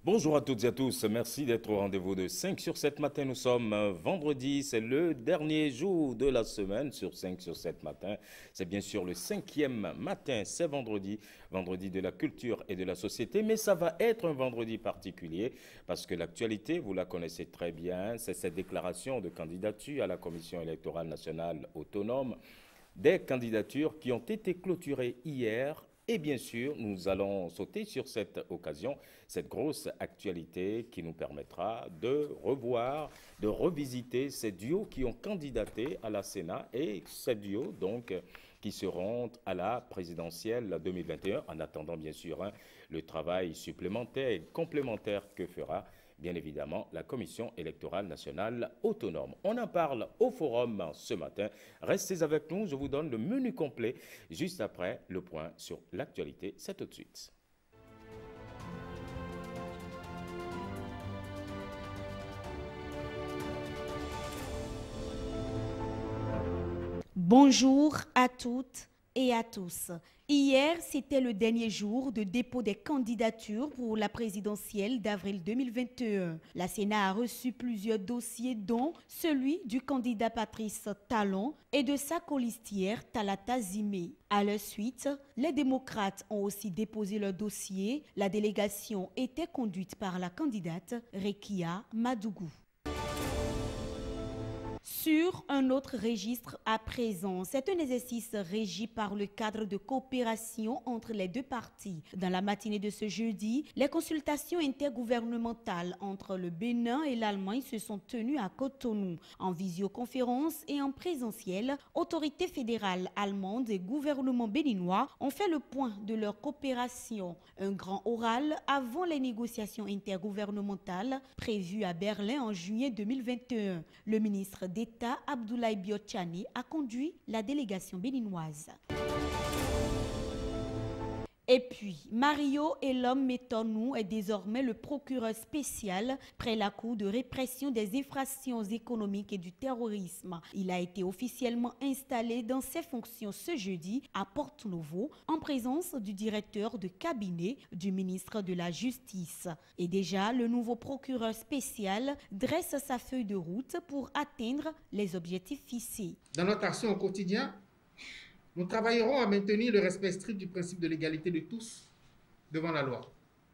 Bonjour à toutes et à tous, merci d'être au rendez-vous de 5 sur 7 matin. Nous sommes vendredi, c'est le dernier jour de la semaine sur 5 sur 7 matin. C'est bien sûr le cinquième matin, c'est vendredi, vendredi de la culture et de la société, mais ça va être un vendredi particulier parce que l'actualité, vous la connaissez très bien, c'est cette déclaration de candidature à la Commission électorale nationale autonome, des candidatures qui ont été clôturées hier. Et bien sûr, nous allons sauter sur cette occasion, cette grosse actualité qui nous permettra de revoir, de revisiter ces duos qui ont candidaté à la Sénat et ces duos donc qui seront à la présidentielle 2021 en attendant bien sûr le travail supplémentaire et complémentaire que fera bien évidemment la Commission électorale nationale autonome. On en parle au forum ce matin. Restez avec nous, je vous donne le menu complet juste après le point sur l'actualité. C'est tout de suite. Bonjour à toutes et à tous. Hier, c'était le dernier jour de dépôt des candidatures pour la présidentielle d'avril 2021. La Sénat a reçu plusieurs dossiers, dont celui du candidat Patrice Talon et de sa colistière Talata Zimé. À leur suite, les démocrates ont aussi déposé leur dossier. La délégation était conduite par la candidate Rekia Madougou. Sur un autre registre à présent, c'est un exercice régi par le cadre de coopération entre les deux parties. Dans la matinée de ce jeudi, les consultations intergouvernementales entre le Bénin et l'Allemagne se sont tenues à Cotonou. En visioconférence et en présentiel, autorités fédérales allemandes et gouvernement béninois ont fait le point de leur coopération. Un grand oral avant les négociations intergouvernementales prévues à Berlin en juillet 2021. Le ministre d'État Abdoulaye Biotchani a conduit la délégation béninoise. Et puis, Mario Elom Metonou est désormais le procureur spécial près la Cour de répression des infractions économiques et du terrorisme. Il a été officiellement installé dans ses fonctions ce jeudi à Porto-Novo en présence du directeur de cabinet du ministre de la Justice. Et déjà, le nouveau procureur spécial dresse sa feuille de route pour atteindre les objectifs fixés. Dans notre action au quotidien, nous travaillerons à maintenir le respect strict du principe de l'égalité de tous devant la loi.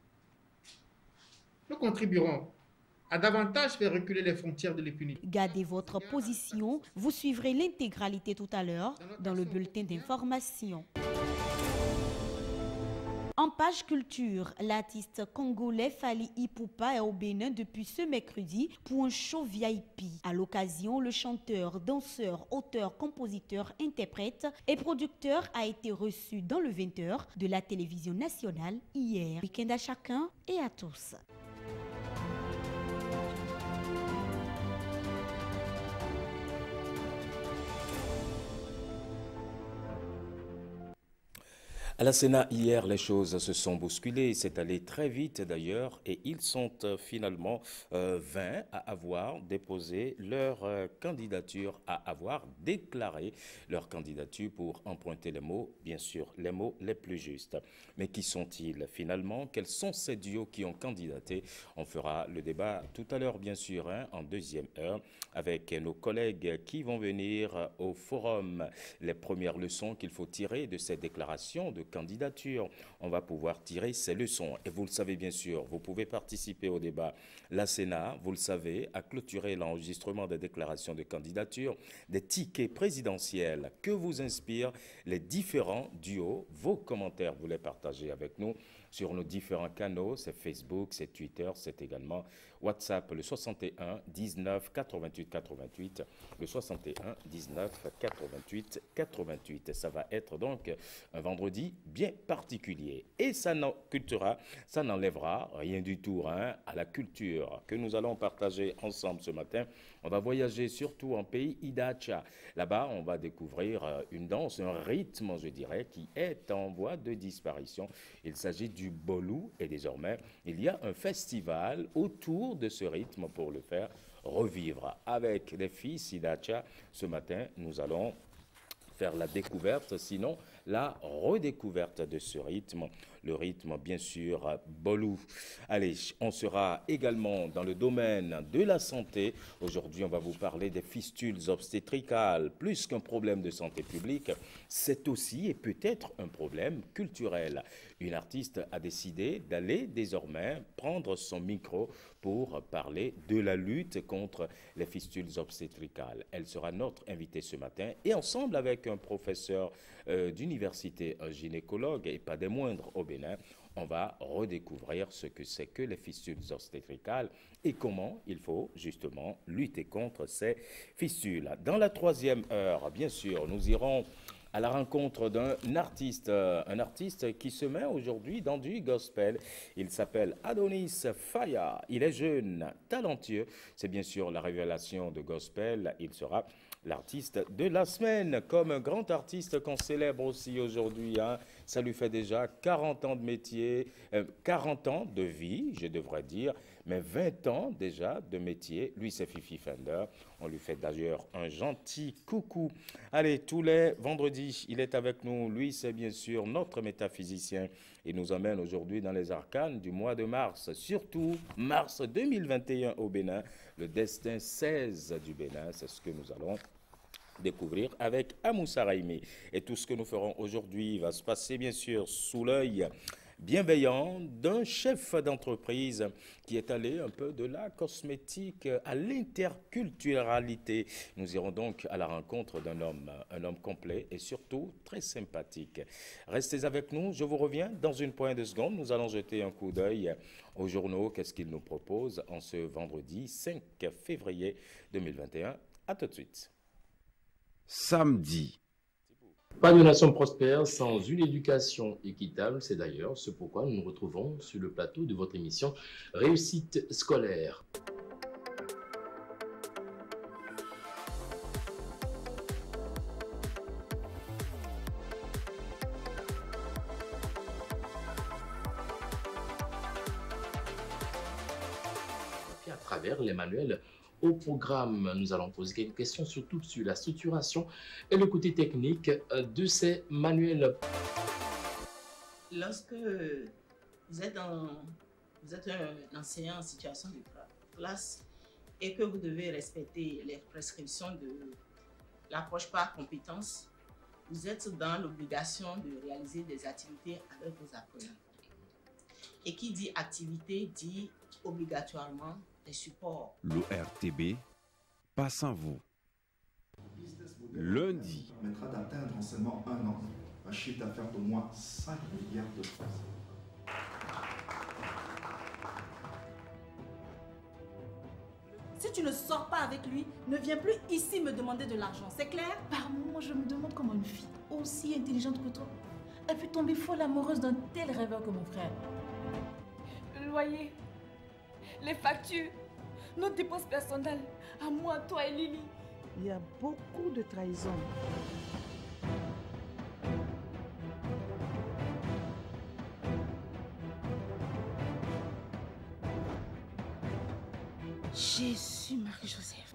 Nous contribuerons à davantage faire reculer les frontières de l'impunité. Gardez votre position, vous suivrez l'intégralité tout à l'heure dans le bulletin d'information. En page culture, l'artiste congolais Fally Ipupa est au Bénin depuis ce mercredi pour un show VIP. À l'occasion, le chanteur, danseur, auteur, compositeur, interprète et producteur a été reçu dans le 20h de la télévision nationale hier. Week-end à chacun et à tous. À la Sénat, hier, les choses se sont bousculées. C'est allé très vite d'ailleurs et ils sont finalement 20 à avoir déposé leur candidature, à avoir déclaré leur candidature pour emprunter les mots, bien sûr, les mots les plus justes. Mais qui sont-ils finalement? Quels sont ces duos qui ont candidaté? On fera le débat tout à l'heure, bien sûr, en deuxième heure, avec nos collègues qui vont venir au forum. Les premières leçons qu'il faut tirer de ces déclarations de candidature. On va pouvoir tirer ces leçons. Et vous le savez bien sûr, vous pouvez participer au débat. La Sénat, vous le savez, a clôturé l'enregistrement des déclarations de candidature, des tickets présidentiels. Que vous inspirent les différents duos? Vos commentaires, vous les partagez avec nous sur nos différents canaux. C'est Facebook, c'est Twitter, c'est également WhatsApp, le 61 19 88 88, le 61 19 88 88. Ça va être donc un vendredi bien particulier. Et ça n'enlèvera rien du tout à la culture que nous allons partager ensemble ce matin. On va voyager surtout en pays Idacha. Là-bas, on va découvrir une danse, un rythme, je dirais, qui est en voie de disparition. Il s'agit du bolou et désormais, il y a un festival autour de ce rythme pour le faire revivre. Avec les filles Sidacha, ce matin, nous allons faire la découverte, sinon la redécouverte de ce rythme. Le rythme, bien sûr, bolou. Allez, on sera également dans le domaine de la santé. Aujourd'hui, on va vous parler des fistules obstétricales. Plus qu'un problème de santé publique, c'est aussi et peut-être un problème culturel. Une artiste a décidé d'aller désormais prendre son micro pour parler de la lutte contre les fistules obstétricales. Elle sera notre invitée ce matin et ensemble avec un professeur d'université, un gynécologue et pas des moindres au Bénin, on va redécouvrir ce que c'est que les fistules obstétricales et comment il faut justement lutter contre ces fistules. Dans la troisième heure, bien sûr, nous irons à la rencontre d'un artiste, un artiste qui se met aujourd'hui dans du gospel. Il s'appelle Adonis Faya. Il est jeune, talentueux. C'est bien sûr la révélation de gospel. Il sera l'artiste de la semaine, comme un grand artiste qu'on célèbre aussi aujourd'hui. Hein. Ça lui fait déjà 40 ans de métier, 40 ans de vie, je devrais dire, mais 20 ans déjà de métier. Lui, c'est Fifi Fender. On lui fait d'ailleurs un gentil coucou. Allez, tous les vendredis, il est avec nous. Lui, c'est bien sûr notre métaphysicien. Il nous emmène aujourd'hui dans les arcanes du mois de mars, surtout mars 2021 au Bénin. Le destin 16 du Bénin, c'est ce que nous allons découvrir avec Amoussa Raimi. Et tout ce que nous ferons aujourd'hui va se passer bien sûr sous l'œil bienveillant d'un chef d'entreprise qui est allé un peu de la cosmétique à l'interculturalité. Nous irons donc à la rencontre d'un homme, un homme complet et surtout très sympathique. Restez avec nous, je vous reviens dans une poignée de secondes. Nous allons jeter un coup d'œil aux journaux, qu'est-ce qu'ils nous proposent en ce vendredi 5 février 2021. À tout de suite. Samedi. Pas de nation prospère sans une éducation équitable. C'est d'ailleurs ce pourquoi nous nous retrouvons sur le plateau de votre émission Réussite scolaire. Et à travers les manuels au programme, nous allons poser quelques questions, surtout sur la structuration et le côté technique de ces manuels. Lorsque vous êtes un enseignant en situation de classe et que vous devez respecter les prescriptions de l'approche par compétence, vous êtes dans l'obligation de réaliser des activités avec vos apprenants. Et qui dit activité dit obligatoirement des supports. L'ORTB, pas sans vous. Lundi. Permettra d'atteindre en seulement un an un chiffre d'affaires d'au moins 5 milliards de francs. Si tu ne sors pas avec lui, ne viens plus ici me demander de l'argent, c'est clair? Par moments, je me demande comment une fille aussi intelligente que toi a pu tomber folle amoureuse d'un tel rêveur que mon frère. Le loyer, les factures, nos dépenses personnelles, à moi, toi et Lily. Il y a beaucoup de trahison. Jésus, Marie-Joseph.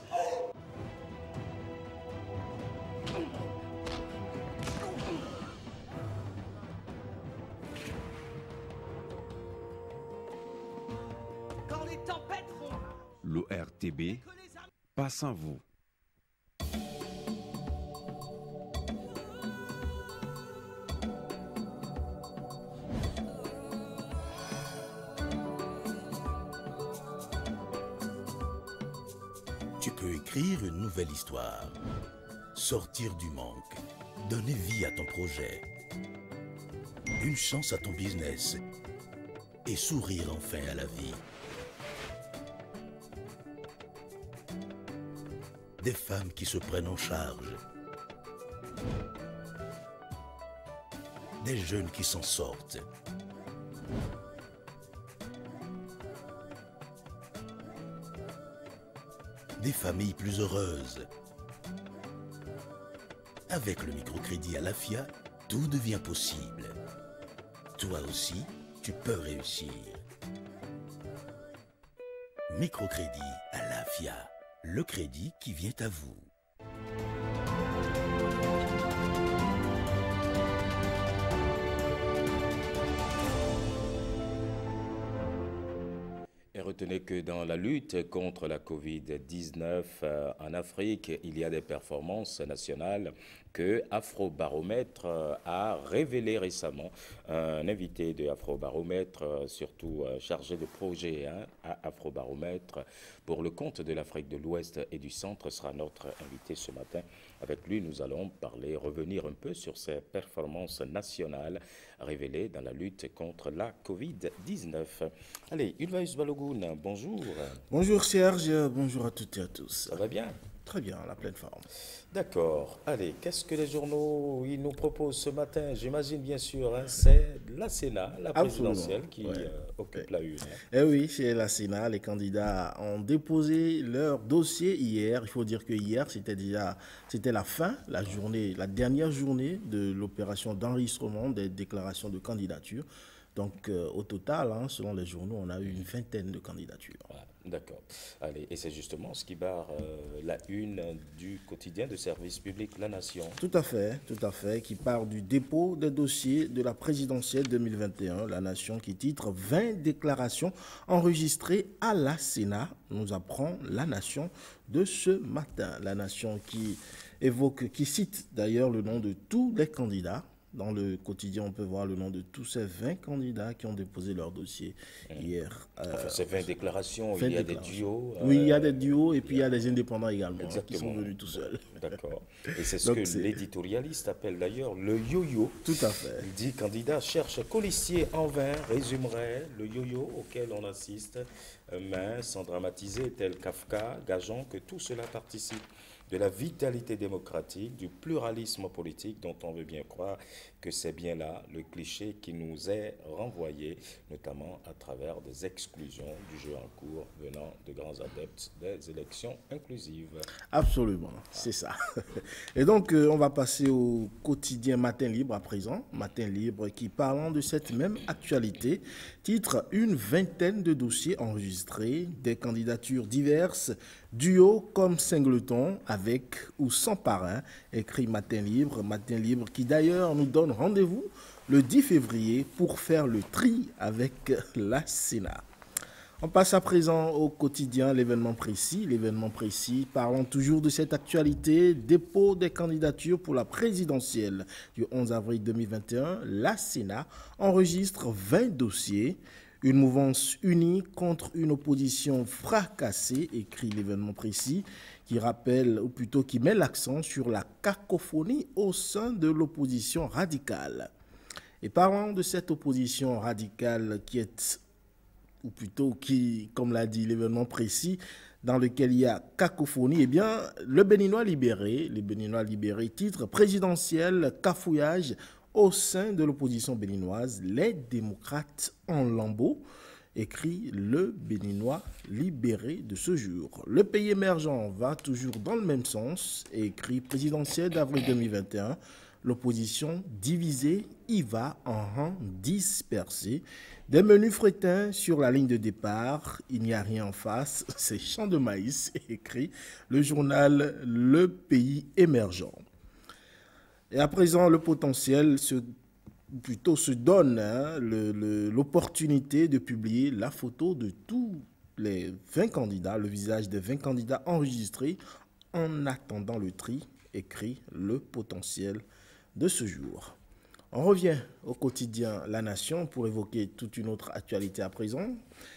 Quand les tempêtes vont... L'ORTB, pas sans vous. Tu peux écrire une nouvelle histoire, sortir du manque, donner vie à ton projet, une chance à ton business et sourire enfin à la vie. Des femmes qui se prennent en charge, des jeunes qui s'en sortent. Des familles plus heureuses. Avec le microcrédit à l'AFIA, tout devient possible. Toi aussi, tu peux réussir. Microcrédit à l'AFIA, le crédit qui vient à vous. retenez que dans la lutte contre la Covid-19 en Afrique, il y a des performances nationales que Afrobaromètre a révélé récemment. Un invité de Afrobaromètre, surtout chargé de projet à Afrobaromètre pour le compte de l'Afrique de l'Ouest et du Centre, sera notre invité ce matin. Avec lui, nous allons revenir un peu sur ces performances nationales révélées dans la lutte contre la Covid-19. Allez, Ulvaeus Balogun, bonjour. Bonjour Serge, bonjour à toutes et à tous. Ça va bien? Très bien, la pleine forme. D'accord. Allez, qu'est-ce que les journaux ils nous proposent ce matin? J'imagine bien sûr, c'est la Sénat, la présidentielle qui occupe la une. Eh oui, chez la Sénat, les candidats ont déposé leur dossier hier. Il faut dire que hier, c'était la fin, la dernière journée de l'opération d'enregistrement des déclarations de candidature. Donc, au total, selon les journaux, on a eu une vingtaine de candidatures. Ah, d'accord. Allez, et c'est justement ce qui barre la une du quotidien de service public La Nation. Tout à fait, qui part du dépôt des dossiers de la présidentielle 2021. La Nation qui titre 20 déclarations enregistrées à la Sénat, nous apprend La Nation de ce matin. La Nation qui cite d'ailleurs le nom de tous les candidats. Dans le quotidien, on peut voir le nom de tous ces 20 candidats qui ont déposé leur dossier hier. Enfin, ces 20 déclarations, il y a des duos. Oui, il y a des duos et puis il y a des indépendants également qui sont venus tout seuls. D'accord. Et c'est ce que l'éditorialiste appelle d'ailleurs le yo-yo. Tout à fait. Il dit candidat cherche colistier en vain, résumerait le yo-yo auquel on assiste, mais sans dramatiser tel Kafka, gageant que tout cela participe de la vitalité démocratique, du pluralisme politique dont on veut bien croire que c'est bien là le cliché qui nous est renvoyé, notamment à travers des exclusions du jeu en cours venant de grands adeptes des élections inclusives. Absolument, c'est ça. Et donc, on va passer au quotidien Matin Libre à présent. Matin Libre qui, parlant de cette même actualité, titre une vingtaine de dossiers enregistrés, des candidatures diverses, duo comme singleton, avec ou sans parrain, écrit Matin Libre qui d'ailleurs nous donne rendez-vous le 10 février pour faire le tri avec la Sénat. On passe à présent au quotidien l'événement précis, parlant toujours de cette actualité, dépôt des candidatures pour la présidentielle du 11 avril 2021, la Sénat enregistre 20 dossiers. Une mouvance unie contre une opposition fracassée, écrit l'événement précis, qui rappelle, ou plutôt qui met l'accent sur la cacophonie au sein de l'opposition radicale. Et parlant de cette opposition radicale qui est, ou plutôt qui, comme l'a dit l'événement précis, dans lequel il y a cacophonie, eh bien, les Béninois libérés, titre présidentiel, cafouillage au sein de l'opposition béninoise, les démocrates en lambeaux, écrit le Béninois libéré de ce jour. Le pays émergent va toujours dans le même sens, écrit présidentiel d'avril 2021, l'opposition divisée y va en rang dispersé. Des menus frétins sur la ligne de départ, il n'y a rien en face, c'est champ de maïs, écrit le journal Le Pays émergent. Et à présent, le potentiel se donne l'opportunité de publier la photo de tous les 20 candidats, le visage des 20 candidats enregistrés en attendant le tri, écrit le potentiel de ce jour. On revient au quotidien La Nation pour évoquer toute une autre actualité à présent.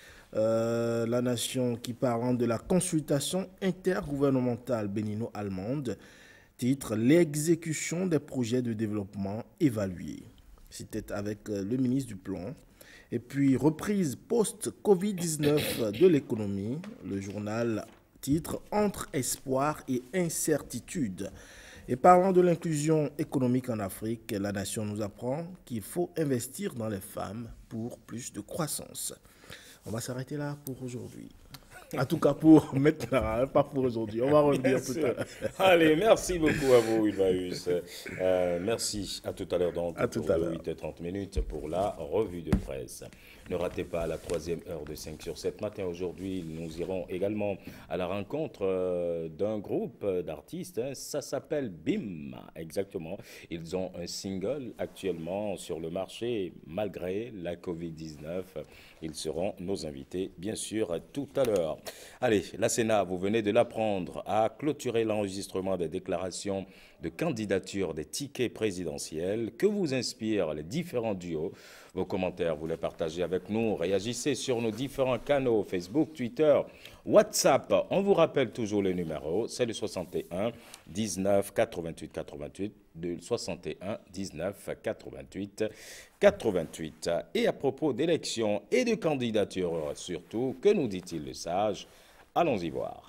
La Nation qui parle de la consultation intergouvernementale bénino-allemande, titre l'exécution des projets de développement évalués. C'était avec le ministre du Plan. Et puis reprise post-Covid-19 de l'économie, le journal titre entre espoir et incertitude. Et parlant de l'inclusion économique en Afrique, La Nation nous apprend qu'il faut investir dans les femmes pour plus de croissance. On va s'arrêter là pour aujourd'hui. En tout cas pour maintenant, hein, pas pour aujourd'hui. On va revenir tout à l'heure. Allez, merci beaucoup à vous, Ilvaïus. Merci. À tout à l'heure, donc, à tout à l'heure. 8h30 pour la revue de presse. Ne ratez pas la 3e heure de 5 sur 7 matin. Aujourd'hui, nous irons également à la rencontre d'un groupe d'artistes. Hein. Ça s'appelle BIM, exactement. Ils ont un single actuellement sur le marché malgré la Covid-19. Ils seront nos invités, bien sûr, tout à l'heure. Allez, la Sénat, vous venez de l'apprendre, a clôturé l'enregistrement des déclarations de candidature des tickets présidentiels. Que vous inspirent les différents duos? Vos commentaires, vous les partagez avec nous. Réagissez sur nos différents canaux, Facebook, Twitter, WhatsApp. On vous rappelle toujours le numéro, c'est le 61 19 88 88, de 61 19 88 88. Et à propos d'élections et de candidatures surtout, que nous dit-il le sage? Allons-y voir.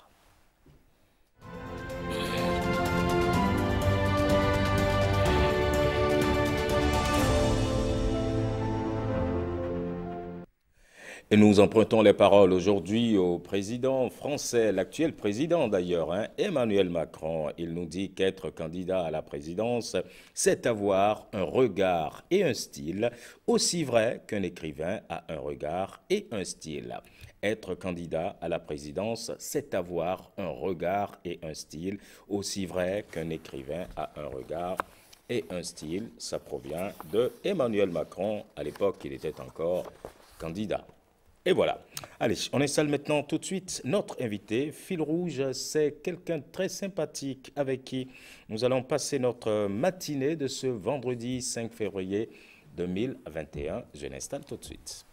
Et nous empruntons les paroles aujourd'hui au président français, l'actuel président d'ailleurs, hein, Emmanuel Macron. Il nous dit qu'être candidat à la présidence, c'est avoir un regard et un style, aussi vrai qu'un écrivain a un regard et un style. Être candidat à la présidence, c'est avoir un regard et un style, aussi vrai qu'un écrivain a un regard et un style. Ça provient de Emmanuel Macron. À l'époque, il était encore candidat. Et voilà. Allez, on installe maintenant tout de suite notre invité. Fil rouge, c'est quelqu'un de très sympathique avec qui nous allons passer notre matinée de ce vendredi 5 février 2021. Je l'installe tout de suite.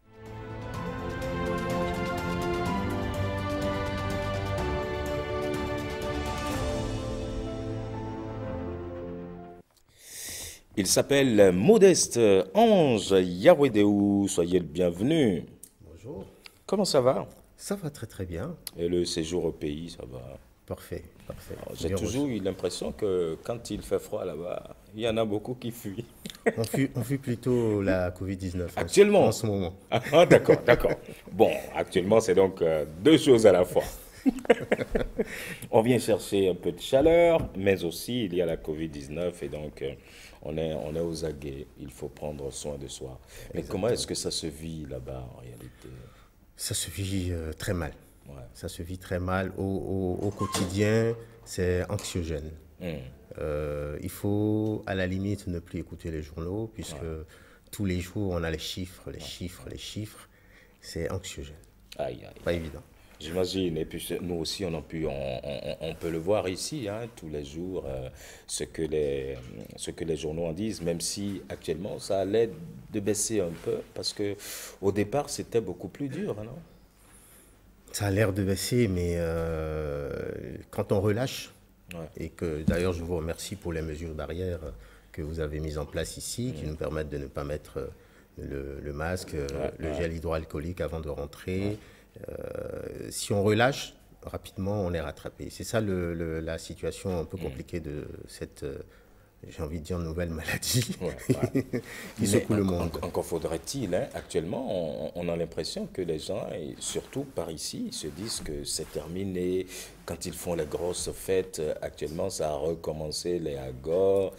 Il s'appelle Modeste Ange Yawedeu. Soyez le bienvenu. Bonjour. Comment ça va? Ça va très très bien. Et le séjour au pays, ça va? Parfait, parfait. J'ai toujours eu l'impression que quand il fait froid là-bas, il y en a beaucoup qui fuient. On fuit plutôt la Covid-19 actuellement. En ce moment. Ah, d'accord, d'accord. Bon, actuellement, c'est donc deux choses à la fois. On vient chercher un peu de chaleur, mais aussi il y a la Covid-19 et donc on est aux aguets. Il faut prendre soin de soi. Mais exactement. Comment est-ce que ça se vit là-bas en réalité? Ça se vit très mal. Ouais. Ça se vit très mal. Au quotidien, c'est anxiogène. Il faut à la limite ne plus écouter les journaux puisque tous les jours on a les chiffres. C'est anxiogène. Aïe, aïe. Pas évident. J'imagine. Et puis nous aussi, on peut le voir ici, hein, tous les jours, ce que les journaux en disent, même si actuellement, ça allait de baisser un peu, parce qu'au départ, c'était beaucoup plus dur, non? Ça a l'air de baisser, mais quand on relâche, et que d'ailleurs, je vous remercie pour les mesures barrières que vous avez mises en place ici, qui nous permettent de ne pas mettre le masque, le gel hydroalcoolique avant de rentrer. Si on relâche, rapidement, on est rattrapé. C'est ça la situation un peu compliquée de cette, j'ai envie de dire, nouvelle maladie qui secoue le monde. Encore faudrait-il, hein, actuellement, on a l'impression que les gens, et surtout par ici, se disent que c'est terminé. Quand ils font les grosses fêtes, actuellement, ça a recommencé, les agores.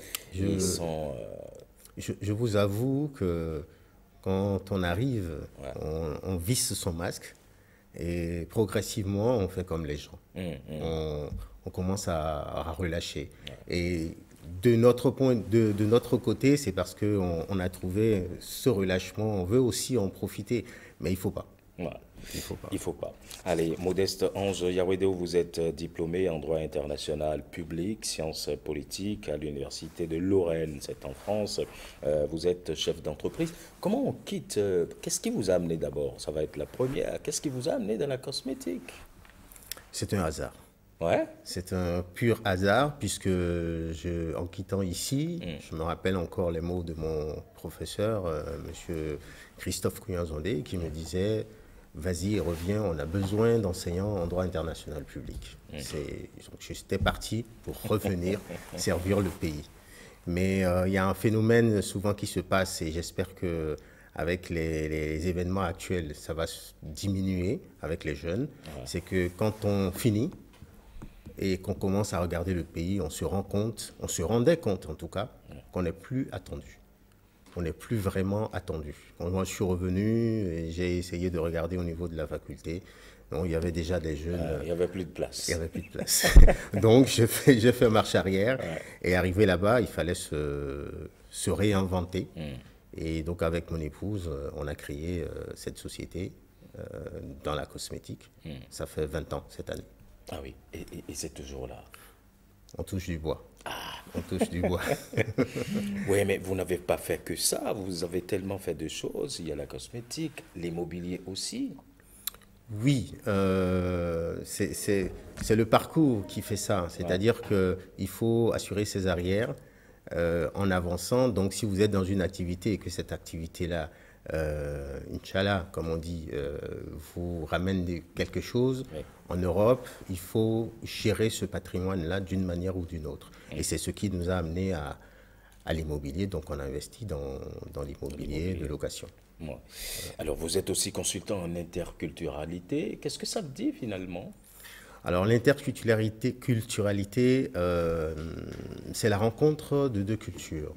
Je vous avoue que quand on arrive, on visse son masque. Et progressivement, on fait comme les gens. On commence à relâcher. Et de notre côté, c'est parce qu'on a trouvé ce relâchement. On veut aussi en profiter, mais il ne faut pas. Il faut pas. Allez, Modeste Ange Yawedeu, vous êtes diplômé en droit international public, sciences politiques à l'université de Lorraine, c'est en France. Vous êtes chef d'entreprise. Comment on quitte? Qu'est-ce qui vous a amené d'abord? Ça va être la première. Qu'est-ce qui vous a amené dans la cosmétique? C'est un hasard. Ouais. C'est un pur hasard puisque en quittant ici, je me rappelle encore les mots de mon professeur, monsieur Christophe Couillanzondé, qui me disait: vas-y, reviens, on a besoin d'enseignants en droit international public. J'étais parti pour revenir servir le pays. Mais il y a un phénomène souvent qui se passe et j'espère que avec les événements actuels, ça va diminuer avec les jeunes. Ouais. C'est que quand on finit et qu'on commence à regarder le pays, on se rendait compte en tout cas, qu'on n'est plus attendu. On n'est plus vraiment attendu. Moi, je suis revenu et j'ai essayé de regarder au niveau de la faculté. Donc, il y avait déjà des jeunes. Il n'y avait plus de place. Il n'y avait plus de place. Donc, j'ai fait marche arrière. Ouais. Et arrivé là-bas, il fallait se réinventer. Et donc, avec mon épouse, on a créé cette société dans la cosmétique. Ça fait 20 ans cette année. Ah oui, et c'est toujours là. On touche du bois. Ah. On touche du bois. Oui, mais vous n'avez pas fait que ça. Vous avez tellement fait de choses. Il y a la cosmétique, l'immobilier aussi. Oui, c'est le parcours qui fait ça. C'est-à-dire qu'il faut assurer ses arrières en avançant. Donc, si vous êtes dans une activité et que cette activité-là, Inch'Allah, comme on dit, vous ramène quelque chose, oui. En Europe, il faut gérer ce patrimoine-là d'une manière ou d'une autre. Oui. Et c'est ce qui nous a amené à l'immobilier. Donc, on a investi dans l'immobilier de location. Ouais. Voilà. Alors, vous êtes aussi consultant en interculturalité. Qu'est-ce que ça veut dire finalement? Alors, l'interculturalité, c'est la rencontre de deux cultures.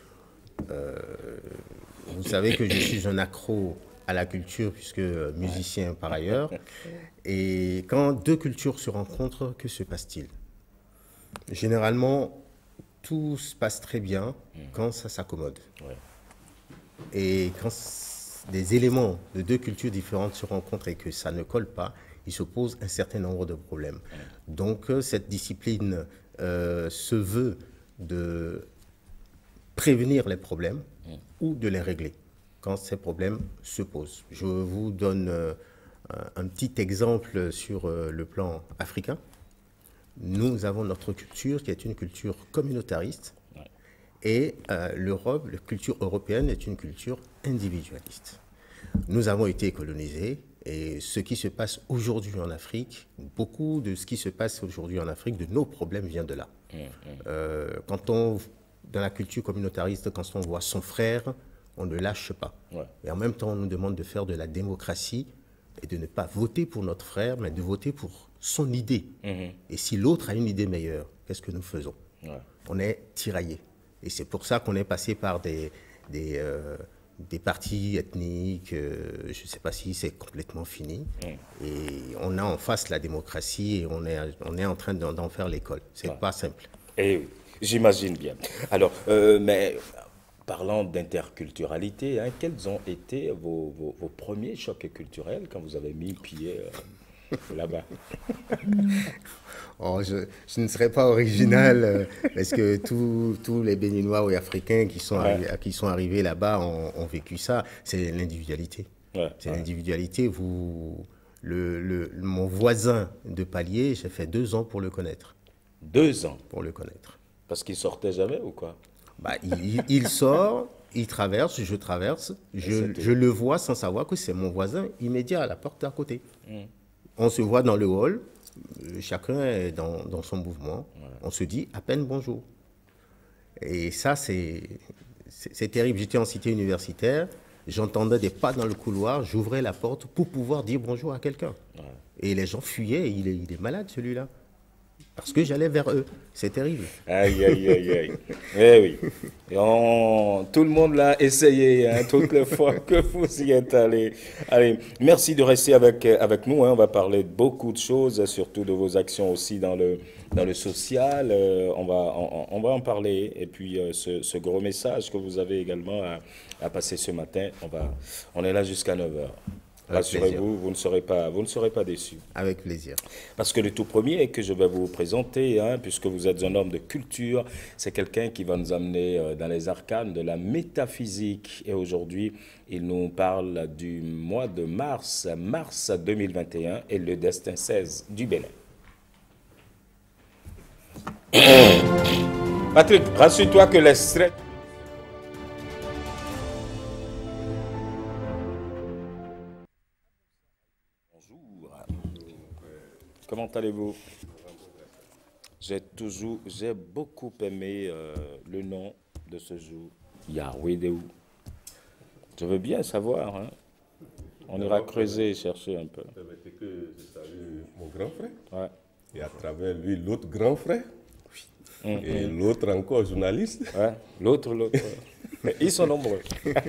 Vous savez que je suis un accro à la culture, puisque musicien par ailleurs. Et quand deux cultures se rencontrent, que se passe-t-il? Généralement, tout se passe très bien quand ça s'accommode. Ouais. Et quand des éléments de deux cultures différentes se rencontrent et que ça ne colle pas, il se pose un certain nombre de problèmes. Donc, cette discipline se veut de prévenir les problèmes ou de les régler quand ces problèmes se posent. Je vous donne un petit exemple sur le plan africain. Nous avons notre culture qui est une culture communautariste et l'Europe, la culture européenne est une culture individualiste. Nous avons été colonisés et ce qui se passe aujourd'hui en Afrique, beaucoup de ce qui se passe aujourd'hui en Afrique, de nos problèmes vient de là. Dans la culture communautariste, quand on voit son frère, on ne lâche pas. Ouais. Et en même temps, on nous demande de faire de la démocratie et de ne pas voter pour notre frère, mais de voter pour son idée. Et si l'autre a une idée meilleure, qu'est-ce que nous faisons? On est tiraillés. Et c'est pour ça qu'on est passé par des partis ethniques. Je ne sais pas si c'est complètement fini. Et on a en face la démocratie et on est en train d'en faire l'école. C'est pas simple. Et j'imagine bien. Alors, mais parlant d'interculturalité, hein, quels ont été vos premiers chocs culturels quand vous avez mis pied là-bas? Oh, je ne serais pas original parce que tous les Béninois ou Africains qui sont arrivés là-bas ont vécu ça. C'est l'individualité. C'est l'individualité. Mon voisin de palier, j'ai fait 2 ans pour le connaître. 2 ans? Pour le connaître. Parce qu'il sortait jamais ou quoi? Bah, il sort, il traverse, je traverse, je le vois sans savoir que c'est mon voisin immédiat à la porte d'à côté. On se voit dans le hall, chacun est dans son mouvement, on se dit à peine bonjour. Et ça, c'est terrible. J'étais en cité universitaire, j'entendais des pas dans le couloir, j'ouvrais la porte pour pouvoir dire bonjour à quelqu'un. Et les gens fuyaient, il est malade celui-là. Parce que j'allais vers eux. C'est terrible. Aïe, aïe, aïe, aïe. Eh oui. Et tout le monde l'a essayé, hein, toutes les fois que vous y êtes allé. Allez, merci de rester avec nous. Hein. On va parler de beaucoup de choses, surtout de vos actions aussi dans le social. On va en parler. Et puis, ce gros message que vous avez également à passer ce matin, on est là jusqu'à 9h. Rassurez-vous, vous ne serez pas déçus. Avec plaisir. Parce que le tout premier que je vais vous présenter, hein, puisque vous êtes un homme de culture, c'est quelqu'un qui va nous amener dans les arcanes de la métaphysique. Et aujourd'hui, il nous parle du mois de mars 2021 et le destin 16 du Bénin. Patrick, rassure-toi que les stress... Comment allez-vous? J'ai beaucoup aimé le nom de ce jour, Yahweh Déou. Je veux bien savoir. Hein. On ira creuser et chercher un peu. Permettez que je salue mon grand frère. Ouais. Et à travers lui, l'autre grand frère. Et l'autre encore journaliste. Ouais. L'autre. Mais ils sont nombreux.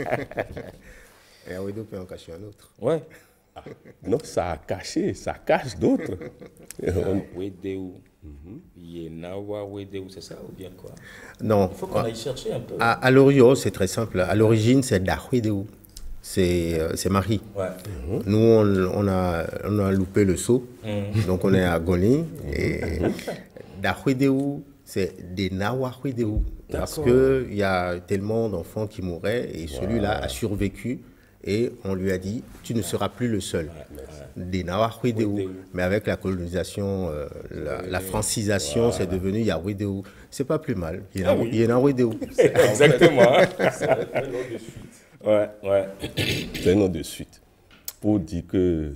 Et à Ouedo peut en cacher un autre. Ouais. Ah, non, ça a caché, ça cache d'autres. Ouedéou. Yenawa Ouedéou, c'est ça ou bien quoi? Non. Il faut qu'on aille chercher un peu. À l'Orio, c'est très simple. À l'origine, c'est Daouedéou. C'est Marie. Ouais. Nous, on a loupé le saut. Donc, on est à Goni. Et Daouedéou, c'est des Nawaouedéou. Parce qu'il y a tellement d'enfants qui mouraient et celui-là a survécu. Et on lui a dit, tu ne seras plus le seul. Des Nawaouedéou. Mais avec la colonisation, la francisation, c'est devenu Yaouedéou. C'est pas plus mal. Yenaouedéou. Exactement. C'est un nom de suite. Ouais. C'est un nom de suite. Pour dire que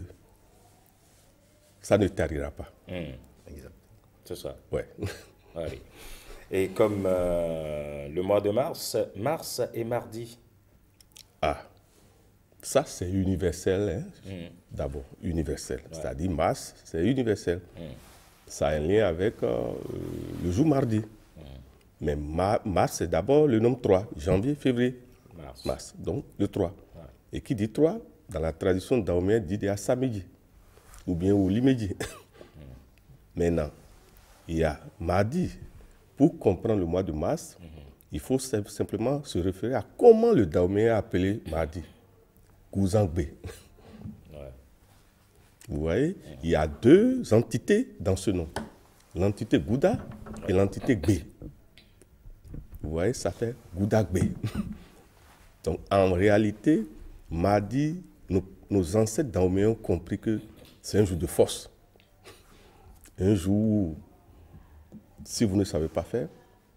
ça ne t'arrivera pas. Exact. C'est ça. Ouais. Allez. Et comme le mois de mars et mardi. Ah. Ça, c'est universel, hein? D'abord, universel. Ouais. C'est-à-dire, mars, c'est universel. Ça a un lien avec le jour mardi. Mais mars, c'est d'abord le nombre 3, janvier, février. Mars. Donc, le 3. Ouais. Et qui dit 3, dans la tradition daoméenne, dit à samedi, ou bien au limedi. Maintenant, il y a mardi. Pour comprendre le mois de mars, il faut simplement se référer à comment le daoméen a appelé mardi. Gouzangbe. Ouais. Vous voyez, il y a deux entités dans ce nom. L'entité Gouda et l'entité Gbe. Vous voyez, ça fait Goudagbe. Donc, en réalité, mardi, nos ancêtres daoméens ont compris que c'est un jour de force. Un jour où, si vous ne savez pas faire,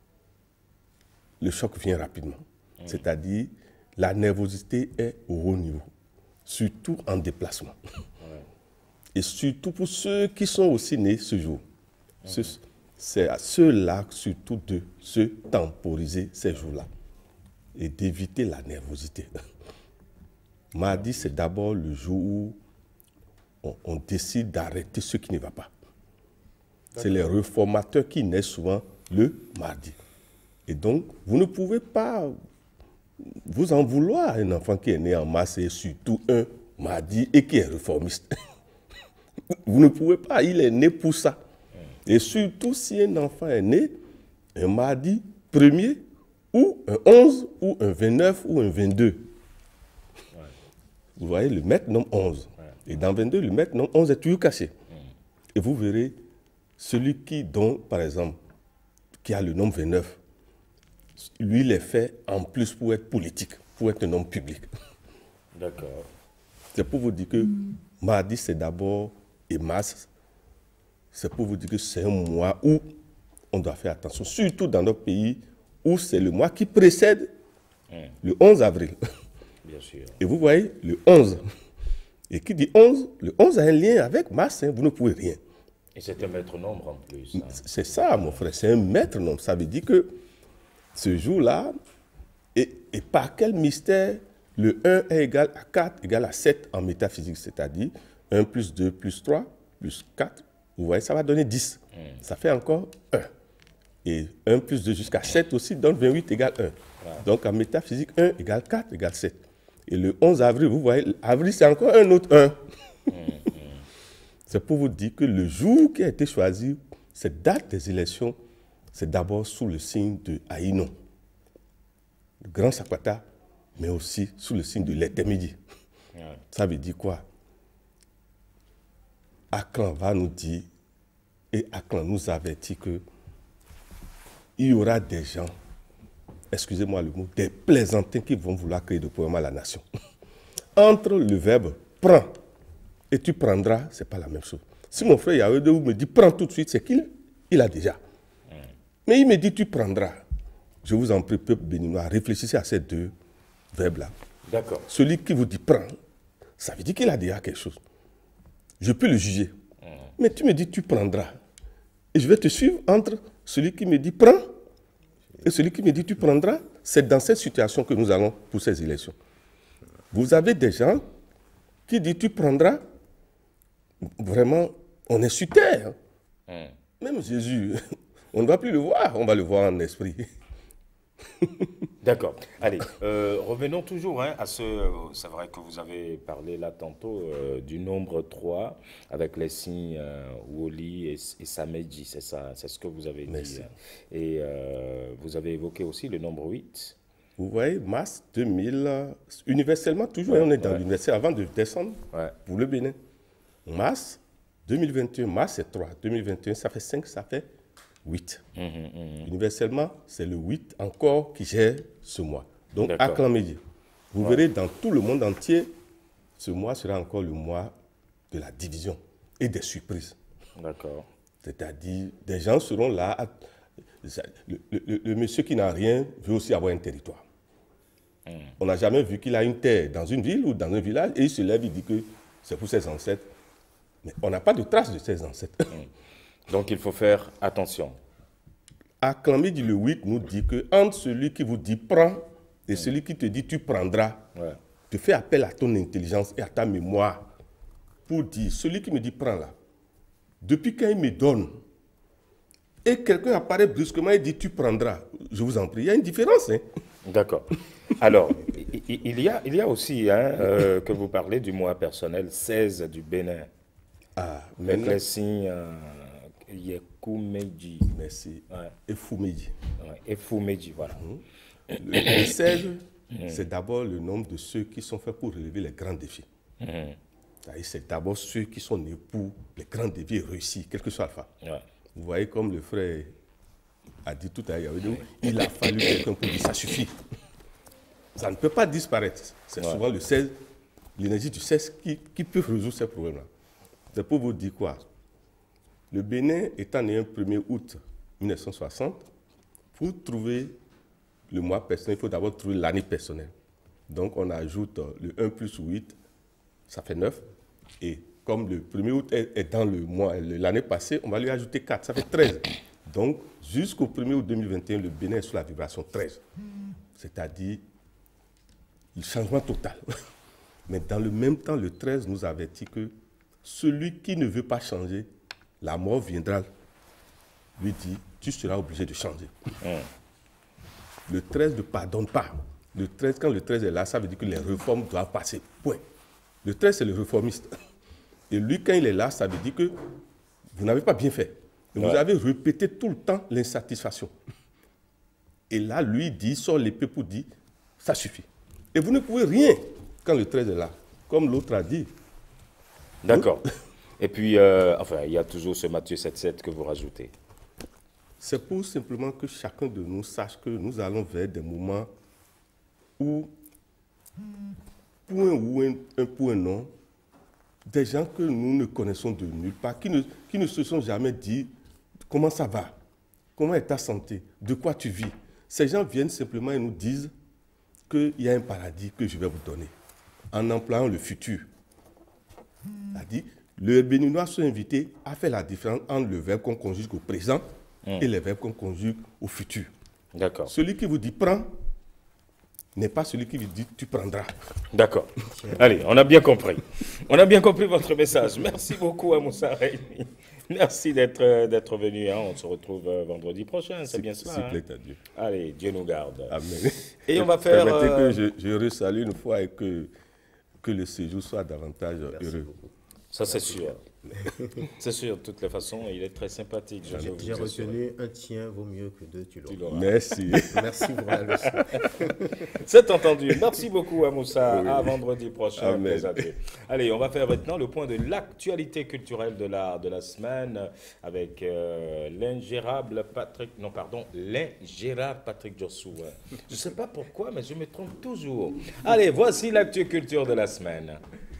le choc vient rapidement. C'est-à-dire, la nervosité est au haut niveau, surtout en déplacement. Ouais. Et surtout pour ceux qui sont aussi nés ce jour. C'est à ceux-là, surtout, de se temporiser ces jours-là et d'éviter la nervosité. Mardi, c'est d'abord le jour où on décide d'arrêter ce qui ne va pas. C'est les réformateurs qui naissent souvent le mardi. Et donc, vous ne pouvez pas vous en vouloir à un enfant qui est né en mars et surtout un mardi et qui est réformiste. Vous ne pouvez pas, il est né pour ça. Et surtout si un enfant est né un mardi 1er ou un 11 ou un 29 ou un 22. Ouais. Vous voyez, le maître nomme 11. Ouais. Et dans 22, le maître nomme 11 est toujours caché. Et vous verrez, celui qui, par exemple, qui a le nombre 29, lui, il est fait en plus pour être politique, pour être un homme public. D'accord. C'est pour vous dire que mardi, c'est d'abord, et mars, c'est pour vous dire que c'est un mois où on doit faire attention, surtout dans notre pays, où c'est le mois qui précède le 11 avril. Bien sûr. Et vous voyez, le 11. Et qui dit 11, le 11 a un lien avec mars, hein, vous ne pouvez rien. Et c'est un maître nombre en plus. Hein. C'est ça, mon frère, c'est un maître nombre. Ça veut dire que ce jour-là, et par quel mystère le 1 est égal à 4 égale à 7 en métaphysique, c'est-à-dire 1 plus 2 plus 3 plus 4, vous voyez, ça va donner 10. Ça fait encore 1. Et 1 plus 2 jusqu'à 7 aussi donne 28 égale 1. Ouais. Donc en métaphysique, 1 égale 4 égale 7. Et le 11 avril, vous voyez, avril c'est encore un autre 1. C'est pour vous dire que le jour qui a été choisi, cette date des élections, c'est d'abord sous le signe de Aïnon, le grand Sakwata, mais aussi sous le signe de l'Etemidi. Ouais. Ça veut dire quoi? Aklan va nous dire, et Aklan nous avertit que il y aura des gens, excusez-moi le mot, des plaisantins qui vont vouloir créer de problèmes à la nation. Entre le verbe « prends » et « tu prendras », ce n'est pas la même chose. Si mon frère Yaouedou me dit « prends tout de suite », c'est qu'il a déjà. Mais il me dit « tu prendras ». Je vous en prie, peuple béninois, réfléchissez à ces deux verbes-là. D'accord. Celui qui vous dit « prends », ça veut dire qu'il a déjà quelque chose. Je peux le juger. Mais tu me dis « tu prendras ». Et je vais te suivre entre celui qui me dit « prends » et celui qui me dit « tu prendras ». C'est dans cette situation que nous allons pour ces élections. Vous avez des gens qui disent tu prendras. Vraiment, on est sur terre. Même Jésus, on ne va plus le voir, on va le voir en esprit. D'accord. Allez, revenons toujours à ce... C'est vrai que vous avez parlé là tantôt du nombre 3 avec les signes Woli et Sameji, c'est ça, c'est ce que vous avez dit. Et vous avez évoqué aussi le nombre 8. Vous voyez, mars 2000, universellement, toujours, on est dans l'universel avant de descendre pour le Bénin. Mars 2021, mars c'est 3, 2021 ça fait 5, ça fait 8. Universellement, c'est le 8 encore qui gère ce mois. Donc, acclamez-y. Vous verrez dans tout le monde entier, ce mois sera encore le mois de la division et des surprises. D'accord. C'est-à-dire, des gens seront là. Le monsieur qui n'a rien veut aussi avoir un territoire. On n'a jamais vu qu'il a une terre dans une ville ou dans un village et il se lève, il dit que c'est pour ses ancêtres. Mais on n'a pas de traces de ses ancêtres. Donc il faut faire attention. Acclamé dit le 8 nous dit que entre celui qui vous dit prends et celui qui te dit tu prendras, te fais appel à ton intelligence et à ta mémoire pour dire, celui qui me dit prends là, depuis quand il me donne et quelqu'un apparaît brusquement et dit tu prendras, je vous en prie, il y a une différence. D'accord. Alors, il y a aussi que vous parlez du mois personnel 16 du Bénin. Avec les signes Yekumeji. Merci. Et Fumeji. Et Fumeji, voilà. Le 16, c'est d'abord le nombre de ceux qui sont faits pour relever les grands défis. C'est d'abord ceux qui sont nés pour les grands défis réussis, quel que soit Alpha. Vous voyez comme le frère a dit tout à l'heure, il a fallu quelqu'un pour dire ça suffit. Ça ne peut pas disparaître. C'est souvent le 16, l'énergie du 16 qui peut résoudre ces problèmes-là. C'est pour vous dire quoi? Le Bénin étant né un 1er août 1960, pour trouver le mois personnel, il faut d'abord trouver l'année personnelle. Donc on ajoute le 1 plus 8, ça fait 9. Et comme le 1er août est dans le mois, l'année passée, on va lui ajouter 4, ça fait 13. Donc jusqu'au 1er août 2021, le Bénin est sous la vibration 13. C'est-à-dire le changement total. Mais dans le même temps, le 13 nous avertit que celui qui ne veut pas changer, la mort viendra lui dire, tu seras obligé de changer. Le 13 ne pardonne pas. Le 13, quand le 13 est là, ça veut dire que les réformes doivent passer. Point. Le 13, c'est le réformiste. Et lui, quand il est là, ça veut dire que vous n'avez pas bien fait. Et vous avez répété tout le temps l'insatisfaction. Et là, lui dit, sort l'épée pour dire, ça suffit. Et vous ne pouvez rien quand le 13 est là. Comme l'autre a dit. D'accord. Et puis, enfin, il y a toujours ce Matthieu 7,7 que vous rajoutez. C'est pour simplement que chacun de nous sache que nous allons vers des moments où, pour un oui ou pour un non, des gens que nous ne connaissons de nulle part, qui ne se sont jamais dit comment ça va, comment est ta santé, de quoi tu vis. Ces gens viennent simplement et nous disent qu'il y a un paradis que je vais vous donner, en employant le futur. C'est-à-dire, les Béninois sont invités à faire la différence entre le verbe qu'on conjugue au présent et les verbes qu'on conjugue au futur. D'accord. Celui qui vous dit prends n'est pas celui qui vous dit tu prendras. D'accord. Allez, on a bien compris. On a bien compris votre message. Merci beaucoup à Moussa Raimi. Merci d'être venu. On se retrouve vendredi prochain. C'est bien ça. S'il plaît à Dieu. Allez, Dieu nous garde. Amen. Et on va faire... Permettez que je resalue une fois et que le séjour soit davantage heureux. Ça, c'est sûr. C'est sûr, de toutes les façons, il est très sympathique. J'ai retenu un tien vaut mieux que deux, tu l'auras. Merci. Merci pour la leçon. C'est entendu. Merci beaucoup à Moussa. Oui. À vendredi prochain. Amen. Allez, on va faire maintenant le point de l'actualité culturelle de la semaine avec l'ingérable l'ingérable Patrick Jossou. Je ne sais pas pourquoi, mais je me trompe toujours. Allez, voici l'actu culture de la semaine.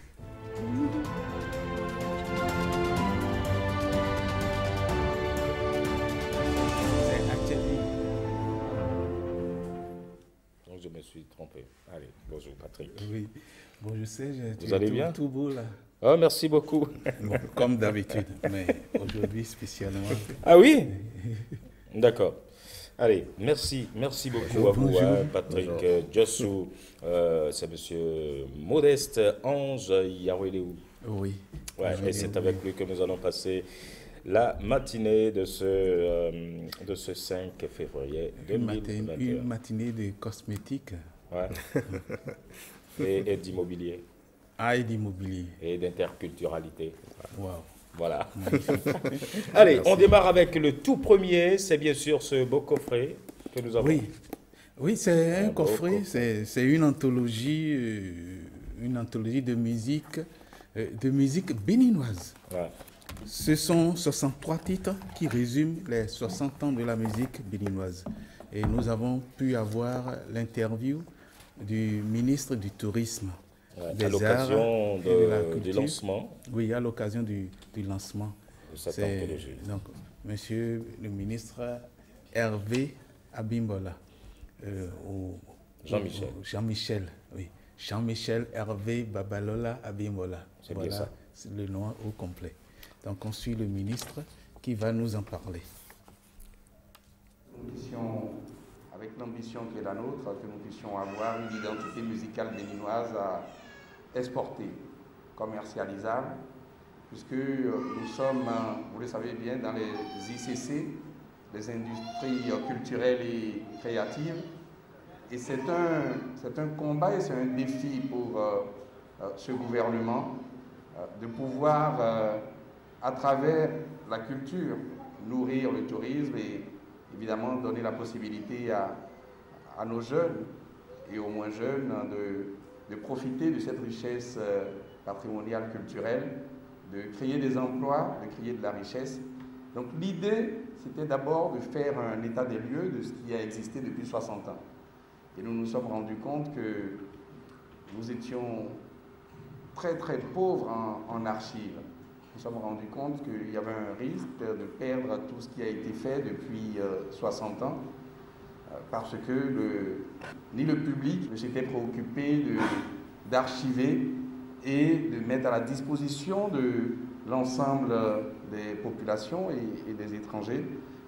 Je me suis trompé. Allez, bonjour Patrick. Oui, bon je sais, vous allez bien? Tout beau là. Oh, merci beaucoup. Bon, comme d'habitude, mais aujourd'hui spécialement. Ah oui? D'accord. Allez, merci beaucoup à vous, Patrick Djossou. C'est monsieur Modeste Ange Yaweleu. Oui. Ouais, et c'est avec lui que nous allons passer la matinée de ce 5 février 2021. Une matinée de cosmétiques. Ouais. et d'immobilier. Ah, et d'immobilier. Et d'interculturalité. Wow. Voilà. Allez, on démarre avec le tout premier, c'est bien sûr ce beau coffret que nous avons. Oui, c'est un coffret, c'est une anthologie de musique béninoise. Ouais. Ce sont 63 titres qui résument les 60 ans de la musique béninoise. Et nous avons pu avoir l'interview du ministre du Tourisme. Ouais, à l'occasion du lancement. Oui, à l'occasion du lancement. De cette anthologie. Donc, monsieur le ministre Hervé Abimbola. Jean-Michel. Oui. Jean-Michel Hervé Babalola Abimbola. C'est bien ça. C'est le nom au complet. Donc, on suit le ministre qui va nous en parler. Avec l'ambition qui est la nôtre, que nous puissions avoir une identité musicale béninoise à exporter, commercialisable, puisque nous sommes, vous le savez bien, dans les ICC, les industries culturelles et créatives, et c'est un combat et c'est un défi pour ce gouvernement de pouvoir, à travers la culture, nourrir le tourisme et évidemment donner la possibilité à nos jeunes et aux moins jeunes de profiter de cette richesse patrimoniale culturelle, de créer des emplois, de créer de la richesse. Donc l'idée, c'était d'abord de faire un état des lieux de ce qui a existé depuis 60 ans. Et nous nous sommes rendus compte que nous étions très très pauvres en archives. Nous nous sommes rendus compte qu'il y avait un risque de perdre tout ce qui a été fait depuis 60 ans, parce que ni le public ne s'était préoccupé d'archiver et de mettre à la disposition de l'ensemble des populations et des étrangers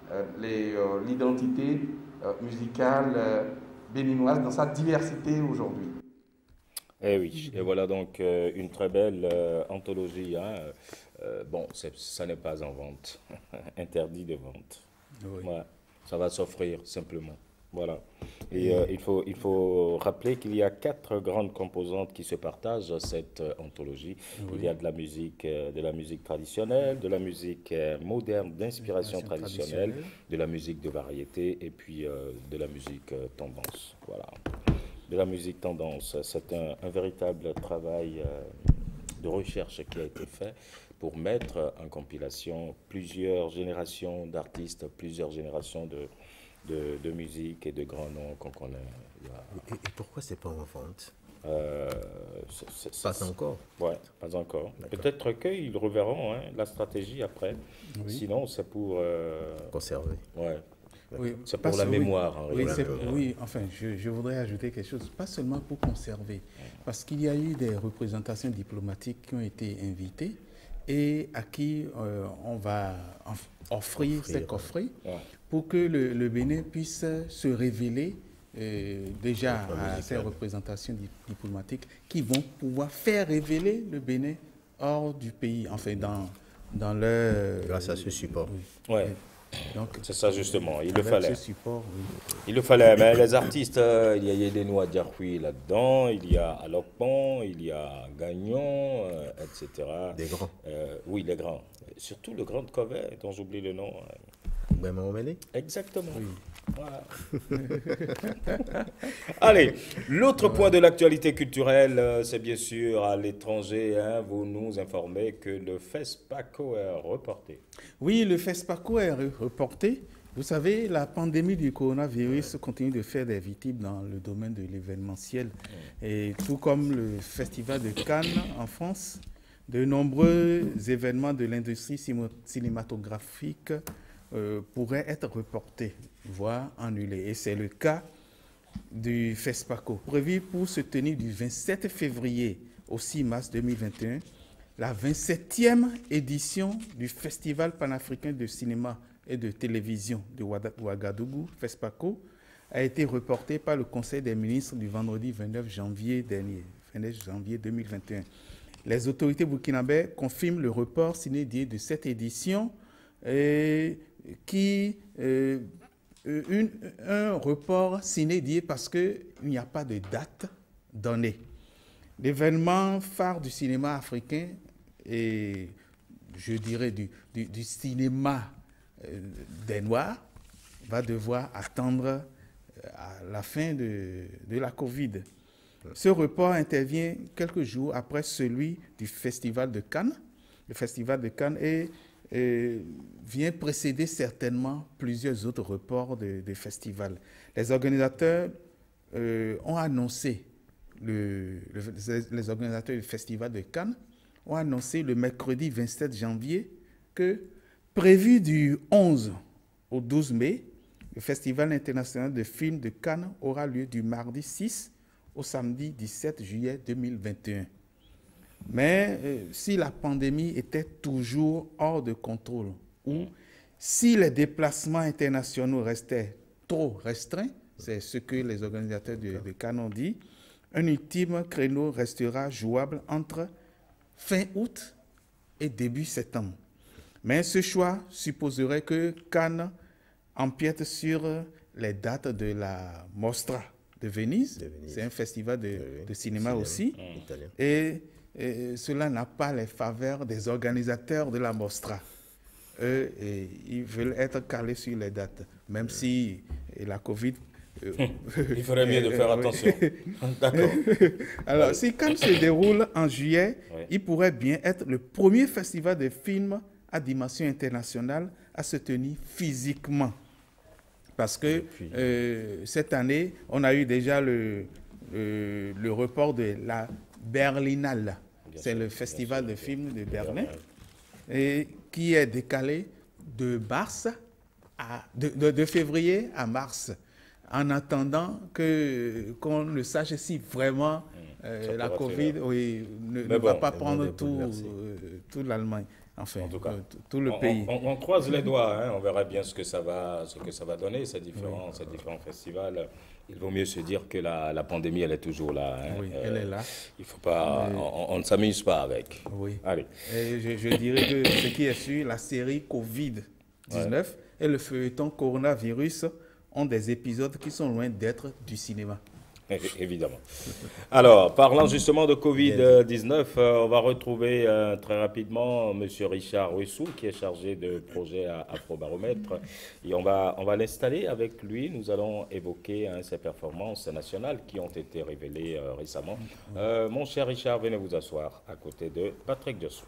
l'identité musicale béninoise dans sa diversité aujourd'hui. Eh oui, et voilà donc une très belle anthologie. Hein. Bon, ça n'est pas en vente, interdit de vente. Oui. Ouais, ça va s'offrir simplement. Voilà. Et il faut rappeler qu'il y a 4 grandes composantes qui se partagent cette anthologie. Oui. Il y a de la musique traditionnelle, de la musique moderne d'inspiration traditionnelle, de la musique de variété et puis de la musique tendance. Voilà. De la musique tendance, c'est un véritable travail de recherche qui a été fait pour mettre en compilation plusieurs générations d'artistes, plusieurs générations de musique et de grands noms qu'on connaît. Et pourquoi c'est pas en vente? Pas encore. Ouais, pas encore. Peut-être qu'ils reverront la stratégie après. Oui. Sinon, c'est pour conserver. Ouais. Oui, c'est pour la mémoire. En réalité. Oui, enfin, je voudrais ajouter quelque chose, pas seulement pour conserver, parce qu'il y a eu des représentations diplomatiques qui ont été invitées et à qui on va offrir ces coffrets pour que le Bénin puisse se révéler déjà à ces représentations diplomatiques qui vont pouvoir faire révéler le Bénin hors du pays, enfin dans leur... Grâce à ce support. Oui. Ouais. C'est ça justement, il le fallait. Ce support, oui. Il le fallait, mais les artistes, il y a des noix d'Arhui là-dedans, il y a Alokpon, il y a Gagnon, etc. Des grands. Oui, les grands. Surtout le grand de Covet, dont j'oublie le nom. Vraiment emmêlé. Exactement. Oui. Voilà. Allez, l'autre point de l'actualité culturelle, c'est bien sûr à l'étranger. Hein, vous nous informez que le FESPACO est reporté. Oui, le FESPACO est reporté. Vous savez, la pandémie du coronavirus continue de faire des victimes dans le domaine de l'événementiel. Et tout comme le Festival de Cannes en France, de nombreux événements de l'industrie cinématographique pourraient être reportés, voire annulés. Et c'est le cas du FESPACO, prévu pour se tenir du 27 février au 6 mars 2021, la 27e édition du Festival panafricain de cinéma et de télévision de Ouagadougou, FESPACO, a été reporté par le Conseil des ministres du vendredi 29 janvier dernier, 29 janvier 2021. Les autorités burkinabées confirment le report sine die de cette édition un report sine die parce qu'il n'y a pas de date donnée. L'événement phare du cinéma africain et je dirais du cinéma des Noirs va devoir attendre à la fin de la Covid. Ce report intervient quelques jours après celui du Festival de Cannes. Le Festival de Cannes vient précéder certainement plusieurs autres reports de festivals. Les organisateurs ont annoncé, les organisateurs du Festival de Cannes ont annoncé le mercredi 27 janvier que, prévu du 11 au 12 mai, le Festival international de films de Cannes aura lieu du mardi 6 au samedi 17 juillet 2021. Mais si la pandémie était toujours hors de contrôle ou si les déplacements internationaux restaient trop restreints, c'est ce que les organisateurs de Cannes ont dit, un ultime créneau restera jouable entre fin août et début septembre. Mais ce choix supposerait que Cannes empiète sur les dates de la Mostra de Venise. C'est un festival de cinéma aussi. Et cela n'a pas les faveurs des organisateurs de la Mostra. Eux, ils veulent être calés sur les dates, même si la Covid... il ferait mieux de faire attention. D'accord. Alors, si Cannes se déroule en juillet, il pourrait bien être le premier festival de films à dimension internationale à se tenir physiquement. Parce que cette année, on a eu déjà le report de la Berlinale. C'est le festival de films de Berlin et qui est décalé de février à mars, en attendant qu'on ne sache si vraiment la Covid ne va pas prendre toute l'Allemagne. Enfin, en tout cas, tout le pays. On croise les doigts, hein, on verra bien ce que ça va donner, ces différents festivals. Il vaut mieux se dire que la pandémie, elle est toujours là. Hein. Oui, elle est là. Il faut pas, on ne s'amuse pas avec. Oui. Allez. Et je dirais que ce qui est sûr, la série Covid-19 et le feuilleton coronavirus ont des épisodes qui sont loin d'être du cinéma. Évidemment. Alors, parlant justement de Covid-19, on va retrouver très rapidement M. Richard Russou, qui est chargé de projet à Afrobaromètre. Et on va l'installer avec lui. Nous allons évoquer ses performances nationales qui ont été révélées récemment. Mon cher Richard, venez vous asseoir à côté de Patrick Dessous.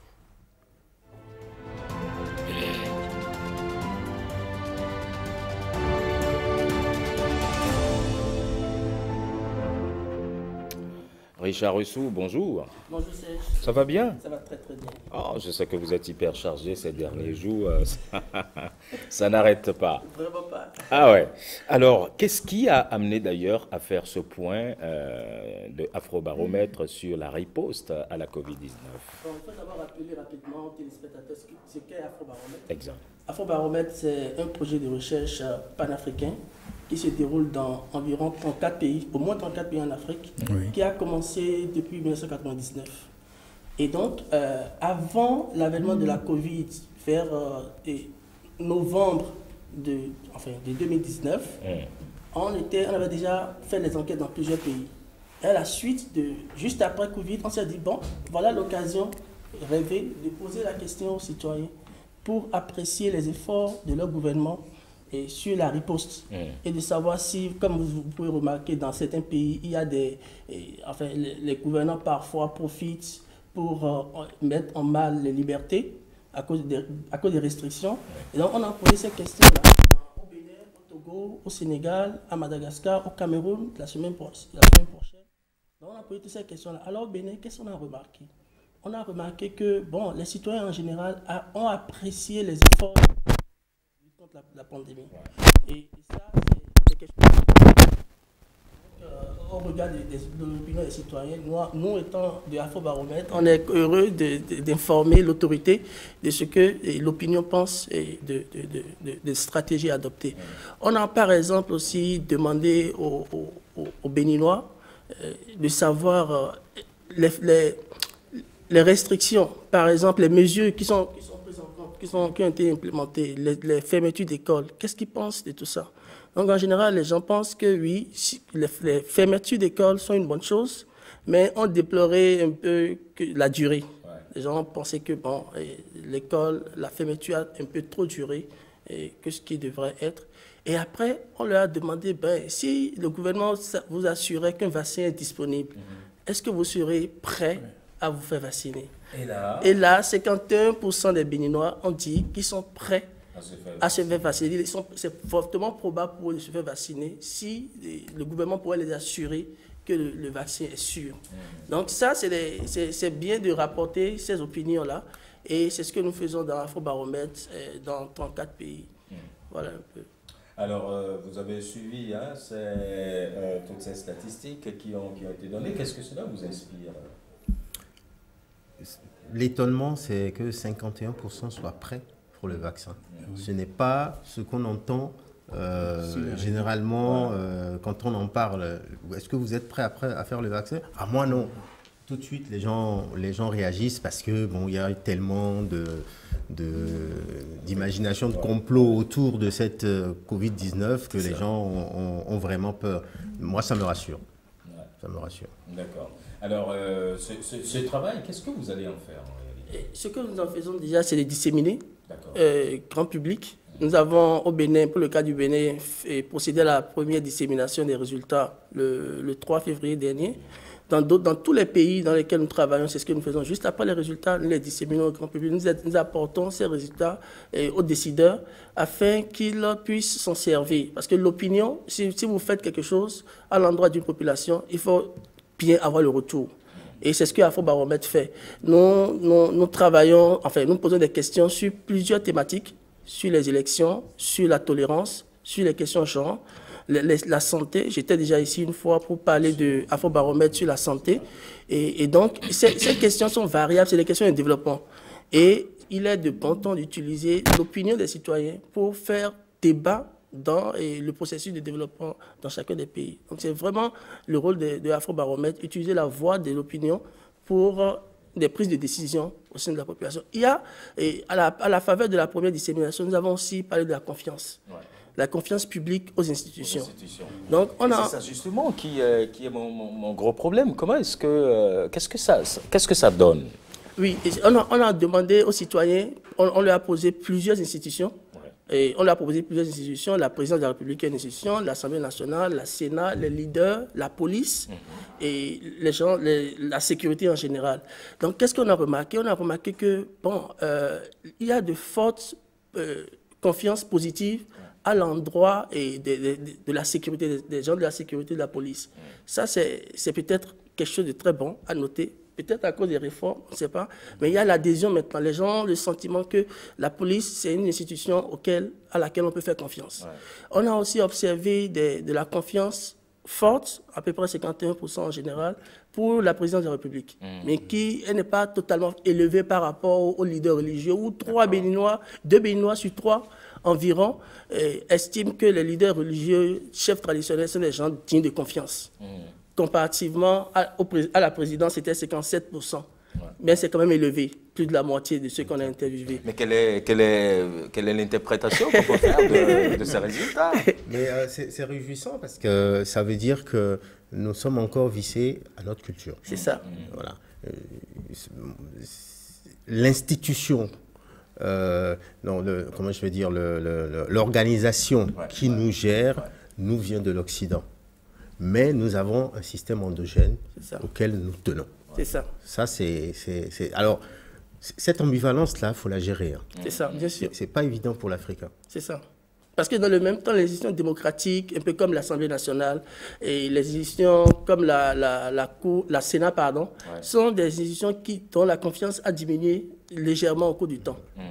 Richard Russou, bonjour. Bonjour Serge. Ça va bien? Ça va très très bien. Oh, je sais que vous êtes hyper chargé ces derniers jours. Ça n'arrête pas. Vraiment pas. Ah ouais. Alors, qu'est-ce qui a amené d'ailleurs à faire ce point de Afrobaromètre sur la riposte à la Covid-19? Bon, il faut d'abord rappeler rapidement aux téléspectateurs ce qu'est Afrobaromètre. Exact. Afrobaromètre, c'est un projet de recherche panafricain qui se déroule dans environ 34 pays, au moins 34 pays en Afrique, qui a commencé depuis 1999. Et donc, avant l'avènement de la Covid, vers novembre de 2019, on avait déjà fait les enquêtes dans plusieurs pays. Et à la suite, juste après Covid, on s'est dit, bon, voilà l'occasion rêvée de poser la question aux citoyens pour apprécier les efforts de leur gouvernement et sur la riposte et de savoir si, comme vous pouvez remarquer, dans certains pays, il y a les gouvernants parfois profitent pour mettre en mal les libertés à cause des restrictions. Et donc, on a posé ces questions-là au Bénin, au Togo, au Sénégal, à Madagascar, au Cameroun, la semaine prochaine. Donc, on a posé toutes ces questions-là. Alors, au Bénin, qu'est-ce qu'on a remarqué? On a remarqué que les citoyens en général ont apprécié les efforts contre la pandémie. Et ça, c'est quelque chose. au regard de l'opinion des citoyens, nous étant de Afrobaromètre, on est heureux d'informer l'autorité de ce que l'opinion pense et de stratégies adoptées. On a par exemple aussi demandé aux Béninois de savoir les restrictions, par exemple les mesures qui sont prises en compte, qui ont été implémentées, les fermetures d'écoles. Qu'est-ce qu'ils pensent de tout ça? Donc en général, les gens pensent que oui, les fermetures d'écoles sont une bonne chose, mais on déplorait un peu la durée. Les gens pensaient que bon, l'école, la fermeture a un peu trop duré que ce qui devrait être. Et après, on leur a demandé, si le gouvernement vous assurait qu'un vaccin est disponible, est-ce que vous serez prêt à vous faire vacciner? Et là 51% des Béninois ont dit qu'ils sont prêts à se faire vacciner. C'est fortement probable pour eux de se faire vacciner si le gouvernement pourrait les assurer que le vaccin est sûr. Donc ça, c'est bien de rapporter ces opinions-là. Et c'est ce que nous faisons dans Afrobaromètre dans 34 pays. Voilà un peu. Alors, vous avez suivi toutes ces statistiques qui ont été données. Qu'est-ce que cela vous inspire? L'étonnement, c'est que 51% soient prêts pour le vaccin. Ce n'est pas ce qu'on entend généralement quand on en parle. Est-ce que vous êtes prêt à faire le vaccin? Ah, moi non. Tout de suite, les gens réagissent parce que bon, il y a tellement d'imagination de complot autour de cette Covid-19 que les gens ont vraiment peur. Moi, ça me rassure. Ça me rassure. D'accord. Alors, ce travail, qu'est-ce que vous allez en faire en réalité? Ce que nous en faisons déjà, c'est de disséminer grand public. Nous avons au Bénin, pour le cas du Bénin, procédé à la première dissémination des résultats le 3 février dernier. Dans tous les pays dans lesquels nous travaillons, c'est ce que nous faisons. Juste après les résultats, nous les disséminons au grand public. Nous apportons ces résultats aux décideurs afin qu'ils puissent s'en servir. Parce que l'opinion, si vous faites quelque chose à l'endroit d'une population, il faut bien avoir le retour. Et c'est ce que Afrobaromètre fait. Nous travaillons, enfin, nous posons des questions sur plusieurs thématiques, sur les élections, sur la tolérance, sur les questions genre. La santé, j'étais déjà ici une fois pour parler de Afrobaromètre sur la santé. Et donc, ces questions sont variables, c'est des questions de développement. Et il est de bon temps d'utiliser l'opinion des citoyens pour faire débat dans le processus de développement dans chacun des pays. Donc, c'est vraiment le rôle de Afrobaromètre, utiliser la voix de l'opinion pour des prises de décision au sein de la population. Il y a, à la faveur de la première dissémination, nous avons aussi parlé de la confiance. La confiance publique aux institutions. Donc, c'est ça justement qui est mon gros problème. Comment est-ce que qu'est-ce que ça donne? Oui, on a demandé aux citoyens, on leur a posé plusieurs institutions. Et on leur a proposé plusieurs institutions, la présidence de la République est une institution, l'Assemblée nationale, la Sénat, les leaders, la police et les gens, la sécurité en général. Donc, qu'est-ce qu'on a remarqué? On a remarqué que, il y a de fortes confiances positives à l'endroit de la sécurité, des gens de la sécurité de la police. Ça, c'est peut-être quelque chose de très bon à noter, peut-être à cause des réformes, on ne sait pas, mais il y a l'adhésion maintenant. Les gens ont le sentiment que la police, c'est une institution à laquelle on peut faire confiance. On a aussi observé de la confiance forte, à peu près 51% en général, pour la présidence de la République, mais qui n'est pas totalement élevée par rapport aux leaders religieux, où 2 Béninois sur 3 environ estiment que les leaders religieux, chefs traditionnels, sont des gens dignes de confiance. Comparativement à la présidence, c'était 57%. Mais c'est quand même élevé, plus de la moitié de ceux qu'on a interviewés. Mais quelle est l'interprétation qu'on peut faire de ces résultats? Mais c'est réjouissant parce que ça veut dire que nous sommes encore vissés à notre culture. C'est ça. Voilà. L'institution, comment je vais dire, l'organisation qui nous gère nous vient de l'Occident. Mais nous avons un système endogène auquel nous tenons. C'est ça. Ça, alors, cette ambivalence-là, il faut la gérer. C'est ça, bien sûr. C'est pas évident pour l'Africain. C'est ça. Parce que dans le même temps, les institutions démocratiques, un peu comme l'Assemblée nationale, et les institutions comme la Sénat, sont des institutions dont la confiance a diminué légèrement au cours du temps.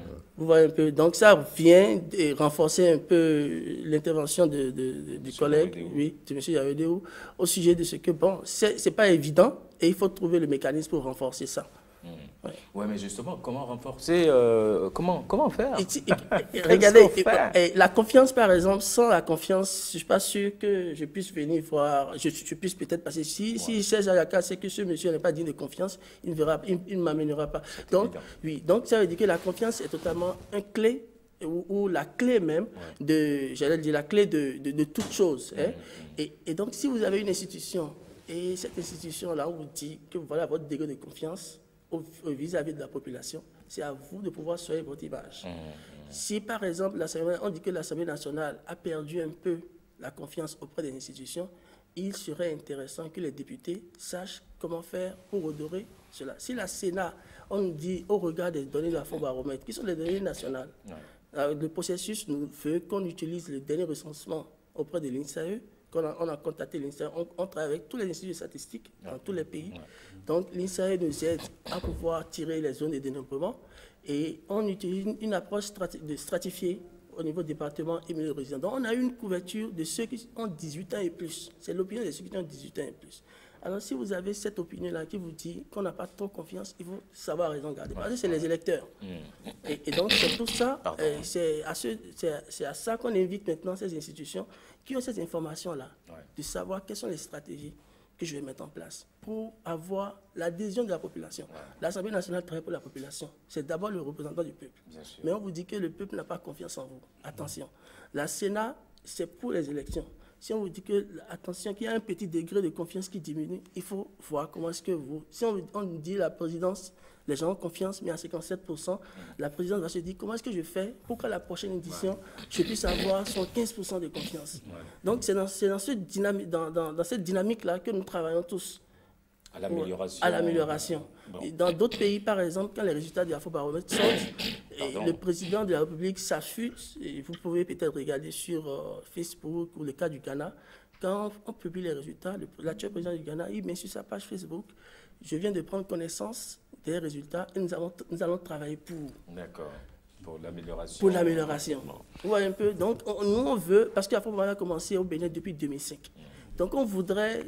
Vous voyez un peu. Donc ça vient de renforcer un peu l'intervention du collègue, oui, de M. Yavedéou, au sujet de ce que, bon, c'est pas évident et il faut trouver le mécanisme pour renforcer ça. Ouais, mais justement, comment renforcer, comment faire? Regardez, la confiance, par exemple, sans la confiance, je ne suis pas sûr que je puisse venir voir, je puisse peut-être passer. Si Serge Ayaka sait que ce monsieur n'est pas digne de confiance, il ne m'amènera pas. Donc, oui, donc ça veut dire que la confiance est totalement une clé, ou la clé même, j'allais dire la clé de toute chose. Hein. Et donc, si vous avez une institution, et cette institution-là, on vous dit que voilà votre degré de confiance, vis-à-vis de la population, c'est à vous de pouvoir soigner votre image. Si par exemple, on dit que l'Assemblée nationale a perdu un peu la confiance auprès des institutions, il serait intéressant que les députés sachent comment faire pour redorer cela. Si la Sénat, on nous dit au regard des données de la Fonds-Baromètre, qui sont les données nationales, le processus nous veut qu'on utilise le dernier recensement auprès de l'INSAE, on a contacté l'INSAE, on travaille avec tous les instituts statistiques dans tous les pays. Donc l'INSAE nous aide à pouvoir tirer les zones de dénombrement et on utilise une approche stratifiée au niveau département et milieu résident. Donc on a une couverture de ceux qui ont 18 ans et plus. C'est l'opinion de ceux qui ont 18 ans et plus. Alors si vous avez cette opinion-là qui vous dit qu'on n'a pas trop confiance, il faut savoir raison garder. Parce que c'est les électeurs. Et donc c'est tout ça, c'est à ça qu'on invite maintenant ces institutions qui ont cette information-là, de savoir quelles sont les stratégies que je vais mettre en place pour avoir l'adhésion de la population. L'Assemblée nationale travaille pour la population. C'est d'abord le représentant du peuple. Mais on vous dit que le peuple n'a pas confiance en vous. Attention. La Sénat, c'est pour les élections. Si on vous dit que, attention, qu'il y a un petit degré de confiance qui diminue, il faut voir comment est-ce que vous... Si on nous dit la présidence, les gens ont confiance, mais à 57%, la présidence va se dire comment est-ce que je fais pour qu'à la prochaine édition, je puisse avoir 15% de confiance. Donc c'est dans cette dynamique-là que nous travaillons tous. À l'amélioration. À l'amélioration. Dans d'autres pays, par exemple, quand les résultats de l'Afro-Baromètre sortent, le président de la République s'affûte, et vous pouvez peut-être regarder sur Facebook ou le cas du Ghana, quand on publie les résultats, l'actuel président du Ghana, il met sur sa page Facebook, je viens de prendre connaissance des résultats et nous allons travailler pour. D'accord. Pour l'amélioration. Pour l'amélioration. Vous voyez un peu. Donc, nous, on veut, parce qu'Afro-Baromètre a commencé au Bénin depuis 2005. Donc, on voudrait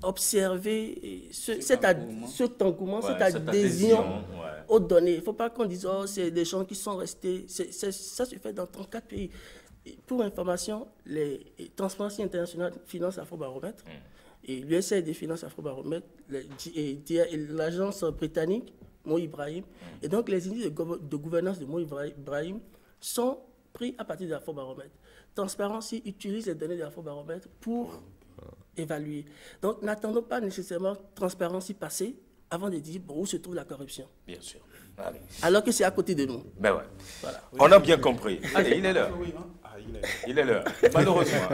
observer cet engouement, cette adhésion aux données. Il ne faut pas qu'on dise, oh, c'est des gens qui sont restés. Ça se fait dans 34 pays. Et pour information, Transparency International finance Afro-Baromètre. Et l'USAID finance Afro-Baromètre, l'agence britannique, Mo Ibrahim. Et donc, les indices de gouvernance de Mo Ibrahim sont pris à partir de l'Afro-Baromètre. Transparency utilise les données de l'Afro-Baromètre pour évaluer. Donc, n'attendons pas nécessairement Transparency passer avant de dire où se trouve la corruption. Bien sûr. Allez. Alors que c'est à côté de nous. Ben ouais. Voilà. On a bien compris. Allez, il est l'heure. Il est l'heure, malheureusement.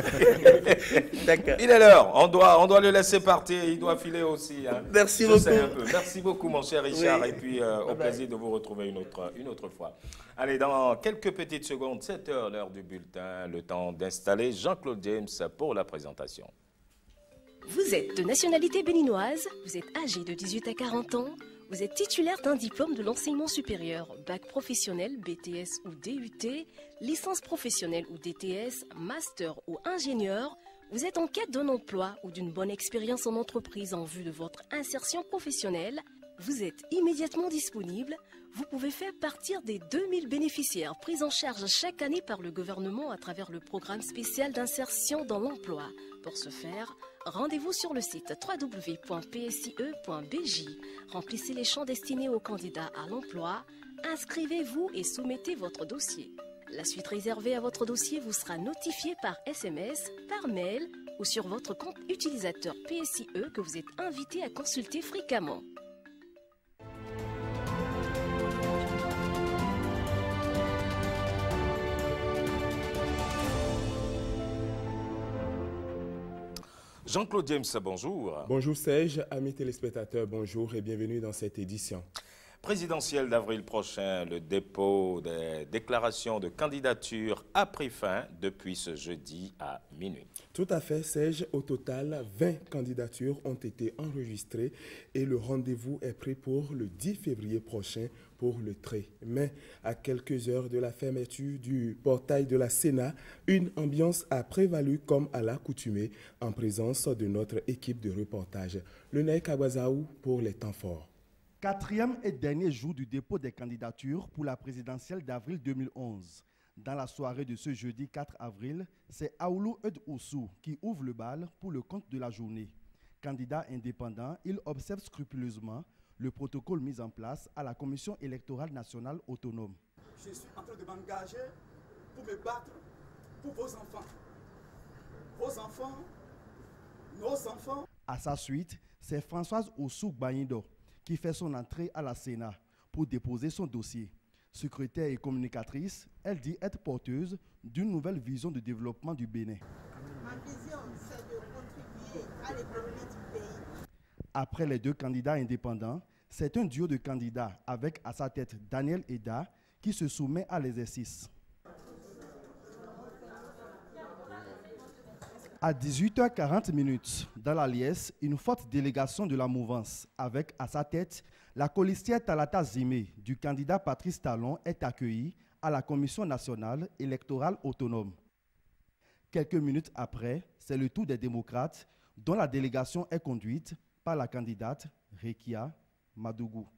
Il est l'heure. On doit le laisser partir. Il doit filer aussi. Hein. Merci beaucoup. Merci beaucoup, mon cher Richard. Oui. Et puis, au plaisir de vous retrouver une autre fois. Allez, dans quelques petites secondes, 7 heures, l'heure du bulletin. Le temps d'installer Jean-Claude James pour la présentation. Vous êtes de nationalité béninoise, vous êtes âgé de 18 à 40 ans, vous êtes titulaire d'un diplôme de l'enseignement supérieur, bac professionnel, BTS ou DUT, licence professionnelle ou DTS, master ou ingénieur, vous êtes en quête d'un emploi ou d'une bonne expérience en entreprise en vue de votre insertion professionnelle, vous êtes immédiatement disponible, vous pouvez faire partir des 2000 bénéficiaires pris en charge chaque année par le gouvernement à travers le programme spécial d'insertion dans l'emploi. Pour ce faire, rendez-vous sur le site www.psie.bj. Remplissez les champs destinés aux candidats à l'emploi, inscrivez-vous et soumettez votre dossier. La suite réservée à votre dossier vous sera notifiée par SMS, par mail ou sur votre compte utilisateur PSIE que vous êtes invité à consulter fréquemment. Jean-Claude James, bonjour. Bonjour Serge, amis téléspectateurs, bonjour et bienvenue dans cette édition. Présidentielle d'avril prochain, le dépôt des déclarations de candidature a pris fin depuis ce jeudi à minuit. Tout à fait, Serge. Au total, 20 candidatures ont été enregistrées et le rendez-vous est pris pour le 10 février prochain pour le trait. Mais à quelques heures de la fermeture du portail de la Sénat, une ambiance a prévalu comme à l'accoutumée en présence de notre équipe de reportage. Le Naïk Kagwazaou pour les temps forts. Quatrième et dernier jour du dépôt des candidatures pour la présidentielle d'avril 2011. Dans la soirée de ce jeudi 4 avril, c'est Aoulou Oussou qui ouvre le bal pour le compte de la journée. Candidat indépendant, il observe scrupuleusement le protocole mis en place à la Commission électorale nationale autonome. Je suis en train de m'engager pour me battre pour vos enfants. Vos enfants, nos enfants. À sa suite, c'est Françoise Oussou Bayindo qui fait son entrée à la Sénat pour déposer son dossier. Secrétaire et communicatrice, elle dit être porteuse d'une nouvelle vision de développement du Bénin. Ma vision, c'est de contribuer à l'économie du pays. Après les deux candidats indépendants, c'est un duo de candidats avec à sa tête Daniel Eda qui se soumet à l'exercice. À 18h40, dans la liesse, une forte délégation de la mouvance, avec à sa tête la colistière Talata Zimé du candidat Patrice Talon, est accueillie à la Commission nationale électorale autonome. Quelques minutes après, c'est le tour des démocrates, dont la délégation est conduite par la candidate Rekia Madougou.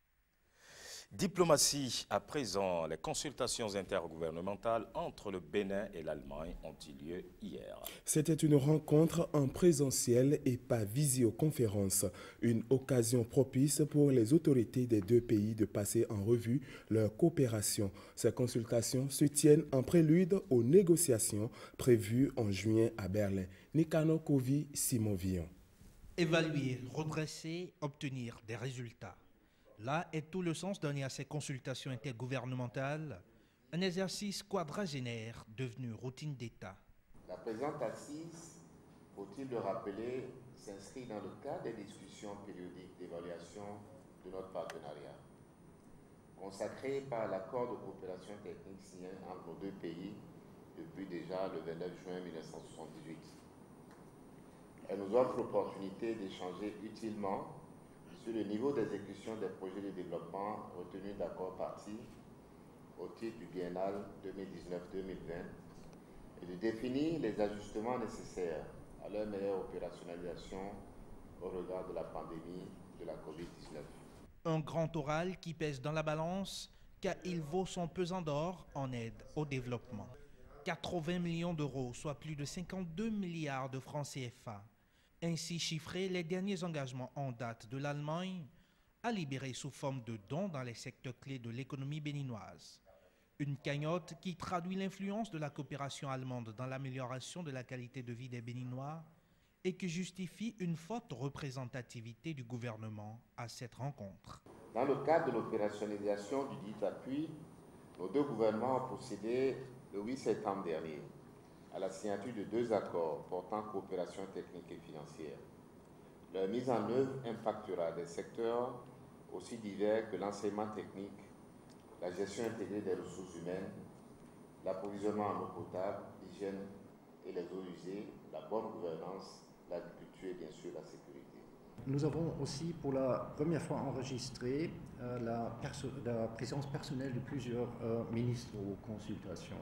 Diplomatie à présent, les consultations intergouvernementales entre le Bénin et l'Allemagne ont eu lieu hier. C'était une rencontre en présentiel et pas visioconférence, une occasion propice pour les autorités des deux pays de passer en revue leur coopération. Ces consultations se tiennent en prélude aux négociations prévues en juin à Berlin. Nikano Kovi, Simon Villon. Évaluer, redresser, obtenir des résultats. Là est tout le sens donné à ces consultations intergouvernementales, un exercice quadragénaire devenu routine d'État. La présente assise, faut-il le rappeler, s'inscrit dans le cadre des discussions périodiques d'évaluation de notre partenariat, consacré par l'accord de coopération technique signé entre nos deux pays depuis déjà le 29 juin 1978. Elle nous offre l'opportunité d'échanger utilement sur le niveau d'exécution des projets de développement retenus d'accord partis au titre du biennal 2019-2020 et de définir les ajustements nécessaires à leur meilleure opérationnalisation au regard de la pandémie de la COVID-19. Un grand oral qui pèse dans la balance car il vaut son pesant d'or en aide au développement. 80 millions d'euros, soit plus de 52 milliards de francs CFA. Ainsi chiffrés les derniers engagements en date de l'Allemagne à libérer sous forme de dons dans les secteurs clés de l'économie béninoise. Une cagnotte qui traduit l'influence de la coopération allemande dans l'amélioration de la qualité de vie des Béninois et qui justifie une forte représentativité du gouvernement à cette rencontre. Dans le cadre de l'opérationnalisation du dit appui, nos deux gouvernements ont procédé le 8 septembre dernier à la signature de deux accords portant coopération technique et financière. Leur mise en œuvre impactera des secteurs aussi divers que l'enseignement technique, la gestion intégrée des ressources humaines, l'approvisionnement en eau potable, l'hygiène et les eaux usées, la bonne gouvernance, l'agriculture et bien sûr la sécurité. Nous avons aussi pour la première fois enregistré la présence personnelle de plusieurs ministres aux consultations.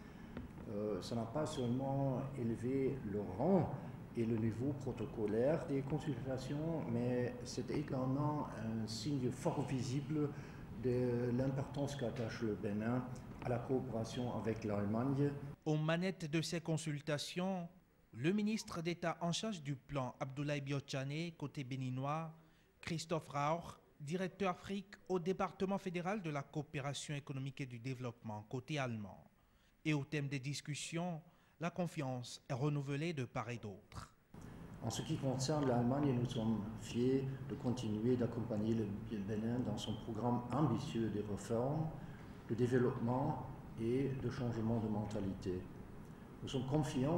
Ça n'a pas seulement élevé le rang et le niveau protocolaire des consultations, mais c'est également un signe fort visible de l'importance qu'attache le Bénin à la coopération avec l'Allemagne. Aux manettes de ces consultations, le ministre d'État en charge du plan Abdoulaye Biotchane, côté béninois, Christophe Rauch, directeur Afrique au département fédéral de la coopération économique et du développement, côté allemand. Et au thème des discussions, la confiance est renouvelée de part et d'autre. En ce qui concerne l'Allemagne, nous sommes fiers de continuer d'accompagner le Bénin dans son programme ambitieux de réformes, de développement et de changement de mentalité. Nous sommes confiants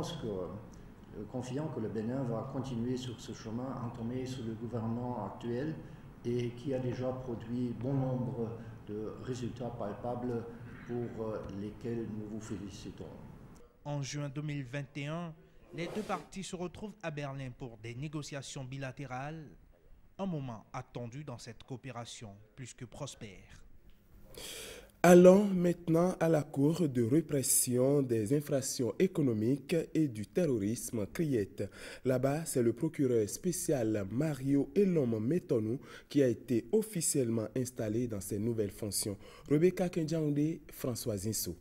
que le Bénin va continuer sur ce chemin entamé sous le gouvernement actuel et qui a déjà produit bon nombre de résultats palpables pour lesquels nous vous félicitons. En juin 2021, les deux parties se retrouvent à Berlin pour des négociations bilatérales, un moment attendu dans cette coopération plus que prospère. Allons maintenant à la Cour de répression des infractions économiques et du terrorisme, CRIET. Là-bas, c'est le procureur spécial Mario Elom Metonou qui a été officiellement installé dans ses nouvelles fonctions. Rebecca Kenjaoundé, François Zinsou.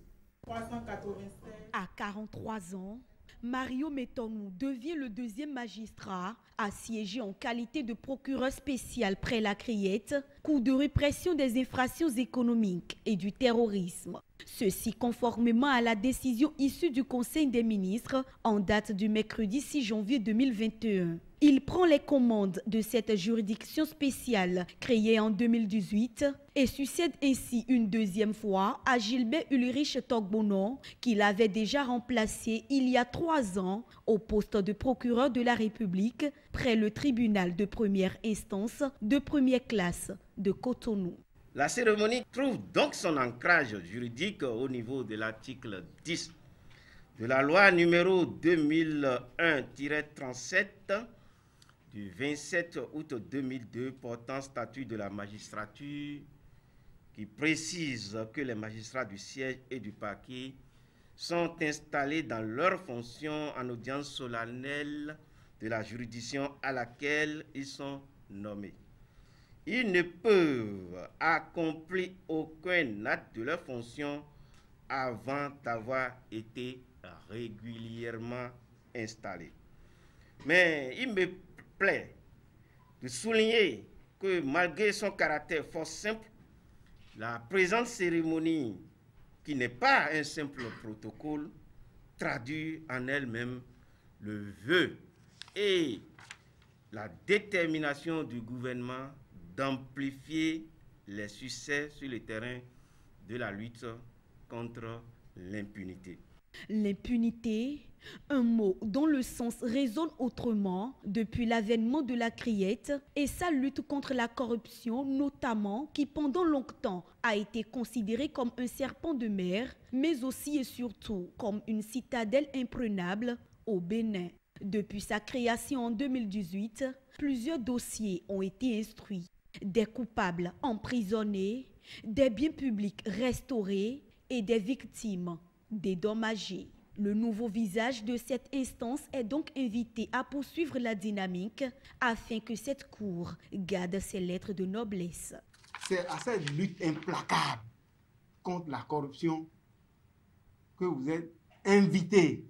À 43 ans, Mario Metonou devient le deuxième magistrat à siéger en qualité de procureur spécial près la CRIET, Cour de répression des infractions économiques et du terrorisme. Ceci conformément à la décision issue du Conseil des ministres en date du mercredi 6 janvier 2021. Il prend les commandes de cette juridiction spéciale créée en 2018 et succède ainsi une deuxième fois à Gilbert Ulrich Togbono, qu'il avait déjà remplacé il y a 3 ans au poste de procureur de la République près le tribunal de première instance de première classe de Cotonou. La cérémonie trouve donc son ancrage juridique au niveau de l'article 10 de la loi numéro 2001-37 du 27 août 2002 portant statut de la magistrature, qui précise que les magistrats du siège et du parquet sont installés dans leurs fonctions en audience solennelle de la juridiction à laquelle ils sont nommés. Ils ne peuvent accomplir aucun acte de leur fonction avant d'avoir été régulièrement installés. Mais il me plaît de souligner que malgré son caractère fort simple, la présente cérémonie, qui n'est pas un simple protocole, traduit en elle-même le vœu et la détermination du gouvernement d'amplifier les succès sur le terrain de la lutte contre l'impunité. L'impunité, un mot dont le sens résonne autrement depuis l'avènement de la CRIET et sa lutte contre la corruption notamment, qui pendant longtemps a été considérée comme un serpent de mer, mais aussi et surtout comme une citadelle imprenable au Bénin. Depuis sa création en 2018, plusieurs dossiers ont été instruits. Des coupables emprisonnés, des biens publics restaurés et des victimes dédommagées. Le nouveau visage de cette instance est donc invité à poursuivre la dynamique afin que cette cour garde ses lettres de noblesse. C'est à cette lutte implacable contre la corruption que vous êtes invités.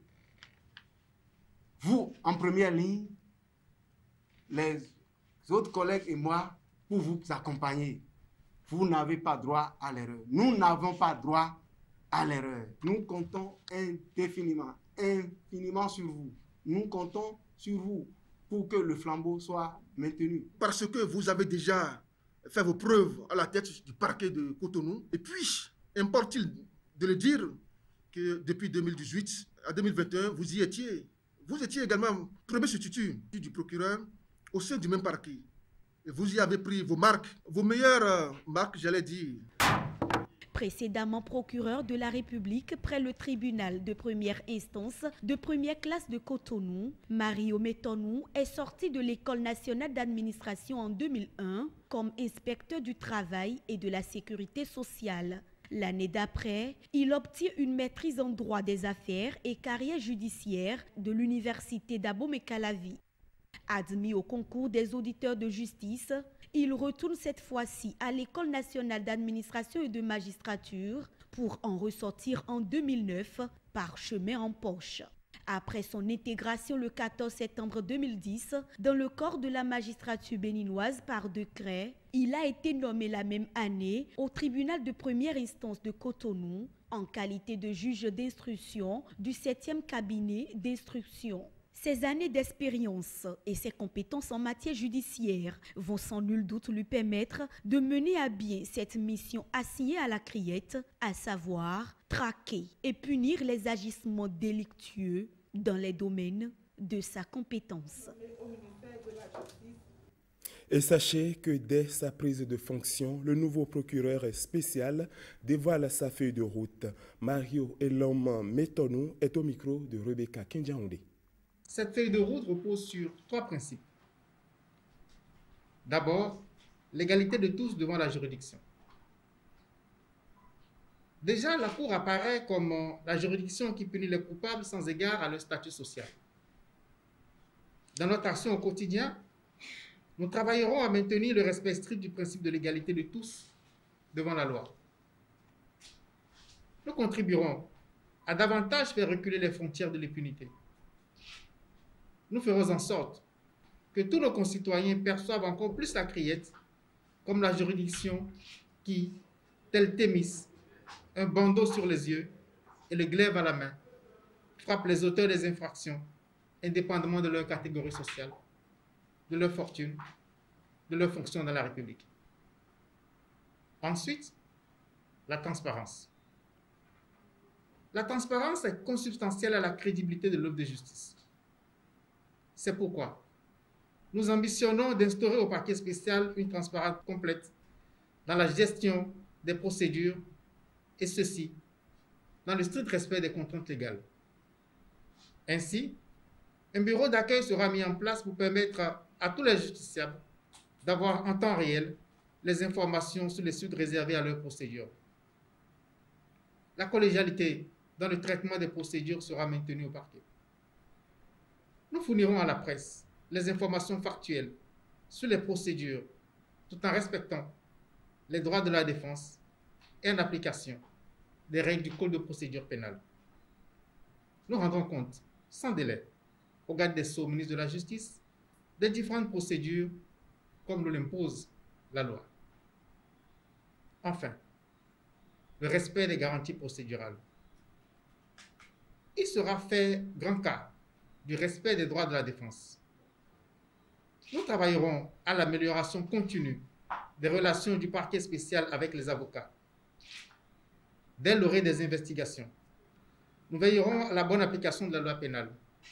Vous, en première ligne, les autres collègues et moi, pour vous accompagner. Vous n'avez pas droit à l'erreur. Nous n'avons pas droit à l'erreur. Nous comptons infiniment sur vous. Nous comptons sur vous pour que le flambeau soit maintenu. Parce que vous avez déjà fait vos preuves à la tête du parquet de Cotonou. Et puis, importe-t-il de le dire que depuis 2018 à 2021, vous y étiez. Vous étiez également premier substitut du procureur au sein du même parquet. Et vous y avez pris vos marques, vos meilleures marques, j'allais dire. Précédemment procureur de la République près le tribunal de première instance de première classe de Cotonou, Mario Metonou est sorti de l'École nationale d'administration en 2001 comme inspecteur du travail et de la sécurité sociale. L'année d'après, il obtient une maîtrise en droit des affaires et carrière judiciaire de l'université d'Abomey-Calavi. Admis au concours des auditeurs de justice, il retourne cette fois-ci à l'École nationale d'administration et de magistrature pour en ressortir en 2009 par chemin en poche. Après son intégration le 14 septembre 2010 dans le corps de la magistrature béninoise par décret, il a été nommé la même année au tribunal de première instance de Cotonou en qualité de juge d'instruction du 7e cabinet d'instruction. Ses années d'expérience et ses compétences en matière judiciaire vont sans nul doute lui permettre de mener à bien cette mission assignée à la CRIET, à savoir traquer et punir les agissements délictueux dans les domaines de sa compétence. Et sachez que dès sa prise de fonction, le nouveau procureur spécial dévoile sa feuille de route. Mario Elom Metonou est au micro de Rebecca Kendiaoundé. Cette feuille de route repose sur 3 principes. D'abord, l'égalité de tous devant la juridiction. Déjà, la Cour apparaît comme la juridiction qui punit les coupables sans égard à leur statut social. Dans notre action au quotidien, nous travaillerons à maintenir le respect strict du principe de l'égalité de tous devant la loi. Nous contribuerons à davantage faire reculer les frontières de l'impunité. Nous ferons en sorte que tous nos concitoyens perçoivent encore plus la criette comme la juridiction qui, tel Thémis, un bandeau sur les yeux et le glaive à la main, frappe les auteurs des infractions, indépendamment de leur catégorie sociale, de leur fortune, de leur fonction dans la République. Ensuite, la transparence. La transparence est consubstantielle à la crédibilité de l'œuvre de justice. C'est pourquoi nous ambitionnons d'instaurer au parquet spécial une transparence complète dans la gestion des procédures, et ceci dans le strict respect des contraintes légales. Ainsi, un bureau d'accueil sera mis en place pour permettre à tous les justiciables d'avoir en temps réel les informations sur les suites réservées à leurs procédures. La collégialité dans le traitement des procédures sera maintenue au parquet. Nous fournirons à la presse les informations factuelles sur les procédures tout en respectant les droits de la défense et en application des règles du Code de procédure pénale. Nous rendrons compte, sans délai, au garde des Sceaux, ministre de la Justice, des différentes procédures comme nous l'impose la loi. Enfin, le respect des garanties procédurales. Il sera fait grand cas du respect des droits de la défense. Nous travaillerons à l'amélioration continue des relations du parquet spécial avec les avocats. Dès l'orée des investigations, nous veillerons à la bonne application de la loi pénale,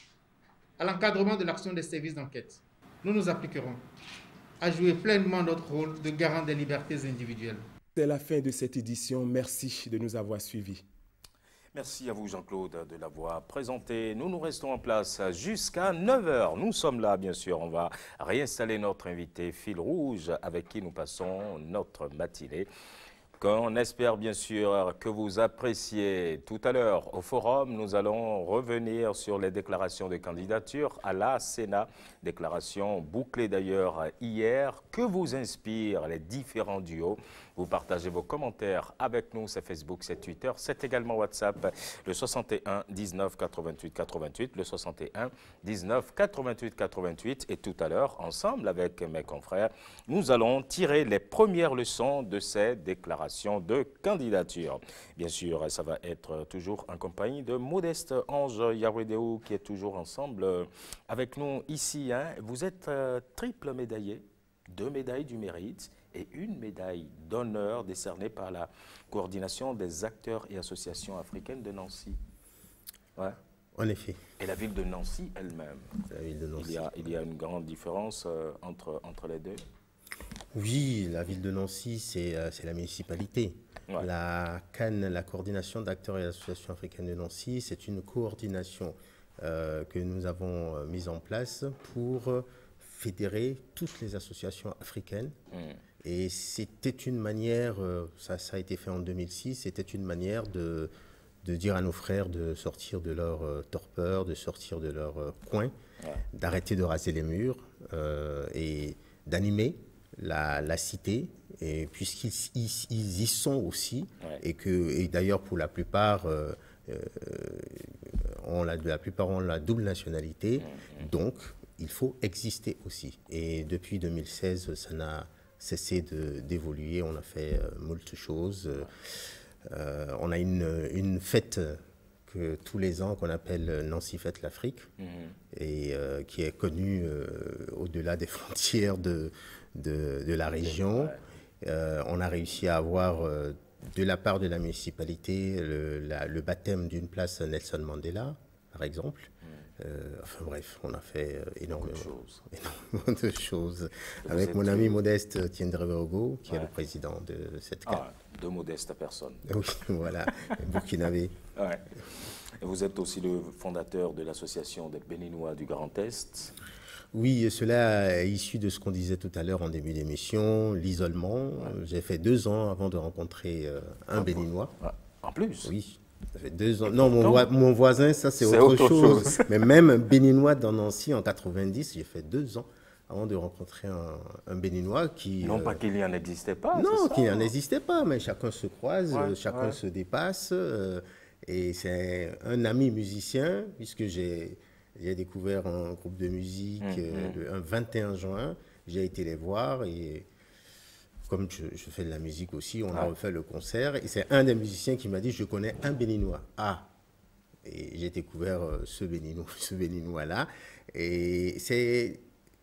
à l'encadrement de l'action des services d'enquête. Nous nous appliquerons à jouer pleinement notre rôle de garant des libertés individuelles. C'est la fin de cette édition. Merci de nous avoir suivis. Merci à vous, Jean-Claude, de l'avoir présenté. Nous restons en place jusqu'à 9h. Nous sommes là, bien sûr. On va réinstaller notre invité Fil Rouge, avec qui nous passons notre matinée. On espère bien sûr que vous appréciez. Tout à l'heure, au forum, nous allons revenir sur les déclarations de candidature à la Sénat. Déclaration bouclée d'ailleurs hier. Que vous inspirent les différents duos? Vous partagez vos commentaires avec nous, c'est Facebook, c'est Twitter, c'est également WhatsApp, le 61 19 88 88, le 61 19 88 88. Et tout à l'heure, ensemble avec mes confrères, nous allons tirer les premières leçons de ces déclarations de candidature. Bien sûr, ça va être toujours en compagnie de Modeste Ange Yawedeo qui est toujours ensemble avec nous ici. Vous êtes triple médaillé, 2 médailles du mérite et 1 médaille d'honneur décernée par la coordination des acteurs et associations africaines de Nancy. Ouais. En effet. Et la ville de Nancy elle-même. La ville de Nancy. Il y a une grande différence entre les deux? Oui, la ville de Nancy, c'est la municipalité. Ouais. La CAN, la coordination d'acteurs et associations africaines de Nancy, c'est une coordination que nous avons mise en place pour fédérer toutes les associations africaines. Et c'était une manière, ça a été fait en 2006, c'était une manière de dire à nos frères de sortir de leur torpeur, de sortir de leur coin, d'arrêter de raser les murs et d'animer la cité, et puisqu'ils y sont aussi, et d'ailleurs pour la plupart, ont la double nationalité, donc il faut exister aussi. Et depuis 2016, ça n'a cessé d'évoluer, on a fait moult choses. On a une fête que tous les ans qu'on appelle Nancy Fête l'Afrique, et qui est connue au-delà des frontières de la région. On a réussi à avoir de la part de la municipalité le baptême d'une place Nelson Mandela, par exemple. Enfin bref, on a fait énormément de choses. Avec mon ami Modeste Tiendrevergo, qui est le président de cette CAN. De modestes personnes. Oui, voilà, burkinabé. Ouais. Et vous êtes aussi le fondateur de l'association des Béninois du Grand Est. Oui, cela est issu de ce qu'on disait tout à l'heure en début d'émission, l'isolement. J'ai fait 2 ans avant de rencontrer un Béninois. En plus? Oui, ça fait 2 ans. Non, mon voisin, ça c'est autre chose. Mais même un Béninois dans Nancy en 90, j'ai fait 2 ans avant de rencontrer un Béninois qui... Non pas qu'il n'y en existait pas. Non, qu'il n'y en existait pas, mais chacun se croise, chacun se dépasse. Et c'est un ami musicien, puisque j'ai découvert un groupe de musique un 21 juin. J'ai été les voir et comme je fais de la musique aussi, on a refait le concert. Et c'est un des musiciens qui m'a dit, je connais un Béninois. Ah, et j'ai découvert ce Béninois-là. Et c'est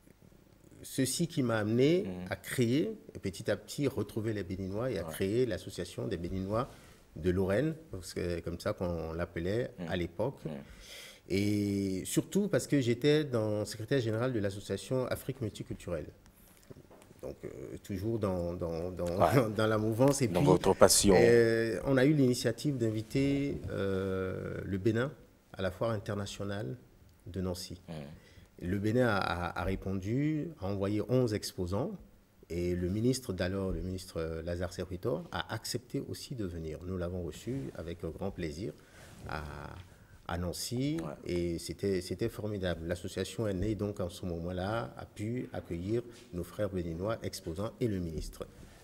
ceci qui m'a amené à créer, petit à petit, retrouver les Béninois et à créer l'association des Béninois de Lorraine, c'est comme ça qu'on l'appelait à l'époque. Et surtout parce que j'étais secrétaire général de l'association Afrique multiculturelle. Donc, toujours dans la mouvance. Et dans puis, votre passion. On a eu l'initiative d'inviter le Bénin à la foire internationale de Nancy. Le Bénin a répondu, a envoyé 11 exposants. Et le ministre d'alors, le ministre Lazare Serruitor, a accepté aussi de venir. Nous l'avons reçu avec grand plaisir à Nancy et c'était formidable. L'association est née donc en ce moment-là, a pu accueillir nos frères béninois exposants et le ministre.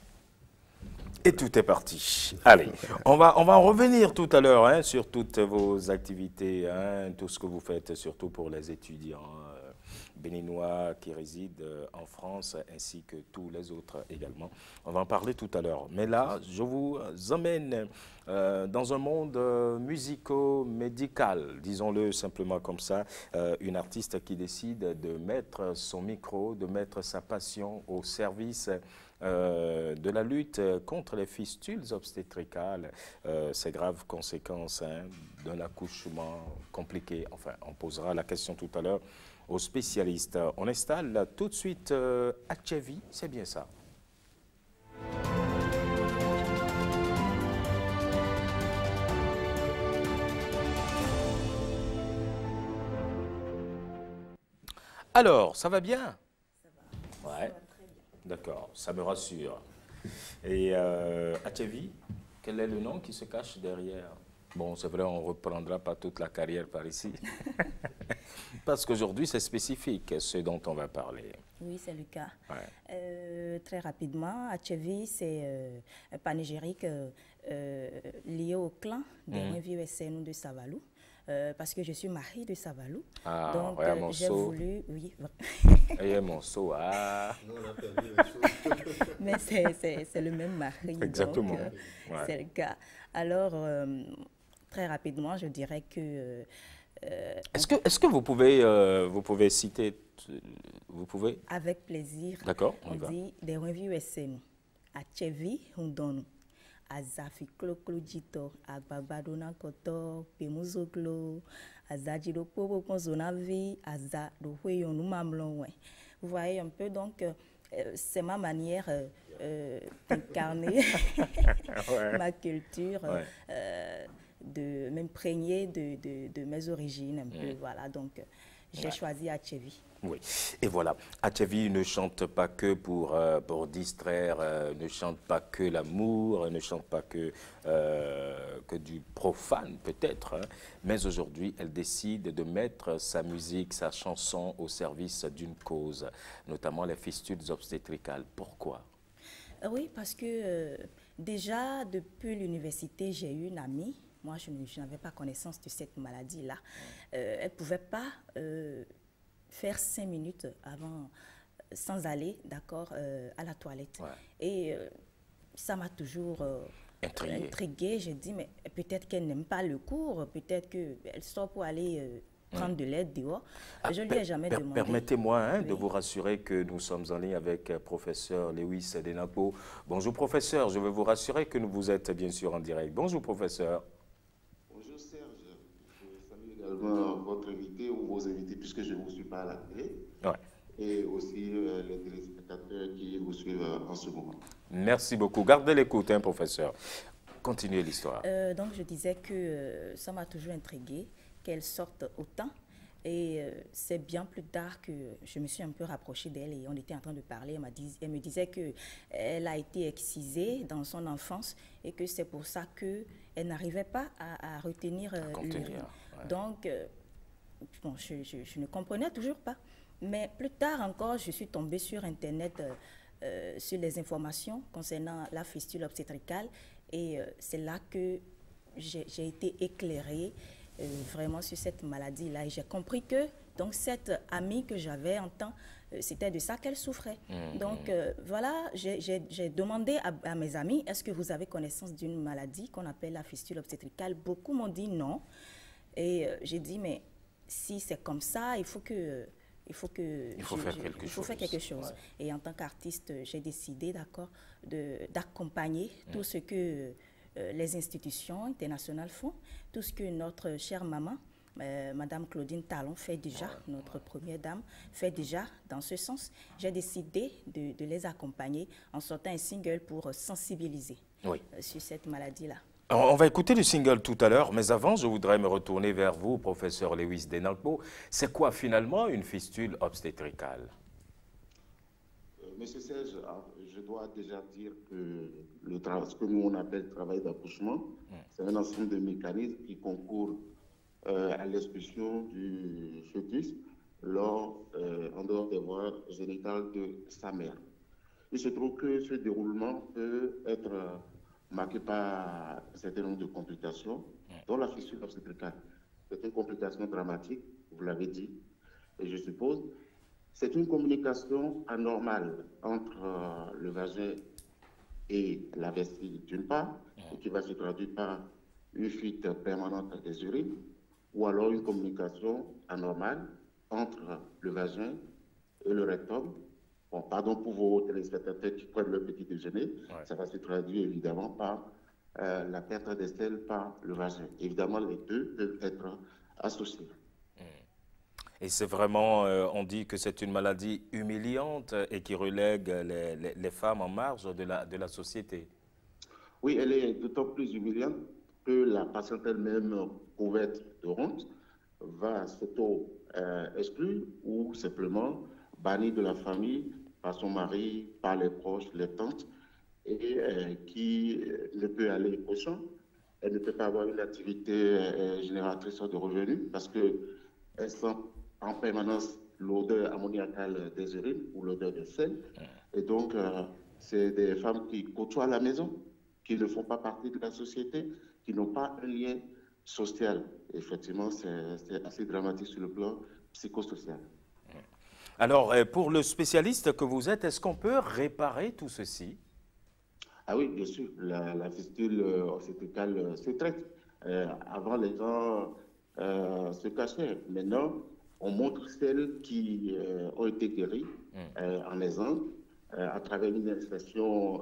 Et tout est parti. Allez, on va en revenir tout à l'heure sur toutes vos activités, tout ce que vous faites, surtout pour les étudiants béninois qui résident en France, ainsi que tous les autres également. On va en parler tout à l'heure. Mais là, je vous emmène dans un monde musico-médical, disons-le simplement comme ça. Une artiste qui décide de mettre son micro, de mettre sa passion au service de la lutte contre les fistules obstétricales, ces graves conséquences d'un accouchement compliqué. Enfin, on posera la question tout à l'heure aux spécialistes. On installe tout de suite Atchevi, c'est bien ça. Alors, ça va bien? Ça va. Ouais. D'accord, ça me rassure. Et Atchevi, quel est le nom qui se cache derrière? Bon, c'est vrai, on ne reprendra pas toute la carrière par ici. Parce qu'aujourd'hui, c'est spécifique, ce dont on va parler. Oui, c'est le cas. Ouais. Très rapidement, Atchevi, c'est un panégyrique lié au clan des vieux SNU de Savalou. Parce que je suis mariée de Savalou. Ah, donc j'ai voulu... Oui. Et mon seau, Mais c'est le même mari. Exactement. C'est le cas. Alors, très rapidement, je dirais que... Est-ce que vous pouvez citer... Vous pouvez? Avec plaisir. D'accord, on y va. dit des revues SNU. Atchevi, Hundonu. Azafi Kloklo Jito, Agbabadona Koto, Pemuzoklo, Azajiro Pobo Konzonavi, Azado Hueyonu Mamlonwe. Vous voyez un peu, donc, c'est ma manière d'incarner ma culture, de m'imprégner de mes origines, un peu, voilà, donc j'ai choisi Atchevi. Oui, et voilà, Atchevi ne chante pas que pour distraire, ne chante pas que l'amour, ne chante pas que du profane peut-être, mais aujourd'hui elle décide de mettre sa musique, sa chanson au service d'une cause, notamment les fistules obstétricales. Pourquoi? Oui, parce que déjà depuis l'université, j'ai eu une amie, moi je n'avais pas connaissance de cette maladie-là, elle ne pouvait pas... faire 5 minutes avant, sans aller, d'accord, à la toilette. Ouais. Et ça m'a toujours intriguée. J'ai dit, mais peut-être qu'elle n'aime pas le cours, peut-être qu'elle sort pour aller prendre de l'aide dehors. Je ne lui ai jamais demandé. Permettez-moi de vous rassurer que nous sommes en ligne avec professeur Lewis Denapo. Bonjour professeur, je veux vous rassurer que vous êtes bien sûr en direct. Bonjour professeur. Bonjour Serge, je salue également naturellement votre invité ou vos invités, puisque je ne vous suis pas à la télé, et aussi les téléspectateurs qui vous suivent en ce moment. Merci beaucoup. Gardez l'écoute, hein, professeur. Continuez l'histoire. Donc, je disais que ça m'a toujours intriguée, qu'elle sorte autant. Et c'est bien plus tard que je me suis un peu rapprochée d'elle et on était en train de parler. Elle me disait qu'elle a été excisée dans son enfance et que c'est pour ça qu'elle n'arrivait pas à retenir l'urine. Donc, bon, je ne comprenais toujours pas. Mais plus tard encore, je suis tombée sur Internet sur les informations concernant la fistule obstétricale et c'est là que j'ai été éclairée vraiment sur cette maladie-là. Et j'ai compris que donc, cette amie que j'avais en temps, c'était de ça qu'elle souffrait. Donc voilà, j'ai demandé à mes amis, est-ce que vous avez connaissance d'une maladie qu'on appelle la fistule obstétricale? Beaucoup m'ont dit non. Et j'ai dit, mais si c'est comme ça, il faut faire quelque chose. Et en tant qu'artiste, j'ai décidé, d'accompagner tout ce que les institutions internationales font, tout ce que notre chère maman, Madame Claudine Talon, fait déjà, notre première dame, fait déjà dans ce sens. J'ai décidé de les accompagner en sortant un single pour sensibiliser sur cette maladie-là. On va écouter le single tout à l'heure, mais avant, je voudrais me retourner vers vous, professeur Lewis Denalpo. C'est quoi finalement une fistule obstétricale? Monsieur Serge, je dois déjà dire que ce que nous on appelle travail d'accouchement, c'est un ensemble de mécanismes qui concourent à l'expulsion du fœtus en dehors des voies génitales de sa mère. Il se trouve que ce déroulement peut être marqué par un certain nombre de complications, dont la fistule obstétricale. C'est une complication dramatique, vous l'avez dit, et je suppose. C'est une communication anormale entre le vagin et la vessie d'une part, et qui va se traduire par une fuite permanente des urines, ou alors une communication anormale entre le vagin et le rectum. Bon, pardon pour vos téléspectateurs qui prennent le petit déjeuner, ça va se traduire évidemment par la perte des selles par le vagin. Évidemment, les deux peuvent être associés. Et c'est vraiment, on dit que c'est une maladie humiliante et qui relègue les femmes en marge de la société. Oui, elle est d'autant plus humiliante que la patiente elle-même, couverte de honte, va s'auto-exclure ou simplement bannie de la famille par son mari, par les proches, les tantes, et qui ne peut aller au champ. Elle ne peut pas avoir une activité génératrice de revenus parce qu'elle sent en permanence l'odeur ammoniacale des urines ou l'odeur des selles. Et donc, c'est des femmes qui côtoient la maison, qui ne font pas partie de la société, qui n'ont pas un lien social. Effectivement, c'est assez dramatique sur le plan psychosocial. Alors, pour le spécialiste que vous êtes, est-ce qu'on peut réparer tout ceci? Ah oui, bien sûr. La fistule obstétricale se traite. Avant, les gens se cachaient. Maintenant, on montre celles qui ont été guéries en exemple, à travers une insertion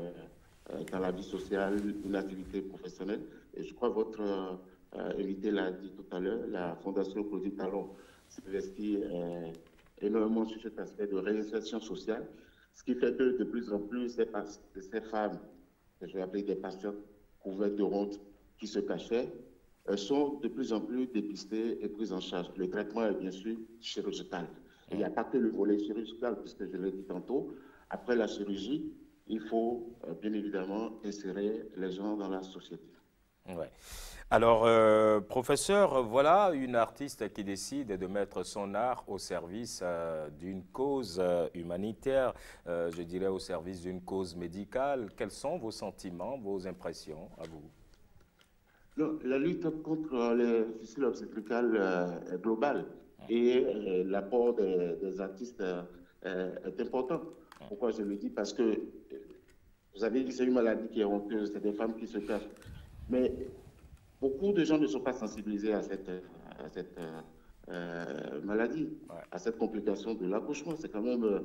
dans la vie sociale, une activité professionnelle. Et je crois que votre invité l'a dit tout à l'heure, la Fondation Claudine Talon s'investit énormément sur cet aspect de réinsertion sociale, ce qui fait que de plus en plus, ces femmes, que je vais appeler des patientes couvertes de honte qui se cachaient, sont de plus en plus dépistées et prises en charge. Le traitement est bien sûr chirurgical. Il n'y a pas que le volet chirurgical, puisque je l'ai dit tantôt. Après la chirurgie, il faut bien évidemment insérer les gens dans la société. Ouais. Alors, professeur, voilà une artiste qui décide de mettre son art au service d'une cause humanitaire, je dirais au service d'une cause médicale. Quels sont vos sentiments, vos impressions à vous? Non, la lutte contre les fistules obstétricales est globale et l'apport des artistes est important. Pourquoi je le dis? Parce que vous avez dit que c'est une maladie qui est honteuse, c'est des femmes qui se cachent. Mais beaucoup de gens ne sont pas sensibilisés à cette maladie, à cette complication de l'accouchement. C'est quand même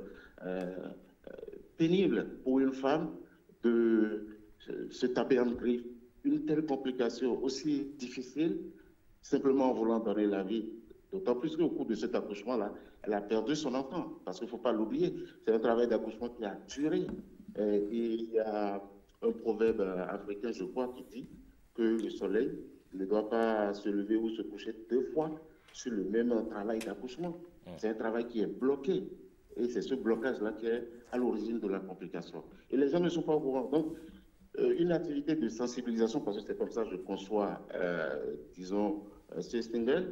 pénible pour une femme de se taper en griffe une telle complication aussi difficile simplement en voulant donner la vie. D'autant plus qu'au cours de cet accouchement-là, elle a perdu son enfant. Parce qu'il ne faut pas l'oublier, c'est un travail d'accouchement qui a duré. Et il y a un proverbe africain, je crois, qui dit que le soleil ne doit pas se lever ou se coucher 2 fois sur le même travail d'accouchement. C'est un travail qui est bloqué. Et c'est ce blocage-là qui est à l'origine de la complication. Et les gens ne sont pas au courant. Donc, une activité de sensibilisation, parce que c'est comme ça que je conçois, disons, ce single,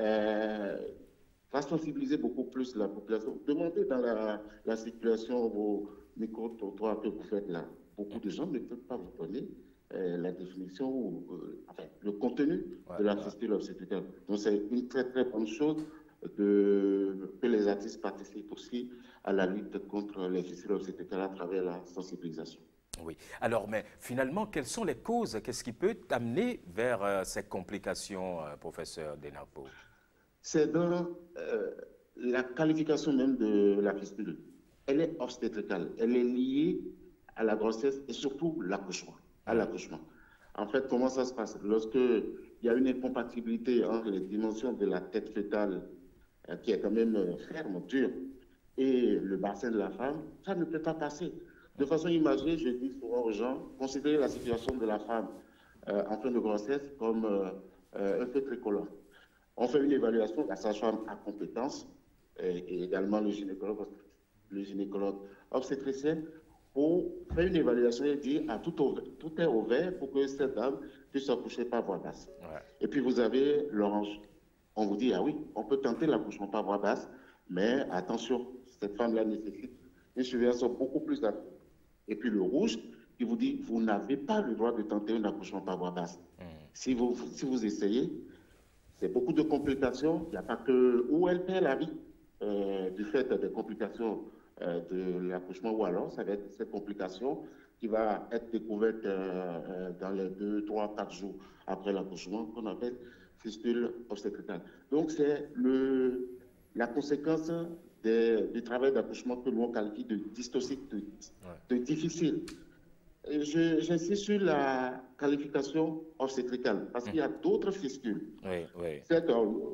va sensibiliser beaucoup plus la population. Demandez dans la circulation au micro-trottoir que vous faites là. Beaucoup de gens ne peuvent pas vous donner la définition ou enfin, le contenu de la fistule obstétricale. Donc c'est une très très bonne chose que les artistes participent aussi à la lutte contre les fistules obstétricales à travers la sensibilisation. Oui. Alors, mais finalement, quelles sont les causes? Qu'est-ce qui peut t'amener vers ces complications, professeur Denarpo? C'est dans la qualification même de la fistule. Elle est obstétricale. Elle est liée à la grossesse et surtout l'accouchement. En fait, comment ça se passe? Lorsque il y a une incompatibilité entre les dimensions de la tête fœtale, qui est quand même ferme, dure, et le bassin de la femme, ça ne peut pas passer. De façon imagée, je dis souvent aux gens, considérez la situation de la femme en fin de grossesse comme un peu tricolore. On fait une évaluation, la sage-femme a compétence, et également le gynécologue obstétricien, pour faire une évaluation et dire tout est ouvert pour que cette dame puisse accoucher par voie basse. Ouais. Et puis vous avez l'orange. On vous dit, ah oui, on peut tenter l'accouchement par voie basse, mais attention, cette femme-là nécessite une surveillance beaucoup plus accrue. Et puis le rouge, qui vous dit, vous n'avez pas le droit de tenter un accouchement par voie basse. Si vous essayez, c'est beaucoup de complications. Il n'y a pas que où elle perd la vie du fait des complications de l'accouchement, ou alors ça va être cette complication qui va être découverte dans les 2, 3, 4 jours après l'accouchement, qu'on appelle fistule obstétricale. Donc c'est la conséquence du travail d'accouchement que l'on qualifie de dystocique, de difficile. J'insiste sur la qualification obstétricale, parce qu'il y a d'autres fistules. Certes,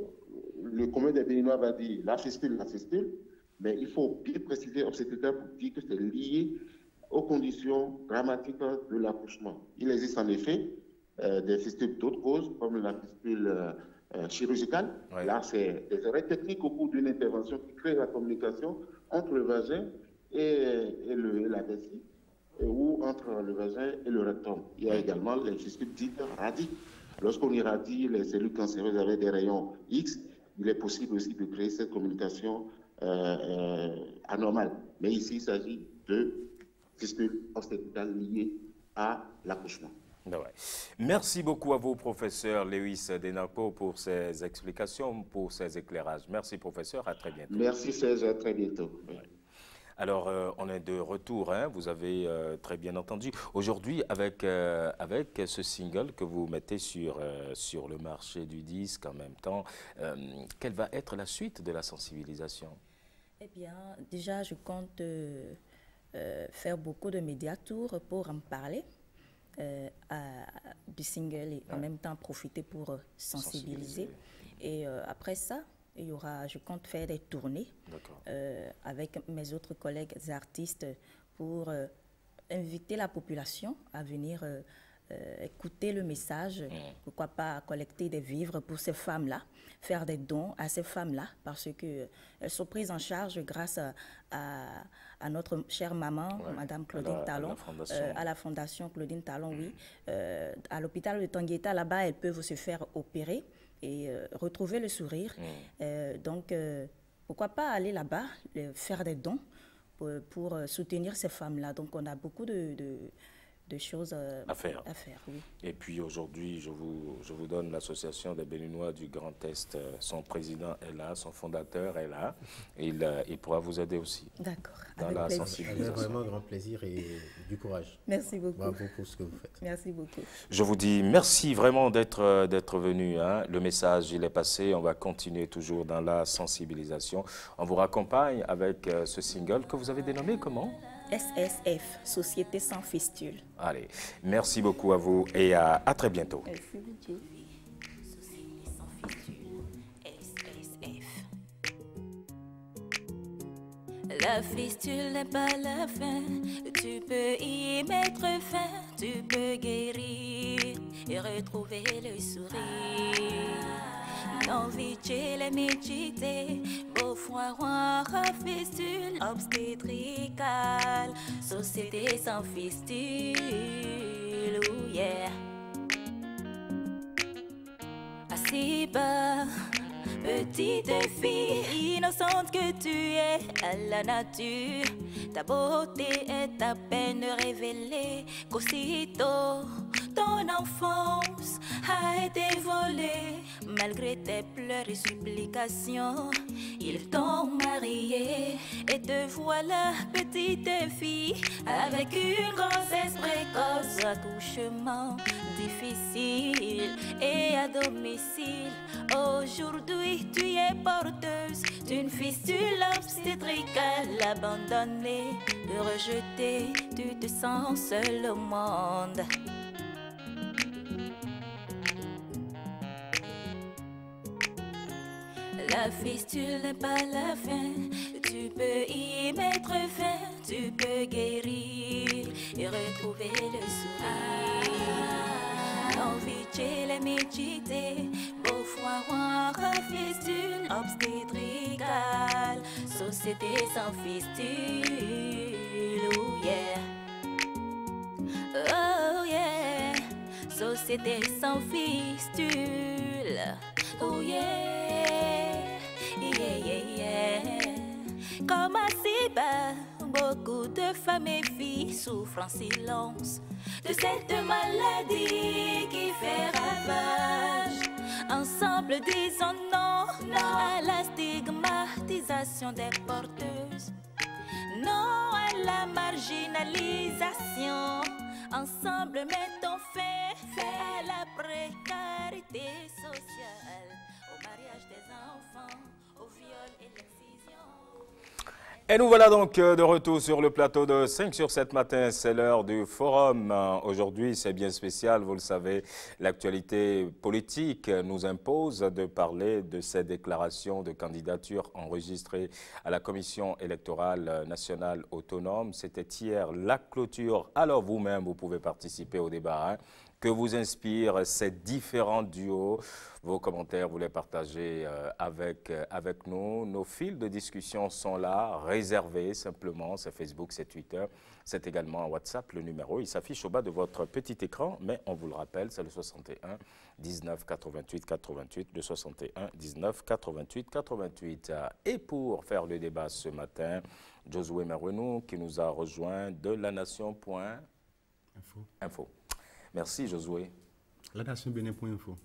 le commun des Béninois va dire la fistule, mais il faut bien préciser obstétricale pour dire que c'est lié aux conditions dramatiques de l'accouchement. Il existe en effet des fistules d'autres causes, comme la fistule chirurgicale. Là, c'est des erreurs techniques au cours d'une intervention qui crée la communication entre le vagin et la vessie, ou entre le vagin et le rectum. Il y a également les fistules dites radie. Lorsqu'on irradie les cellules cancéreuses avec des rayons X, il est possible aussi de créer cette communication anormale. Mais ici, il s'agit de fistules obstétricales liées à l'accouchement. Ouais. Merci beaucoup à vous, professeur Lewis Denarpo, pour ces explications, pour ces éclairages. Merci, professeur. À très bientôt. Merci, Serge. À très bientôt. Ouais. Alors, on est de retour, hein, vous avez très bien entendu. Aujourd'hui, avec ce single que vous mettez sur le marché du disque en même temps, quelle va être la suite de la sensibilisation? Eh bien, déjà, je compte faire beaucoup de médiatours pour en parler du single et en même temps profiter pour sensibiliser. Et après ça, je compte faire des tournées avec mes autres collègues artistes pour inviter la population à venir écouter le message, pourquoi pas collecter des vivres pour ces femmes-là, faire des dons à ces femmes-là, parce qu'elles sont prises en charge grâce à notre chère maman, Madame Claudine Talon, à la Fondation Claudine Talon, oui. À l'hôpital de Tangueta, là-bas, elles peuvent se faire opérer et retrouver le sourire. Donc, pourquoi pas aller là-bas, faire des dons pour soutenir ces femmes-là. Donc, on a beaucoup de choses à faire. Oui. Et puis aujourd'hui, je vous donne l'association des Béninois du Grand Est. Son président est là, son fondateur est là. Il pourra vous aider aussi. D'accord. Dans la sensibilisation. Avec vraiment grand plaisir et du courage. Merci beaucoup. Bravo pour ce que vous faites. Merci beaucoup. Je vous dis merci vraiment d'être venu. Hein. Le message, il est passé. On va continuer toujours dans la sensibilisation. On vous raccompagne avec ce single que vous avez dénommé comment ? SSF, Société sans fistule. Allez, merci beaucoup à vous et à très bientôt. Merci beaucoup. La fistule n'est pas la fin, tu peux y mettre fin, tu peux guérir et retrouver le sourire. Non, vite, les méditer, beau foiroir, fistule obstétricale, société sans fistule, oh yeah. Assis bas, petite fille innocente que tu es à la nature, ta beauté est à peine révélée qu'aussitôt ton enfance a été volée. Malgré tes pleurs et supplications, ils t'ont mariée et te voilà petite fille avec une grossesse précoce, accouchement difficile et à domicile. Aujourd'hui tu es porteuse d'une fistule obstétricale, abandonnée, rejetée, tu te sens seule au monde. La fistule n'est pas la fin, tu peux y mettre fin, tu peux guérir et retrouver le sourire. Envie chez les méditer, beau foiroir, fistule obstétricale, société sans fistule, oh yeah. Oh yeah, société sans fistule, oh yeah. Yeah, yeah, yeah. Comme à Siba, beaucoup de femmes et filles souffrent en silence de cette maladie qui fait ravage. Ensemble, disons non, à la stigmatisation des porteuses, non à la marginalisation. Ensemble, mettons fin à la précarité sociale, au mariage des enfants, au viol et l'excision. Et nous voilà donc de retour sur le plateau de 5 sur 7 matin. C'est l'heure du forum. Aujourd'hui, c'est bien spécial, vous le savez. L'actualité politique nous impose de parler de ces déclarations de candidature enregistrées à la Commission électorale nationale autonome. C'était hier la clôture. Alors vous-même, vous pouvez participer au débat. Hein. Que vous inspirent ces différents duos? Vos commentaires, vous les partagez avec nous. Nos fils de discussion sont là, réservés simplement. C'est Facebook, c'est Twitter, c'est également WhatsApp. Le numéro, il s'affiche au bas de votre petit écran, mais on vous le rappelle, c'est le 61 19 88 88, le 61 19 88 88. Et pour faire le débat ce matin, Josué Merouenou qui nous a rejoint de lanation.info. Merci Josué. La Nation Bénin.info.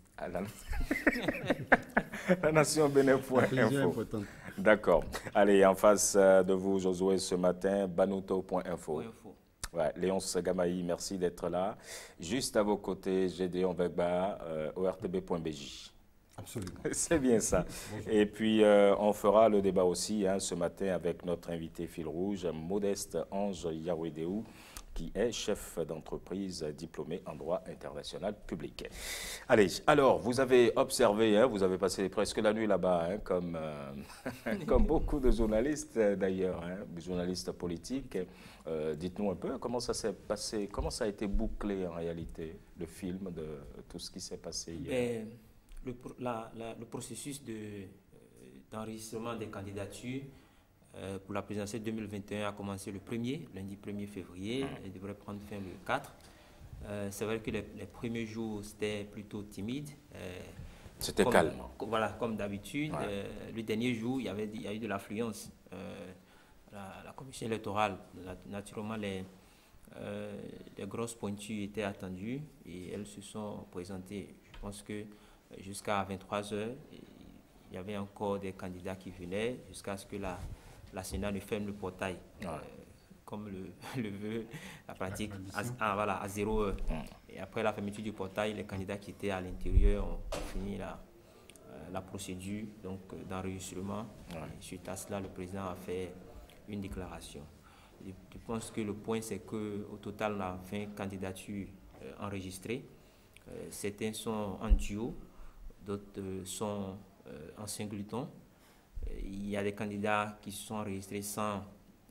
La Nation Bénin.info. D'accord. Allez, en face de vous, Josué, ce matin, Banuto.info. Ouais, Léonce Gamaï, merci d'être là. Juste à vos côtés, Gédéon Vegba, ORTB.bj. Absolument. C'est bien ça. Bonjour. Et puis, on fera le débat aussi ce matin avec notre invité fil rouge, Modeste Ange Yawedéou, qui est chef d'entreprise diplômé en droit international public. Allez, alors, vous avez observé, vous avez passé presque la nuit là-bas, comme beaucoup de journalistes d'ailleurs, des journalistes politiques. Dites-nous un peu comment ça s'est passé, comment ça a été bouclé en réalité, le film de tout ce qui s'est passé hier. Le processus d'enregistrement des candidatures pour la présidentielle 2021 a commencé le lundi 1er février, et devrait prendre fin le 4. C'est vrai que les premiers jours, c'était plutôt timide. C'était calme. Voilà, comme d'habitude. Le dernier jour, il y a eu de l'affluence. La commission électorale, naturellement, les grosses pointures étaient attendues et elles se sont présentées. Je pense que jusqu'à 23h, il y avait encore des candidats qui venaient jusqu'à ce que la Sénat ne ferme le portail, comme le veut la pratique, à 0 heure. Et après la fermeture du portail, les candidats qui étaient à l'intérieur ont fini la procédure d'enregistrement. Suite à cela, le président a fait une déclaration. Je pense que le point, c'est qu'au total, on a 20 candidatures enregistrées. Certains sont en duo, d'autres sont en singleton. Il y a des candidats qui se sont enregistrés sans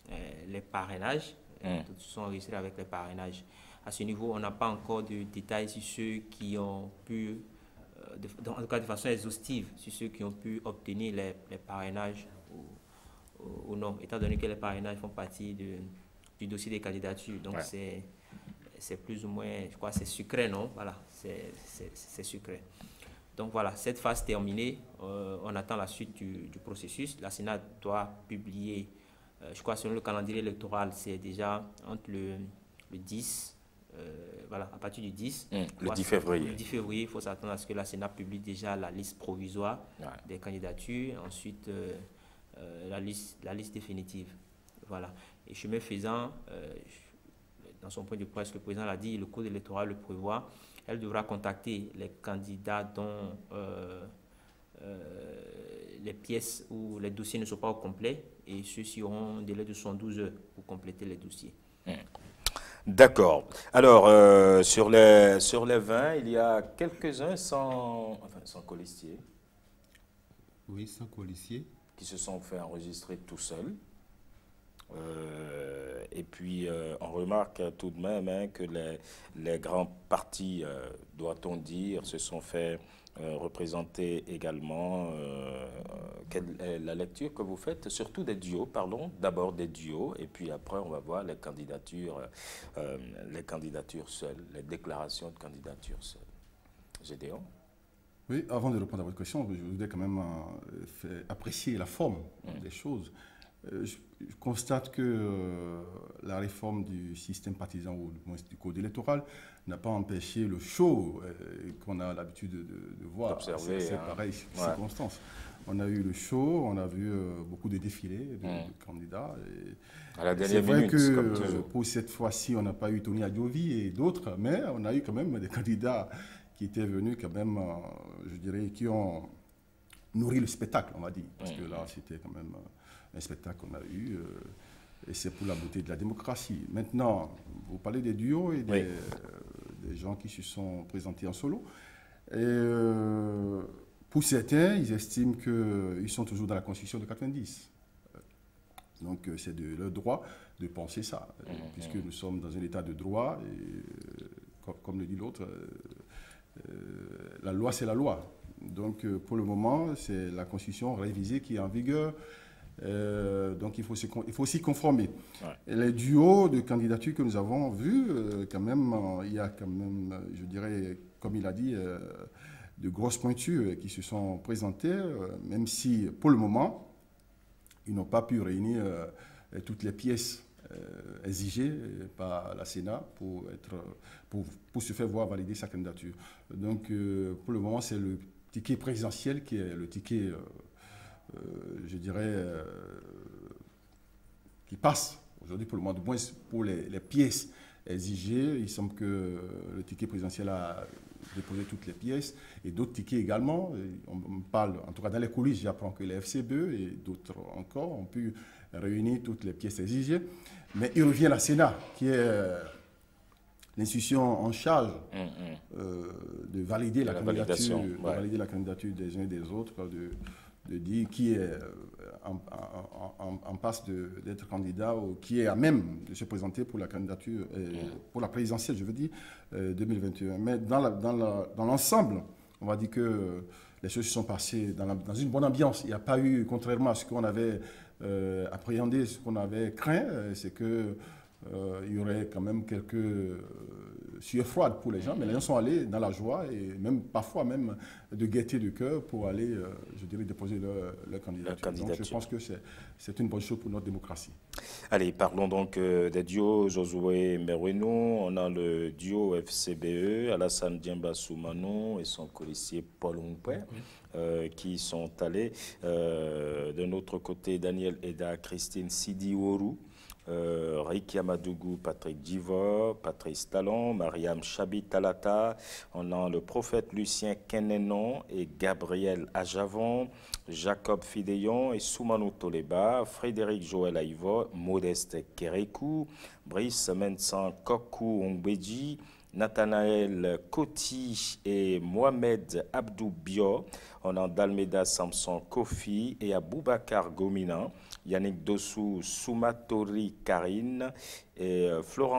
les parrainages. Tous sont enregistrés avec les parrainages. À ce niveau, on n'a pas encore de détails sur ceux qui ont pu, en tout cas de façon exhaustive, sur ceux qui ont pu obtenir les parrainages ou non, étant donné que les parrainages font partie du dossier des candidatures. Donc c'est plus ou moins, je crois, c'est secret, non? Voilà, c'est secret. Donc voilà, cette phase terminée, on attend la suite du processus. La Sénat doit publier, je crois, selon le calendrier électoral, c'est déjà entre le 10, voilà, à partir du 10. Le 10 février. Le 10 février, il faut s'attendre à ce que la Sénat publie déjà la liste provisoire des candidatures, ensuite la liste définitive. Voilà. Et chemin faisant, dans son point de presse, le président l'a dit, le code électoral le prévoit, elle devra contacter les candidats dont les pièces ou les dossiers ne sont pas au complet, et ceux-ci auront un délai de 72 heures pour compléter les dossiers. D'accord. Alors, sur les 20, il y a quelques-uns sans colistier. Oui, sans colistier. Qui se sont fait enregistrer tout seuls. Et puis, on remarque tout de même que les grands partis, doit-on dire, se sont fait représenter également. Quelle est la lecture que vous faites? Surtout des duos, parlons d'abord des duos, et puis après, on va voir les candidatures seules, les déclarations de candidature seules. Gédéon? Oui, avant de répondre à votre question, je voudrais quand même apprécier la forme des choses. Je constate que la réforme du système partisan ou du code électoral n'a pas empêché le show qu'on a l'habitude de voir. C'est pareil, circonstance. On a eu le show, on a vu beaucoup de défilés de candidats. À la dernière c'est minute, vrai que comme toujours. Pour cette fois-ci, on n'a pas eu Tony Adjovi et d'autres, mais on a eu quand même des candidats qui étaient venus quand même, je dirais, qui ont nourri le spectacle, on va dire. Parce que là, c'était quand même un spectacle qu'on a eu, et c'est pour la beauté de la démocratie. Maintenant, vous parlez des duos et des gens qui se sont présentés en solo. Et pour certains, ils estiment qu'ils sont toujours dans la Constitution de 90. Donc, c'est de leur droit de penser ça, puisque nous sommes dans un état de droit, et comme le dit l'autre, la loi, c'est la loi. Donc, pour le moment, c'est la Constitution révisée qui est en vigueur. Donc, il faut s'y conformer. Et les duos de candidatures que nous avons vus, quand même, il y a quand même, je dirais, comme il a dit, de grosses pointures qui se sont présentées, même si, pour le moment, ils n'ont pas pu réunir toutes les pièces exigées par la Sénat pour se faire voir valider sa candidature. Donc, pour le moment, c'est le ticket présidentiel qui est le ticket, je dirais, qui passe aujourd'hui pour le moment, du moins pour les pièces exigées. Il semble que le ticket présidentiel a déposé toutes les pièces et d'autres tickets également. On parle, en tout cas dans les coulisses, j'apprends que les FCBE et d'autres encore ont pu réunir toutes les pièces exigées. Mais il revient à la Sénat, qui est l'institution en charge de valider la candidature, valider la candidature des uns et des autres, de dire qui est en passe d'être candidat ou qui est à même de se présenter pour la candidature, pour la présidentielle, je veux dire, 2021. Mais dans l'ensemble, on va dire que les choses se sont passées dans une bonne ambiance. Il n'y a pas eu, contrairement à ce qu'on avait appréhendé, ce qu'on avait craint, c'est que il y aurait quand même quelques sueurs froides pour les gens, mais les gens sont allés dans la joie et même parfois même de gaieté de cœur pour aller, je dirais, déposer leur candidature. Donc je pense que c'est une bonne chose pour notre démocratie. Allez, parlons donc des duos Josué Merweno. On a le duo FCBE, Alassane Diemba Soumanou et son colistier Paul Oumpe, qui sont allés. D'un autre côté, Daniel Eda, Christine Sidi-Ourou, Riki Amadougou, Patrick Divor, Patrice Talon, Mariam Chabi Talata. On a le prophète Lucien Kenenon et Gabriel Ajavon, Jacob Fidéon et Soumanou Toleba, Frédéric Joël Aïvo, Modeste Kérékou, Brice Mensan Kokou Ongbeji, Nathanaël Koti et Mohamed Abdou Bio. On a Dalmeda Samson Kofi et Aboubakar Gomina. Yannick Dossou Soumatori Karine et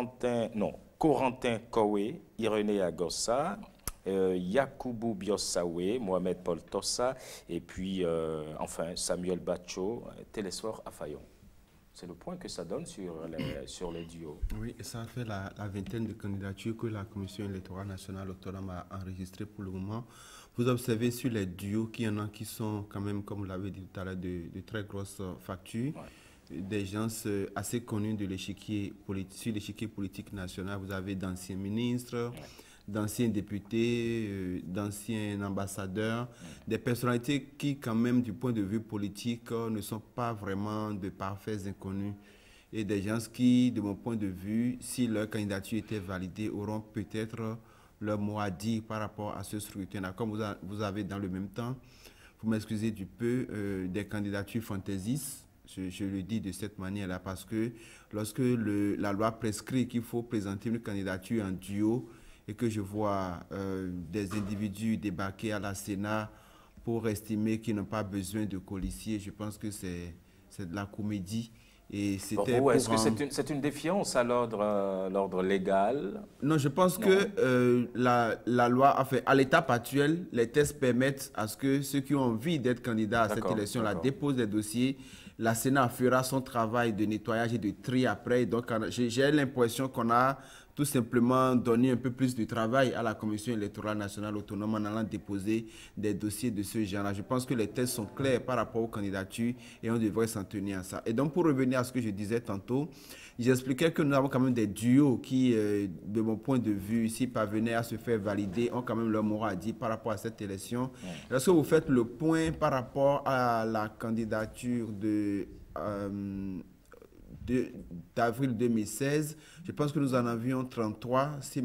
Corentin Kowe, Irénée Agossa. Yakoubou Biossawe, Mohamed Paul Tossa et puis enfin Samuel Bacho, Télésphore Afayon. C'est le point que ça donne sur les duos. Oui, et ça fait la vingtaine de candidatures que la Commission électorale nationale autonome a enregistrées pour le moment. Vous observez sur les duos qu'il y en a qui sont quand même, comme vous l'avez dit tout à l'heure, de très grosses factures. Ouais. Des gens assez connus de l'échiquier sur l'échiquier politique national. Vous avez d'anciens ministres, ouais, d'anciens députés, d'anciens ambassadeurs, des personnalités qui, quand même, du point de vue politique, ne sont pas vraiment de parfaits inconnus. Et des gens qui, de mon point de vue, si leur candidature était validée, auront peut-être leur mot à dire par rapport à ce scrutin-là. Comme vous avez dans le même temps, vous m'excusez du peu, des candidatures fantaisistes. Je le dis de cette manière-là parce que lorsque la loi prescrit qu'il faut présenter une candidature en duo, et que je vois des individus débarquer à la Sénat pour estimer qu'ils n'ont pas besoin de colissiers, je pense que c'est de la comédie. Pour vous, est-ce que c'est une défiance à l'ordre légal? Non, je pense que la loi, enfin, à l'étape actuelle, les tests permettent à ce que ceux qui ont envie d'être candidats à cette élection-là déposent des dossiers. La Sénat fera son travail de nettoyage et de tri après. Donc, j'ai l'impression qu'on a tout simplement donné un peu plus de travail à la Commission électorale nationale autonome en allant déposer des dossiers de ce genre-là. Je pense que les tests sont clairs par rapport aux candidatures et on devrait s'en tenir à ça. Et donc, pour revenir à ce que je disais tantôt, j'expliquais que nous avons quand même des duos qui, de mon point de vue, s'ils parvenaient à se faire valider, ont quand même leur mot à dire par rapport à cette élection. Ouais. Lorsque vous faites le point par rapport à la candidature d'avril 2016, je pense que nous en avions 33, si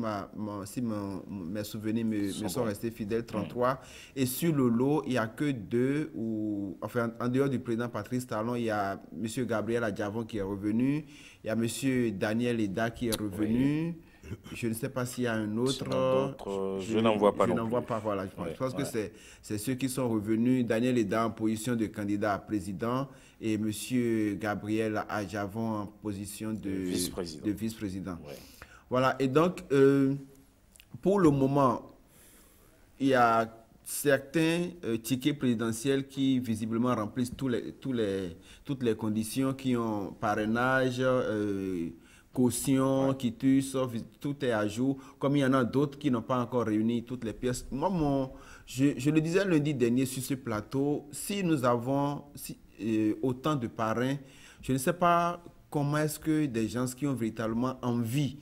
mes souvenirs me sont restés fidèles, 33. Et sur le lot, il n'y a que 2, enfin, en dehors du président Patrice Talon, il y a M. Gabriel Adjavon qui est revenu, il y a M. Daniel Eda qui est revenu. Oui. Je ne sais pas s'il y a un autre. Je n'en vois pas. Je n'en vois pas, voilà. Je pense que c'est ceux qui sont revenus. Daniel Eda en position de candidat à président et M. Gabriel Adjavon en position de vice-président. Ouais. Voilà. Et donc, pour le moment, il y a certains tickets présidentiels qui visiblement remplissent toutes les conditions, qui ont parrainage, caution, quitus, tout est à jour, comme il y en a d'autres qui n'ont pas encore réuni toutes les pièces. Moi, je le disais lundi dernier sur ce plateau, si nous avons autant de parrains, je ne sais pas comment est-ce que des gens qui ont véritablement envie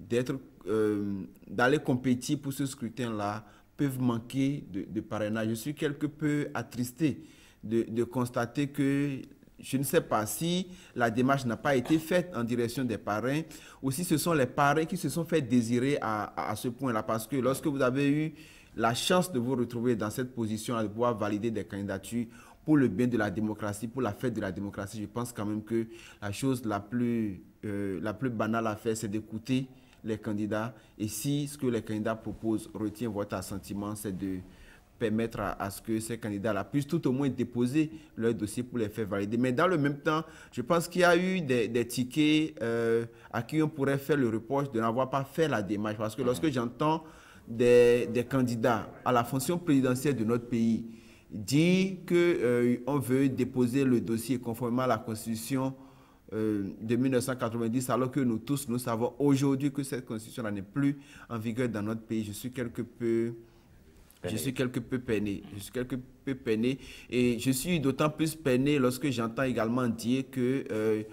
d'aller compétir pour ce scrutin-là peuvent manquer de parrainage. Je suis quelque peu attristé de constater que je ne sais pas si la démarche n'a pas été faite en direction des parrains ou si ce sont les parrains qui se sont fait désirer à ce point-là. Parce que lorsque vous avez eu la chance de vous retrouver dans cette position, de pouvoir valider des candidatures pour le bien de la démocratie, pour la fête de la démocratie, je pense quand même que la chose la plus banale à faire, c'est d'écouter les candidats. Et si ce que les candidats proposent retient votre assentiment, c'est de permettre à ce que ces candidats-là puissent tout au moins déposer leur dossier pour les faire valider. Mais dans le même temps, je pense qu'il y a eu des tickets à qui on pourrait faire le reproche de n'avoir pas fait la démarche. Parce que lorsque j'entends des candidats à la fonction présidentielle de notre pays dire qu'on veut déposer le dossier conformément à la Constitution de 1990, alors que nous tous, nous savons aujourd'hui que cette Constitution-là n'est plus en vigueur dans notre pays, je suis quelque peu peiné. Et je suis d'autant plus peiné lorsque j'entends également dire que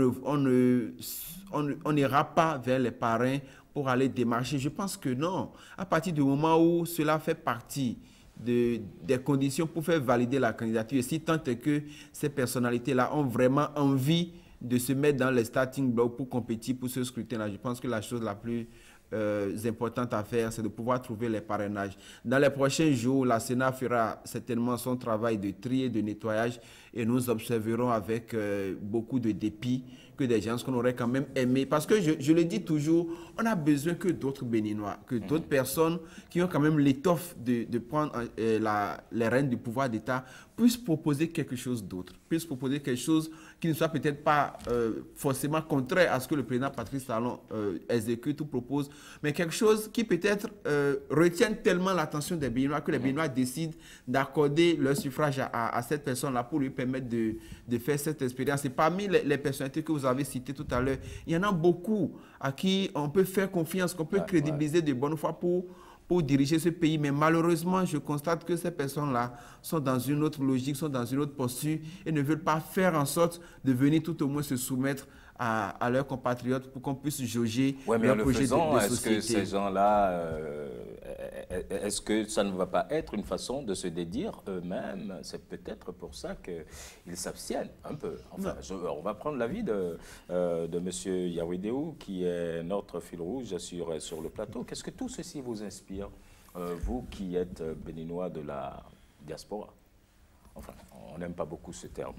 on n'ira pas vers les parrains pour aller démarcher. Je pense que non. À partir du moment où cela fait partie des conditions pour faire valider la candidature, et si tant est que ces personnalités-là ont vraiment envie de se mettre dans les starting blocks pour compétir pour ce scrutin-là, je pense que la chose la plus importante à faire, c'est de pouvoir trouver les parrainages. Dans les prochains jours, la Sénat fera certainement son travail de tri et de nettoyage et nous observerons avec beaucoup de dépit que des gens qu'on aurait quand même aimé. Parce que je le dis toujours, on a besoin que d'autres Béninois, que d'autres personnes qui ont quand même l'étoffe de prendre les rênes du pouvoir d'État puissent proposer quelque chose d'autre, puissent proposer quelque chose qui ne soit peut-être pas forcément contraire à ce que le président Patrice Talon exécute ou propose, mais quelque chose qui peut-être retienne tellement l'attention des Béninois que les Béninois décident d'accorder leur suffrage à cette personne-là pour lui permettre de faire cette expérience. Et parmi les personnalités que vous avez citées tout à l'heure, il y en a beaucoup à qui on peut faire confiance, qu'on peut crédibiliser de bonne foi pour diriger ce pays. Mais malheureusement, je constate que ces personnes-là sont dans une autre logique, sont dans une autre posture et ne veulent pas faire en sorte de venir tout au moins se soumettre à leurs compatriotes pour qu'on puisse jauger leur projet de société. Est-ce que ces gens-là, est-ce que ça ne va pas être une façon de se dédire eux-mêmes? C'est peut-être pour ça qu'ils s'abstiennent un peu. Enfin, on va prendre l'avis de M. Yawedéou, qui est notre fil rouge sur le plateau. Qu'est-ce que tout ceci vous inspire, vous qui êtes béninois de la diaspora? Enfin, on n'aime pas beaucoup ce terme.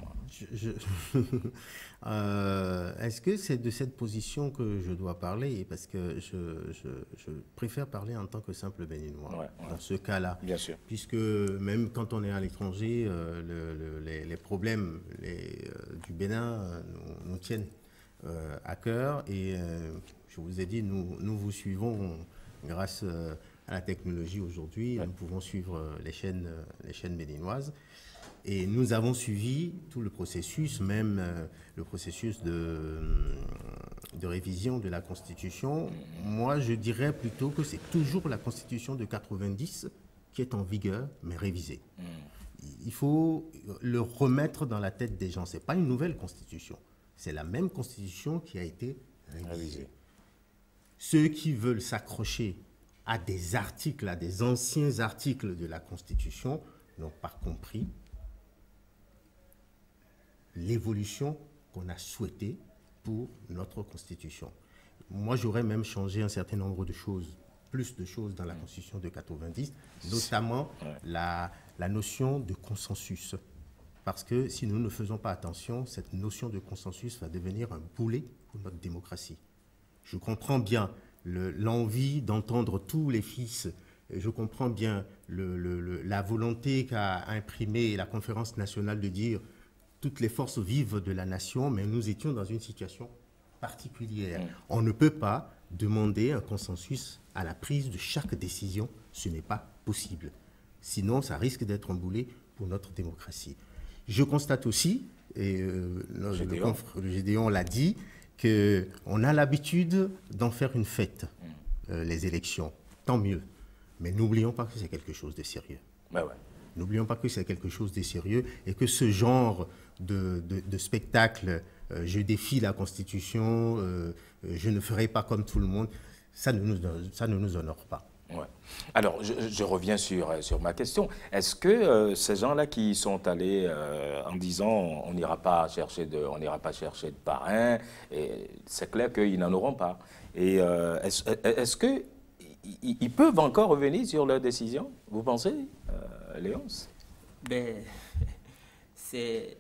Est-ce que c'est de cette position que je dois parler? Parce que je préfère parler en tant que simple Béninois, dans ce cas-là. Bien sûr. Puisque même quand on est à l'étranger, les problèmes du Bénin nous tiennent à cœur. Et je vous ai dit, nous vous suivons grâce à la technologie aujourd'hui. Nous pouvons suivre les chaînes béninoises. Et nous avons suivi tout le processus, même le processus de révision de la Constitution. Moi, je dirais plutôt que c'est toujours la Constitution de 90 qui est en vigueur, mais révisée. Il faut le remettre dans la tête des gens. Ce n'est pas une nouvelle Constitution. C'est la même Constitution qui a été révisée. Ceux qui veulent s'accrocher à des articles, à des anciens articles de la Constitution, n'ont pas compris l'évolution qu'on a souhaitée pour notre Constitution. Moi, j'aurais même changé un certain nombre de choses, plus de choses dans la Constitution de 90, notamment la notion de consensus. Parce que si nous ne faisons pas attention, cette notion de consensus va devenir un boulet pour notre démocratie. Je comprends bien l'envie d'entendre tous les fils. Je comprends bien la volonté qu'a imprimée la conférence nationale de dire toutes les forces vives de la nation, mais nous étions dans une situation particulière. On ne peut pas demander un consensus à la prise de chaque décision. Ce n'est pas possible. Sinon, ça risque d'être un boulet pour notre démocratie. Je constate aussi, et le Gédéon l'a dit, qu'on a l'habitude d'en faire une fête, les élections. Tant mieux. Mais n'oublions pas que c'est quelque chose de sérieux. N'oublions pas que c'est quelque chose de sérieux et que ce genre de spectacle, je défie la Constitution, je ne ferai pas comme tout le monde, ça ne nous honore pas. Alors, je reviens sur ma question. Est-ce que ces gens-là qui sont allés en disant on n'ira pas chercher de parrain, c'est clair qu'ils n'en auront pas. Et est-ce que ils peuvent encore revenir sur leur décision, vous pensez, Léonce? C'est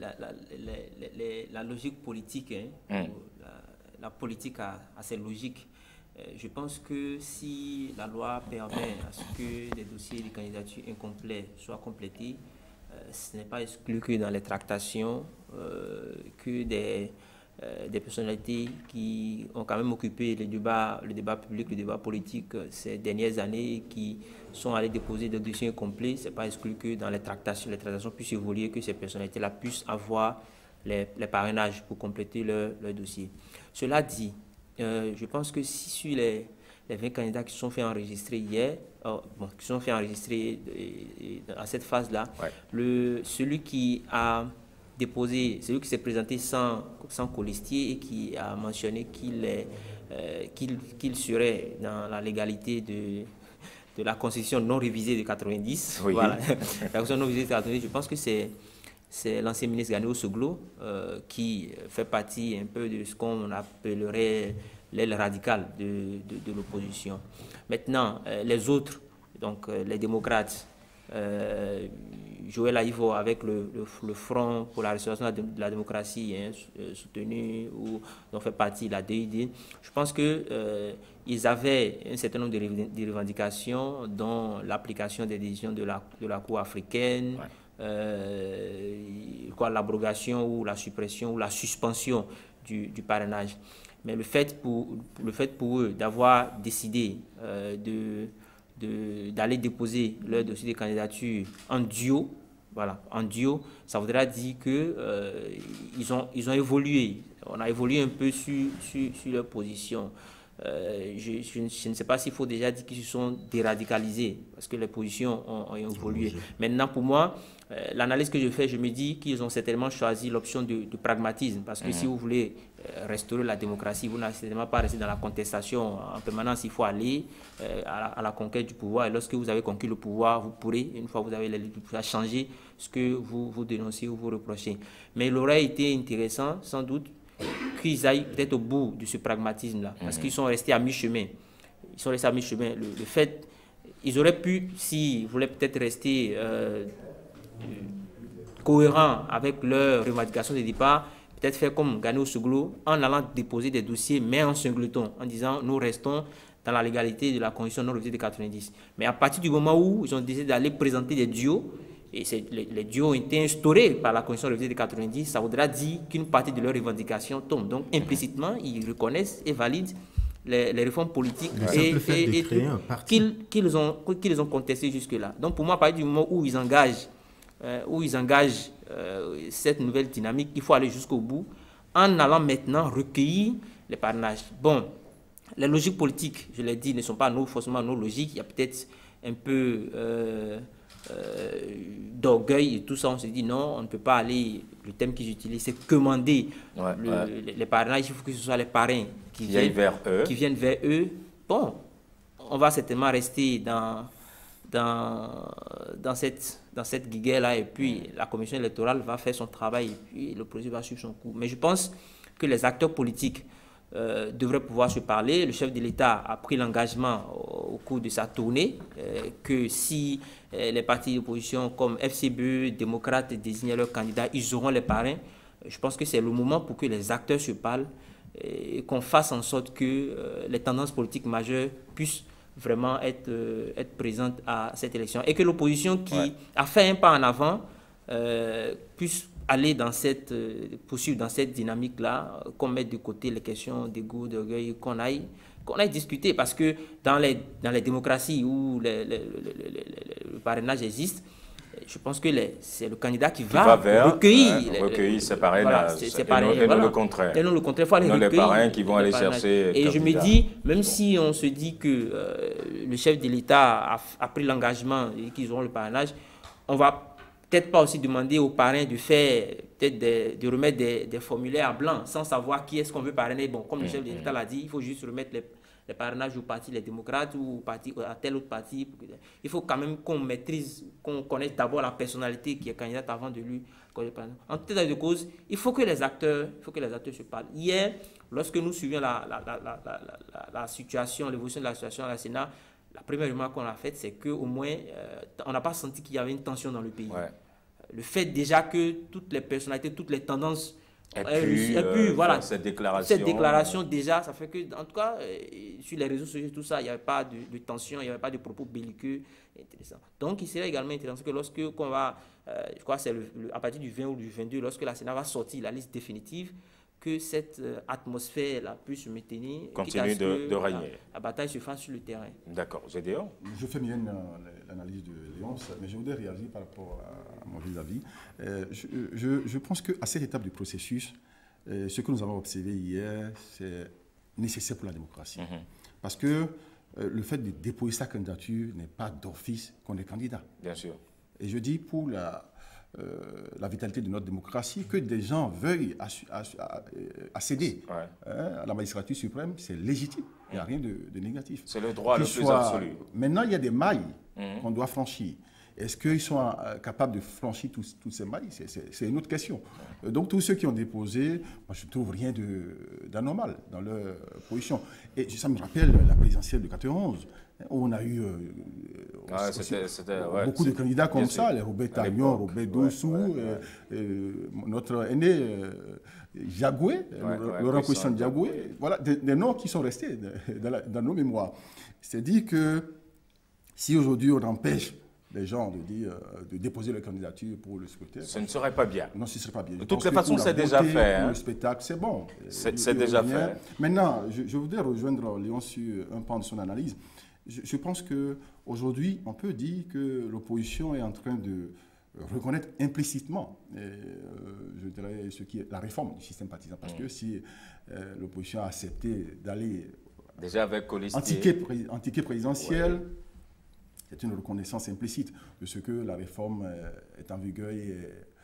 la logique politique. La politique a ses logiques. Je pense que si la loi permet à ce que des dossiers de candidature incomplets soient complétés, ce n'est pas exclu que dans les tractations, que des personnalités qui ont quand même occupé le débat public, le débat politique ces dernières années, qui sont allées déposer des dossiers incomplets, ce n'est pas exclu que dans les tractations puissent évoluer, que ces personnalités-là puissent avoir les parrainages pour compléter leur dossier. Cela dit, je pense que si sur les 20 candidats qui se sont fait enregistrer hier, qui sont fait enregistrer à cette phase-là, celui qui s'est présenté sans colistier et qui a mentionné qu'il serait dans la légalité de la Constitution non révisée de 90. Voilà. La Constitution non révisée de 90, je pense que c'est l'ancien ministre Gani Osoglo qui fait partie un peu de ce qu'on appellerait l'aile radicale de l'opposition. Maintenant, les autres, donc les démocrates, Joël Aïvo avec le Front pour la restauration de la démocratie, hein, soutenu ou dont fait partie la DID. Je pense qu'ils avaient un certain nombre de revendications, dont l'application des décisions de la Cour africaine, l'abrogation ou la suppression ou la suspension du parrainage. Mais le fait pour eux d'avoir décidé d'aller déposer leur dossier de candidature en duo, ça voudrait dire qu'ils ont évolué. On a évolué un peu sur leur position. Je ne sais pas s'il faut déjà dire qu'ils se sont déradicalisés, parce que les positions ont évolué. Maintenant, pour moi, l'analyse que je fais, je me dis qu'ils ont certainement choisi l'option du pragmatisme, parce que si vous voulez restaurer la démocratie, vous n'allez certainement pas rester dans la contestation en permanence. Il faut aller à la conquête du pouvoir, et lorsque vous avez conquis le pouvoir, vous pourrez, une fois que vous avez le pouvoir, changer ce que vous dénoncez ou vous reprochez. Mais il aurait été intéressant, sans doute, qu'ils aillent peut-être au bout de ce pragmatisme-là, parce qu'ils sont restés à mi-chemin. Le fait, ils auraient pu, s'ils voulaient peut-être rester cohérents avec leur revendication de départ, peut-être faire comme Gani Ousouglo, en allant déposer des dossiers, mais en singleton, en disant nous restons dans la légalité de la Constitution non révisée de 90. Mais à partir du moment où ils ont décidé d'aller présenter des duos, et les duos ont été instaurés par la Constitution révisée de 90, ça voudra dire qu'une partie de leurs revendications tombe. Donc implicitement, ils reconnaissent et valident les réformes politiques qu'ils ont contestées jusque-là. Donc pour moi, à partir du moment où ils engagent cette nouvelle dynamique, il faut aller jusqu'au bout en allant maintenant recueillir les parrainages. Bon, les logiques politiques, je l'ai dit, ne sont pas forcément nos logiques. Il y a peut-être un peu d'orgueil et tout ça. On se dit non, on ne peut pas aller. Le thème qu'ils utilisent, c'est commander les parrainages. Il faut que ce soit les parrains qui viennent vers eux. Bon, on va certainement rester dans cette guiguerre-là, et puis la commission électorale va faire son travail, et puis le processus va suivre son cours. Mais je pense que les acteurs politiques devraient pouvoir se parler. Le chef de l'État a pris l'engagement au cours de sa tournée que si les partis d'opposition comme FCBE, démocrates, désignent leurs candidats, ils auront les parrains. Je pense que c'est le moment pour que les acteurs se parlent et qu'on fasse en sorte que les tendances politiques majeures puissent vraiment être présente à cette élection, et que l'opposition qui a fait un pas en avant puisse aller poursuivre dans cette dynamique-là, qu'on mette de côté les questions d'égo, d'orgueil, qu'on aille discuter, parce que dans les démocraties où le parrainage existe, je pense que c'est le candidat qui va recueillir ses parrainages, et non le contraire. Et non le contraire, il faut aller recueillir les parrains qui vont aller chercher. Et je me dis, même si on se dit que le chef de l'État a pris l'engagement et qu'ils auront le parrainage, on va peut-être pas aussi demander aux parrains de faire, peut-être de remettre des formulaires blancs sans savoir qui est-ce qu'on veut parrainer. Bon, comme le chef de l'État l'a dit, il faut juste remettre les parrainages au parti, les démocrates ou à tel autre parti. Il faut quand même qu'on maîtrise, qu'on connaisse d'abord la personnalité qui est candidate avant de lui. En tout état de cause, il faut que les acteurs se parlent. Hier, lorsque nous suivions la situation, l'évolution de la situation à la Sénat, la première remarque qu'on a faite, c'est qu'au moins, on n'a pas senti qu'il y avait une tension dans le pays. Le fait déjà que toutes les personnalités, toutes les tendances voilà, cette déclaration déjà, ça fait que, en tout cas, sur les réseaux sociaux, tout ça, il n'y avait pas de tension, il n'y avait pas de propos belliqueux intéressants. Donc, il serait également intéressant que lorsque on va, je crois que c'est à partir du 20 ou du 22, lorsque la Sénat va sortir la liste définitive, que cette atmosphère-là puisse se maintenir. Continue de régner. La bataille se fasse sur le terrain. D'accord. Gédéon. Je fais bien l'analyse de Léonce, mais je voudrais réagir par rapport à mon vis-à-vis. Je pense qu'à cette étape du processus, ce que nous avons observé hier, c'est nécessaire pour la démocratie. Parce que le fait de déposer sa candidature n'est pas d'office qu'on est candidat. Bien sûr. Et je dis pour la vitalité de notre démocratie, que des gens veuillent accéder à la magistrature suprême, c'est légitime. Il n'y a rien de négatif. C'est le droit le plus absolu. Maintenant, il y a des mailles qu'on doit franchir. Est-ce qu'ils sont capables de franchir toutes ces mailles? C'est une autre question. Donc, tous ceux qui ont déposé, moi, je ne trouve rien d'anormal dans leur position. Et ça me rappelle la présidentielle de 91, où on a eu beaucoup de candidats comme ça, les Robert Tagnon, Robert Dossou, notre aîné Jagoué, Laurent Christian Jagoué, voilà des noms qui sont restés dans nos mémoires. C'est-à-dire que si aujourd'hui on empêche les gens de déposer leur candidature pour le scrutin, ce ne serait pas bien. Non, ce ne serait pas bien. De toutes les façons, c'est déjà fait. Pour le spectacle, c'est bon. C'est déjà fait. Maintenant, je voudrais rejoindre Léon sur un pan de son analyse. Je pense qu'aujourd'hui, on peut dire que l'opposition est en train de reconnaître implicitement, je dirais, ce qui est la réforme du système partisan. Parce que si l'opposition a accepté d'aller déjà avec antiqué présidentiel, c'est une reconnaissance implicite de ce que la réforme est en vigueur et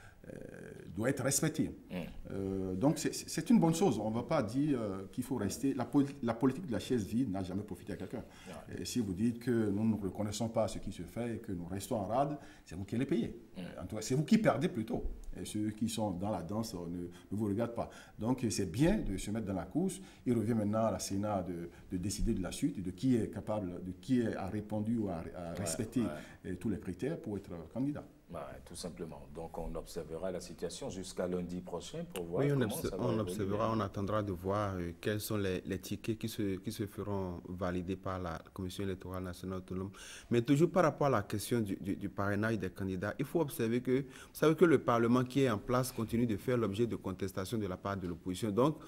doit être respectée. Donc c'est une bonne chose. On ne va pas dire qu'il faut rester... La politique de la chaise vide n'a jamais profité à quelqu'un. Et si vous dites que nous ne reconnaissons pas ce qui se fait et que nous restons en rade, c'est vous qui allez payer. En tout cas, c'est vous qui perdez plutôt. Et ceux qui sont dans la danse ne vous regardent pas. Donc c'est bien de se mettre dans la course. Il revient maintenant à la Sénat de décider de la suite, de qui est capable, de qui a répondu ou a respecté tous les critères pour être candidat. Tout simplement. Donc on observera la situation jusqu'à lundi prochain pour voir comment ça va on observera, on attendra de voir quels sont les tickets qui se feront valider par la Commission électorale nationale autonome. Mais toujours par rapport à la question du parrainage des candidats, il faut observer que, vous savez que le Parlement qui est en place continue de faire l'objet de contestation de la part de l'opposition. Donc,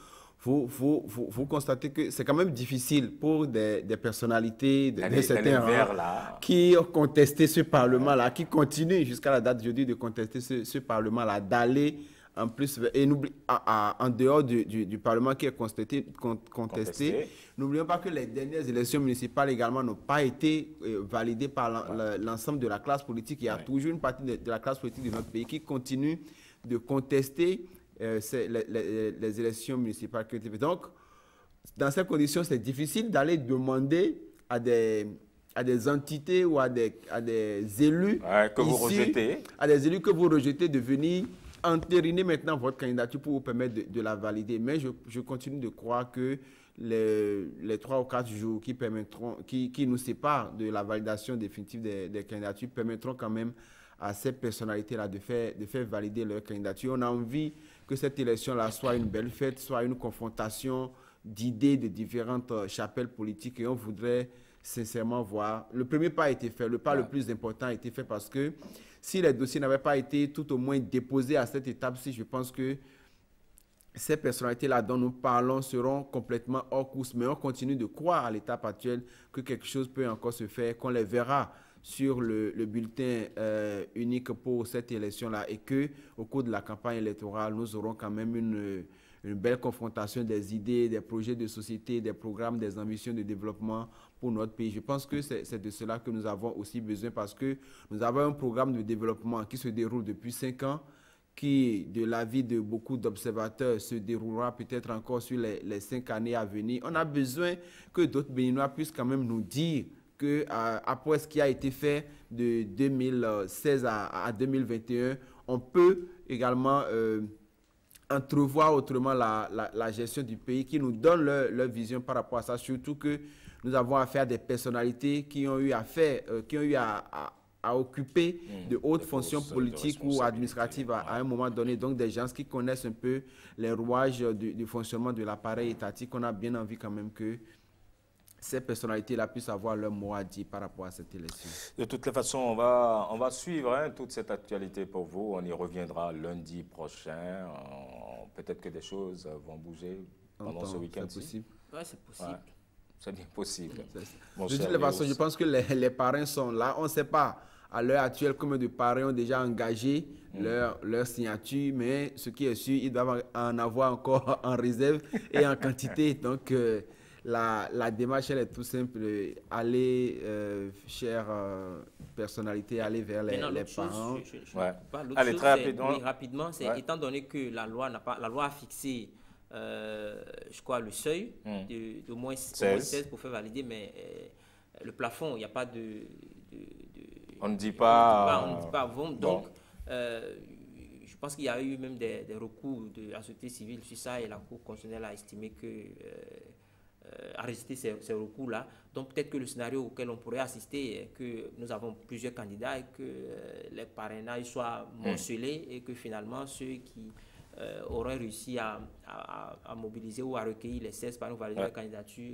vous constatez que c'est quand même difficile pour des personnalités de certains rangs qui ont contesté ce Parlement-là, qui continuent jusqu'à la date d'aujourd'hui de contester ce Parlement-là, d'aller en plus, et en dehors du Parlement qui est contesté. N'oublions pas que les dernières élections municipales également n'ont pas été validées par l'ensemble de la classe politique. Il y a toujours une partie de la classe politique de notre pays qui continue de contester les élections municipales. Donc, dans ces conditions, c'est difficile d'aller demander à des entités ou à des élus que vous rejetez. À des élus que vous rejetez de venir entériner maintenant votre candidature pour vous permettre de la valider. Mais je continue de croire que les 3 ou 4 jours qui nous séparent de la validation définitive des candidatures permettront quand même à ces personnalités-là de faire valider leur candidature. On a envie que cette élection-là soit une belle fête, soit une confrontation d'idées de différentes chapelles politiques, et on voudrait sincèrement voir. Le premier pas a été fait, le pas le plus important a été fait, parce que si les dossiers n'avaient pas été tout au moins déposés à cette étape-ci, je pense que ces personnalités-là dont nous parlons seront complètement hors course. Mais on continue de croire à l'étape actuelle que quelque chose peut encore se faire, qu'on les verra sur le bulletin unique pour cette élection-là, et qu'au cours de la campagne électorale, nous aurons quand même une belle confrontation des idées, des projets de société, des programmes, des ambitions de développement pour notre pays. Je pense que c'est de cela que nous avons aussi besoin, parce que nous avons un programme de développement qui se déroule depuis 5 ans, qui, de l'avis de beaucoup d'observateurs, se déroulera peut-être encore sur les 5 années à venir. On a besoin que d'autres Béninois puissent quand même nous dire qu'après ce qui a été fait de 2016 à 2021, on peut également entrevoir autrement la gestion du pays, qui nous donne leur vision par rapport à ça, surtout que nous avons affaire à des personnalités qui ont eu à occuper de hautes fonctions politiques ou administratives à un moment donné, donc des gens qui connaissent un peu les rouages du fonctionnement de l'appareil étatique. On a bien envie quand même que ces personnalités-là puissent avoir leur mot à dire par rapport à cette élection. De toutes les façons, on va suivre toute cette actualité pour vous. On y reviendra lundi prochain. Peut-être que des choses vont bouger pendant ce week-end. C'est possible. Oui, c'est possible. Ouais, c'est bien possible. De toutes les façons, je pense que les parrains sont là. On ne sait pas à l'heure actuelle combien de parrains ont déjà engagé leur signature, mais ce qui est sûr, ils doivent en avoir encore en réserve et en quantité. Donc, la démarche, elle est tout simple. Allez, chère personnalité, allez vers les parents. Allez, très rapidement, c'est étant donné que la loi a fixé, je crois, le seuil de moins 16 pour faire valider, mais le plafond, il n'y a pas de... On ne dit pas... On ne dit pas avant. Donc, je pense qu'il y a eu même des recours de la société civile sur ça, et la Cour constitutionnelle a estimé que enregistrer ces recours-là. Donc peut-être que le scénario auquel on pourrait assister est que nous avons plusieurs candidats et que les parrainages soient morcelés et que finalement ceux qui auraient réussi à mobiliser ou à recueillir les 16 parrains validés de la candidature,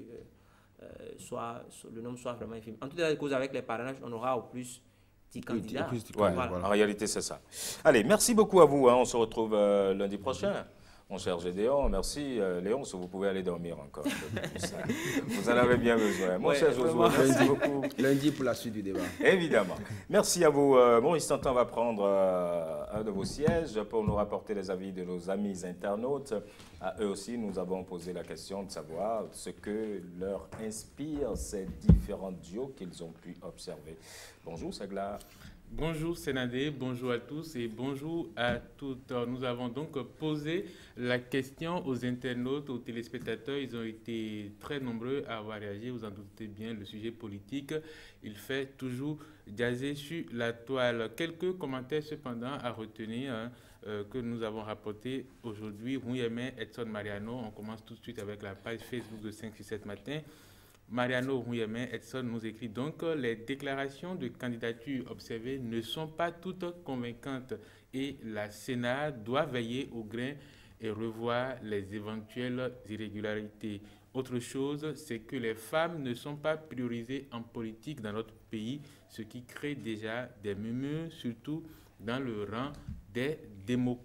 le nombre soit vraiment infime. En tout cas, avec les parrainages, on aura au plus 10 candidats. Voilà. En réalité, c'est ça. Allez, merci beaucoup à vous. On se retrouve lundi prochain. Mon cher Gédéon, merci. Léon, si vous pouvez aller dormir encore. Vous en avez bien besoin. Mon cher Josué, merci beaucoup. Lundi pour la suite du débat. Évidemment. Merci à vous. Maurice Tantan va prendre un de vos sièges pour nous rapporter les avis de nos amis internautes. À eux aussi, nous avons posé la question de savoir ce que leur inspire ces différents duos qu'ils ont pu observer. Bonjour, Sagla. Bonjour Sénadé, bonjour à tous et bonjour à toutes. Nous avons donc posé la question aux internautes, aux téléspectateurs. Ils ont été très nombreux à avoir réagi. Vous en doutez bien, le sujet politique, il fait toujours jaser sur la toile. Quelques commentaires cependant à retenir que nous avons rapportés aujourd'hui. Rouyemé, Edson Mariano, on commence tout de suite avec la page Facebook de 567 matin. Mariano Rouyemé, Edson nous écrit donc « Les déclarations de candidature observées ne sont pas toutes convaincantes et la Sénat doit veiller au grain et revoir les éventuelles irrégularités. Autre chose, c'est que les femmes ne sont pas priorisées en politique dans notre pays, ce qui crée déjà des murmures, surtout dans le rang des démocrates. »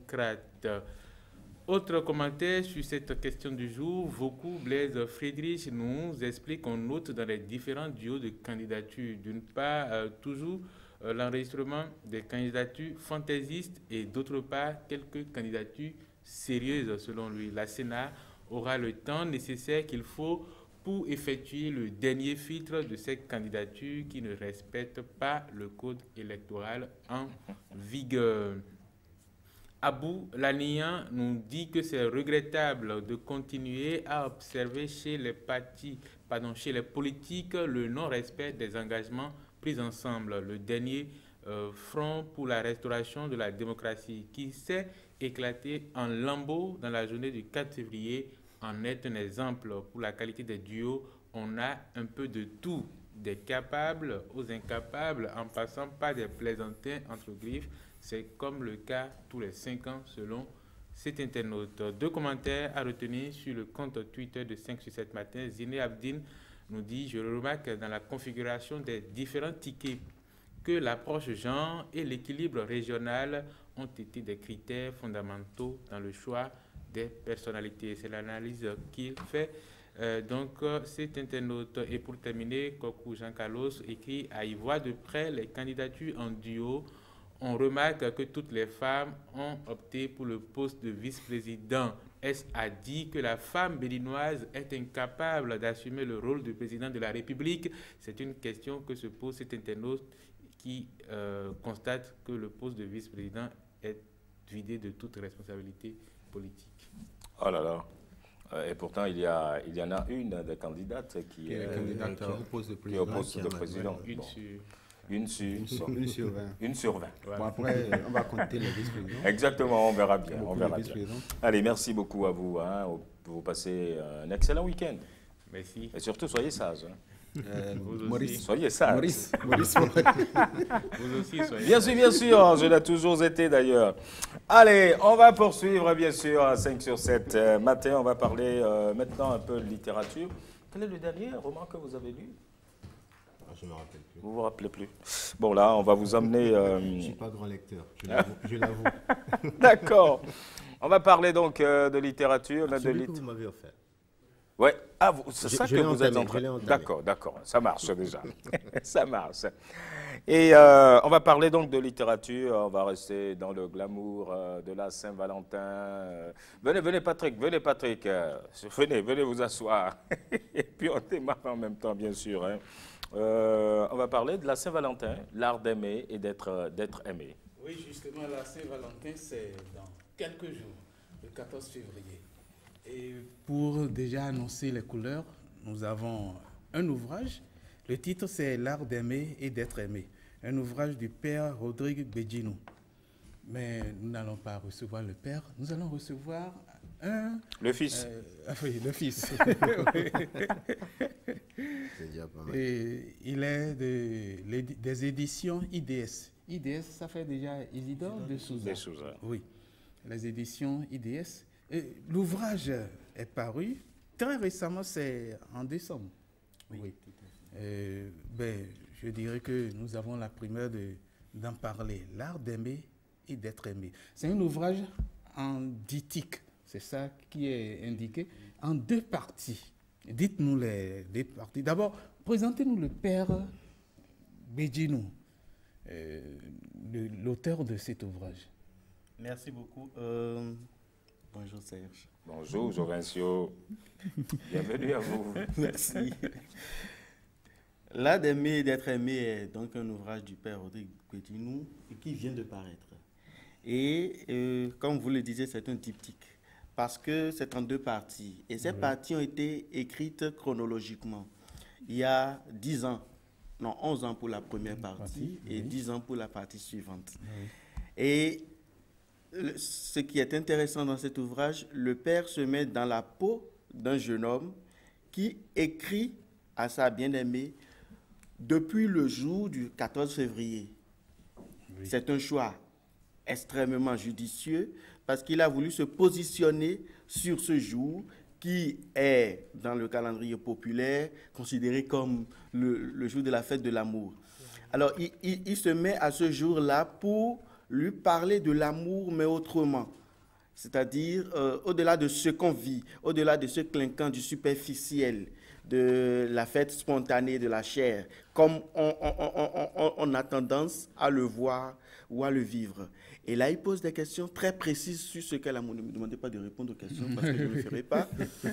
Autre commentaire sur cette question du jour, Voku Blaise Friedrich nous explique qu'on note dans les différents duos de candidatures, d'une part, toujours l'enregistrement des candidatures fantaisistes et d'autre part, quelques candidatures sérieuses selon lui. La Sénat aura le temps nécessaire qu'il faut pour effectuer le dernier filtre de ces candidatures qui ne respectent pas le code électoral en vigueur. Abou Lanian nous dit que c'est regrettable de continuer à observer chez les politiques le non-respect des engagements pris ensemble. Le dernier Front pour la restauration de la démocratie qui s'est éclaté en lambeaux dans la journée du 4 février en est un exemple. Pour la qualité des duos, on a un peu de tout, des capables aux incapables en passant par des plaisantins entre griffes. C'est comme le cas tous les 5 ans selon cet internaute. 2 commentaires à retenir sur le compte Twitter de 567 matin. Ziné Abdin nous dit « Je remarque dans la configuration des différents tickets que l'approche genre et l'équilibre régional ont été des critères fondamentaux dans le choix des personnalités. » C'est l'analyse qu'il fait. Donc, cet internaute. Et pour terminer, Kokou Jean-Carlos écrit « À y voir de près les candidatures en duo, on remarque que toutes les femmes ont opté pour le poste de vice-président. Est-ce à dire que la femme béninoise est incapable d'assumer le rôle de président de la République? C'est une question que se pose cet internaute qui constate que le poste de vice-président est vidé de toute responsabilité politique. Oh là là. Et pourtant, il y en a une des candidates qui oppose le président. Une sur 20. Une sur 20. Voilà. Bon, après, on va compter les vice-présidents. Exactement, on verra bien. Allez, merci beaucoup à vous. Vous passez un excellent week-end. Merci. Et surtout, soyez sages. Maurice. Soyez sages. Maurice. Vous aussi, soyez bien sûr, bien sûr. Je l'ai toujours été d'ailleurs. Allez, on va poursuivre, bien sûr, à 5 sur 7 matin. On va parler maintenant un peu de littérature. Quel est le dernier roman que vous avez lu? Je ne me rappelle plus. Vous ne vous rappelez plus. Bon, là, on va vous emmener... Je ne suis pas grand lecteur, je l'avoue. D'accord. On va parler donc de littérature. Celui que vous m'avez offert. Oui, c'est ça que vous êtes en train... D'accord, ça marche déjà. Ça marche. Et on va parler donc de littérature, on va rester dans le glamour de la Saint-Valentin. Venez Patrick, venez vous asseoir. Et puis on démarre en même temps, bien sûr. On va parler de la Saint-Valentin, l'art d'aimer et d'être aimé. Oui, justement, la Saint-Valentin, c'est dans quelques jours, le 14 février. Et pour déjà annoncer les couleurs, nous avons un ouvrage. Le titre, c'est « L'art d'aimer et d'être aimé », un ouvrage du père Rodrigue Bedjinou. Mais nous n'allons pas recevoir le père, nous allons recevoir Le fils. Oui, le fils. Et il est des éditions IDS. IDS, ça fait déjà Isidore de Souza. Oui, les éditions IDS. L'ouvrage est paru très récemment, c'est en décembre. Oui. Je dirais que nous avons la primeur d'en parler. L'art d'aimer et d'être aimé. C'est un ouvrage en dithyque, c'est ça qui est indiqué, en 2 parties. Dites-nous les 2 parties. D'abord, présentez-nous le père Bédinou, l'auteur de cet ouvrage. Merci beaucoup. Bonjour Serge. Bonjour Jovencio. Bienvenue à vous. Merci. L'art d'aimer et d'être aimé est donc un ouvrage du père Rodrigue Bédinou qui vient de paraître. Et comme vous le disiez, c'est un diptyque parce que c'est en 2 parties. Et ces parties ont été écrites chronologiquement. Il y a 10 ans, non 11 ans pour la première partie et 10 ans pour la partie suivante. Et ce qui est intéressant dans cet ouvrage, le père se met dans la peau d'un jeune homme qui écrit à sa bien-aimée depuis le jour du 14 février. C'est un choix extrêmement judicieux parce qu'il a voulu se positionner sur ce jour qui est, dans le calendrier populaire, considéré comme le jour de la fête de l'amour. Alors, il se met à ce jour-là pour lui parler de l'amour, mais autrement. C'est-à-dire, au-delà de ce qu'on vit, au-delà de ce clinquant du superficiel, de la fête spontanée de la chair, comme on a tendance à le voir ou à le vivre. Et là, il pose des questions très précises sur ce qu'est l'amour. Ne me demandez pas de répondre aux questions parce que je ne le ferai pas.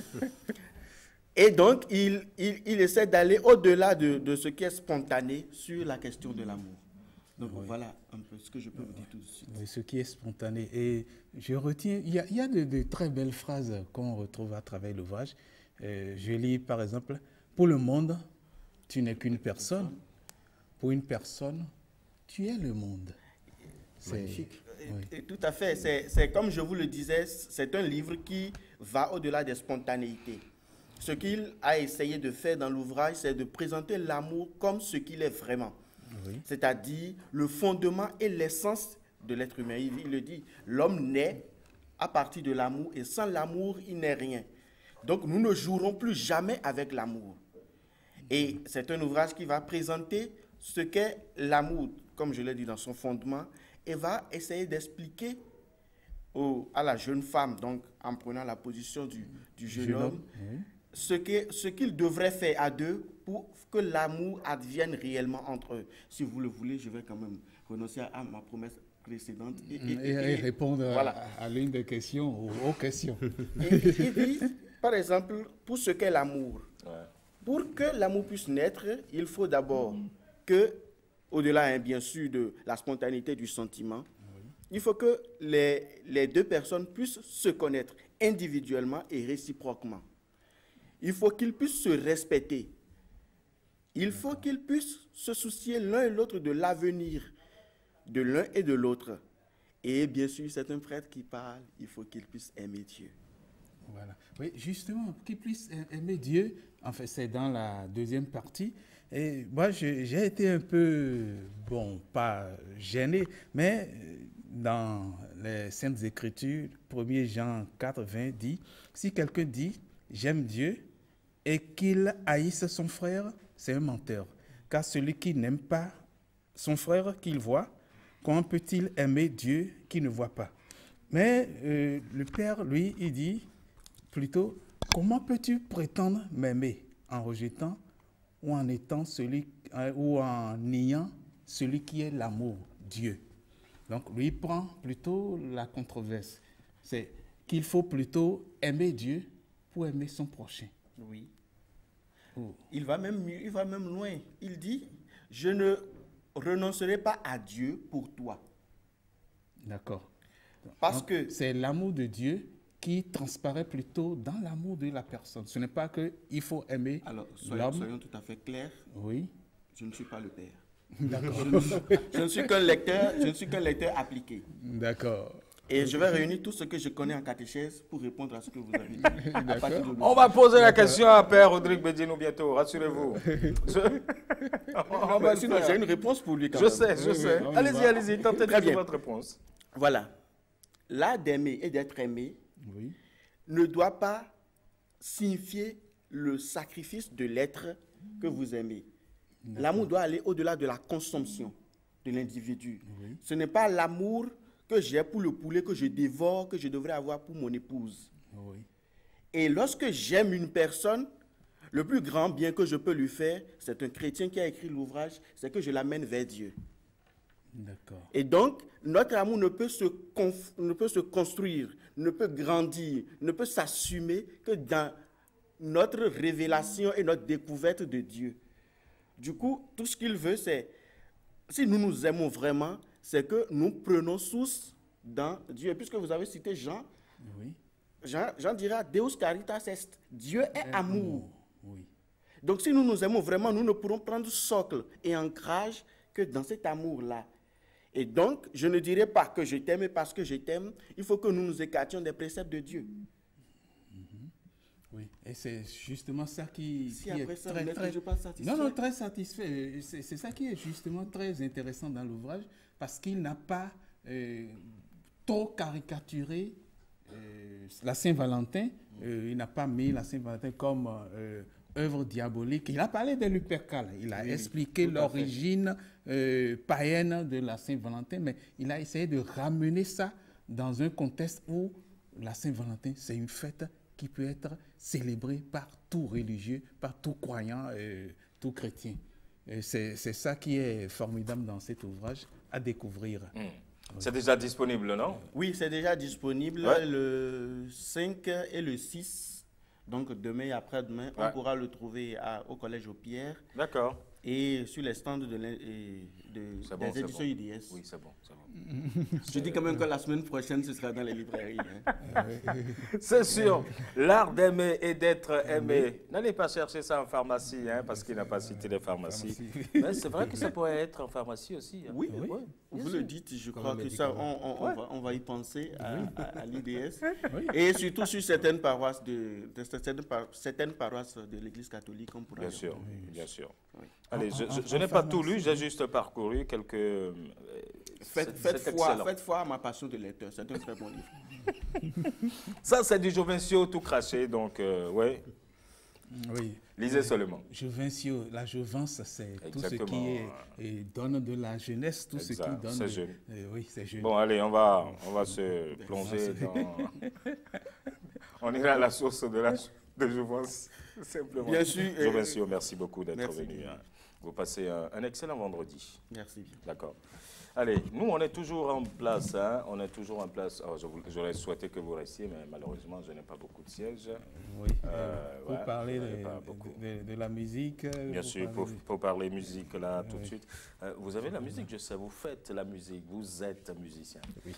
Et donc, il essaie d'aller au-delà de ce qui est spontané sur la question de l'amour. Donc voilà un peu ce que je peux vous dire tout de suite. Ce qui est spontané. Et je retiens, il y a de très belles phrases qu'on retrouve à travers l'ouvrage. Je lis par exemple, pour le monde, tu n'es qu'une personne. Pour une personne, tu es le monde. C'est magnifique. Et tout à fait. C'est comme je vous le disais, c'est un livre qui va au-delà des spontanéités. Ce qu'il a essayé de faire dans l'ouvrage, c'est de présenter l'amour comme ce qu'il est vraiment. Oui. C'est-à-dire le fondement et l'essence de l'être humain. Il le dit, l'homme naît à partir de l'amour et sans l'amour, il n'est rien. Donc nous ne jouerons plus jamais avec l'amour. Et c'est un ouvrage qui va présenter ce qu'est l'amour, comme je l'ai dit dans son fondement, et va essayer d'expliquer à la jeune femme, donc en prenant la position du jeune homme, oui, ce qu'ils devraient faire à deux pour que l'amour advienne réellement entre eux. Si vous le voulez, je vais quand même renoncer à ma promesse précédente. Et répondre voilà. à l'une des questions, aux questions. Il dit, par exemple, pour ce qu'est l'amour. Ouais. Pour que l'amour puisse naître, il faut d'abord que, au-delà bien sûr de la spontanéité du sentiment, il faut que les deux personnes puissent se connaître individuellement et réciproquement. Il faut qu'ils puissent se respecter. Il faut qu'ils puissent se soucier l'un et l'autre de l'avenir de l'un et de l'autre. Et bien sûr, c'est un prêtre qui parle, il faut qu'il puisse aimer Dieu. Voilà. Oui, justement, qu'ils puissent aimer Dieu, en fait, c'est dans la deuxième partie. Et moi, j'ai été un peu, bon, pas gêné, mais dans les Saintes Écritures, 1 Jean 4, 20 dit, si quelqu'un dit, j'aime Dieu, et qu'il haïsse son frère, c'est un menteur. Car celui qui n'aime pas son frère qu'il voit, comment peut-il aimer Dieu qui ne voit pas? Mais le Père, lui, il dit plutôt, comment peux-tu prétendre m'aimer en rejetant ou en étant celui ou en niant celui qui est l'amour, Dieu? Donc, lui, il prend plutôt la controverse. C'est qu'il faut plutôt aimer Dieu pour aimer son prochain. Oui. Oh. Il va même loin. Il dit, je ne renoncerai pas à Dieu pour toi. D'accord. Parce que c'est l'amour de Dieu qui transparaît plutôt dans l'amour de la personne. Ce n'est pas qu'il faut aimer l'homme. Alors, soyons tout à fait clairs. Oui. Je ne suis pas le Père. D'accord. Je ne suis qu'un lecteur appliqué. D'accord. Et je vais réunir tout ce que je connais en catéchèse pour répondre à ce que vous avez dit. On va poser la question à Père Rodrigue Bedino bientôt, rassurez-vous. Sinon, j'ai une réponse pour lui quand même. Je sais. Allez-y, tentez de trouver votre réponse. Voilà. L'art d'aimer et d'être aimé ne doit pas signifier le sacrifice de l'être que vous aimez. L'amour doit aller au-delà de la consommation de l'individu. Ce n'est pas l'amour que j'ai pour le poulet que je dévore, que je devrais avoir pour mon épouse. Et lorsque j'aime une personne, le plus grand bien que je peux lui faire, c'est un chrétien qui a écrit l'ouvrage, c'est que je l'amène vers Dieu. Et donc, notre amour ne peut se construire, ne peut grandir, ne peut s'assumer que dans notre révélation et notre découverte de Dieu. Du coup, tout ce qu'il veut, c'est, si nous nous aimons vraiment, c'est que nous prenons source dans Dieu. Puisque vous avez cité Jean, Jean dira, Deus caritas est, Dieu est amour. Donc si nous nous aimons vraiment, nous ne pourrons prendre socle et ancrage que dans cet amour-là. Et donc, je ne dirais pas que je t'aime et parce que je t'aime, il faut que nous nous écartions des préceptes de Dieu. Oui, et c'est justement ça qui est ça, très satisfait. C'est ça qui est justement très intéressant dans l'ouvrage, parce qu'il n'a pas trop caricaturé la Saint-Valentin. Il n'a pas mis la Saint-Valentin comme œuvre diabolique. Il a parlé de Lupercal. Il a expliqué l'origine païenne de la Saint-Valentin, mais il a essayé de ramener ça dans un contexte où la Saint-Valentin, c'est une fête qui peut être célébrée par tout religieux, par tout croyant, tout chrétien. C'est ça qui est formidable dans cet ouvrage à découvrir. C'est déjà disponible, non? Oui, c'est déjà disponible le 5 et le 6. Donc demain et après-demain, on pourra le trouver au Collège aux Pierres. D'accord. Et sur les stands des éditions IDS. Oui, c'est bon. Je dis quand même que la semaine prochaine, ce sera dans les librairies. C'est sûr. L'art d'aimer et d'être aimé. N'allez pas chercher ça en pharmacie, parce qu'il n'a pas cité les pharmacies. Mais c'est vrai que ça pourrait être en pharmacie aussi. Oui. Vous le dites, je crois que ça, on va y penser à l'IDS. Et surtout sur certaines paroisses de l'Église catholique. On pourra bien sûr. Allez, je n'ai pas tout lu, j'ai juste parcouru quelques... Faites foi à ma passion de lecteur, c'est un très bon livre. Ça, c'est du Jovencio tout craché, donc, oui. Lisez seulement. Jovencio, la jouvence, c'est tout ce qui donne de la jeunesse, tout ce qui donne... C'est jeune. Oui, c'est jeune. Bon, allez, on va se plonger dans... On ira à la source de jouvence, simplement. Bien sûr. Jovencio, merci beaucoup d'être venu. Vous passez un excellent vendredi. Merci. D'accord. Allez, nous, on est toujours en place. On est toujours en place. J'aurais souhaité que vous restiez, mais malheureusement, je n'ai pas beaucoup de sièges. Oui. Pour parler de la musique. Bien sûr, pour parler musique, là, tout de suite. Vous avez la musique, je sais, vous faites la musique, vous êtes musicien. Oui.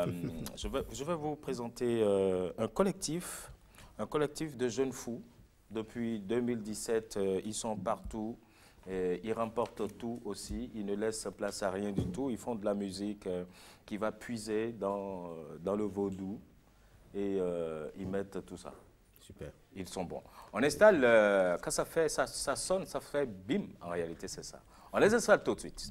Je vais vous présenter un collectif de jeunes fous. Depuis 2017, ils sont partout. Ils remportent tout aussi, ils ne laissent place à rien du tout. Ils font de la musique qui va puiser dans le vaudou et ils mettent tout ça. Super. Ils sont bons. On installe, quand ça sonne, ça fait bim, en réalité c'est ça. On les installe tout de suite.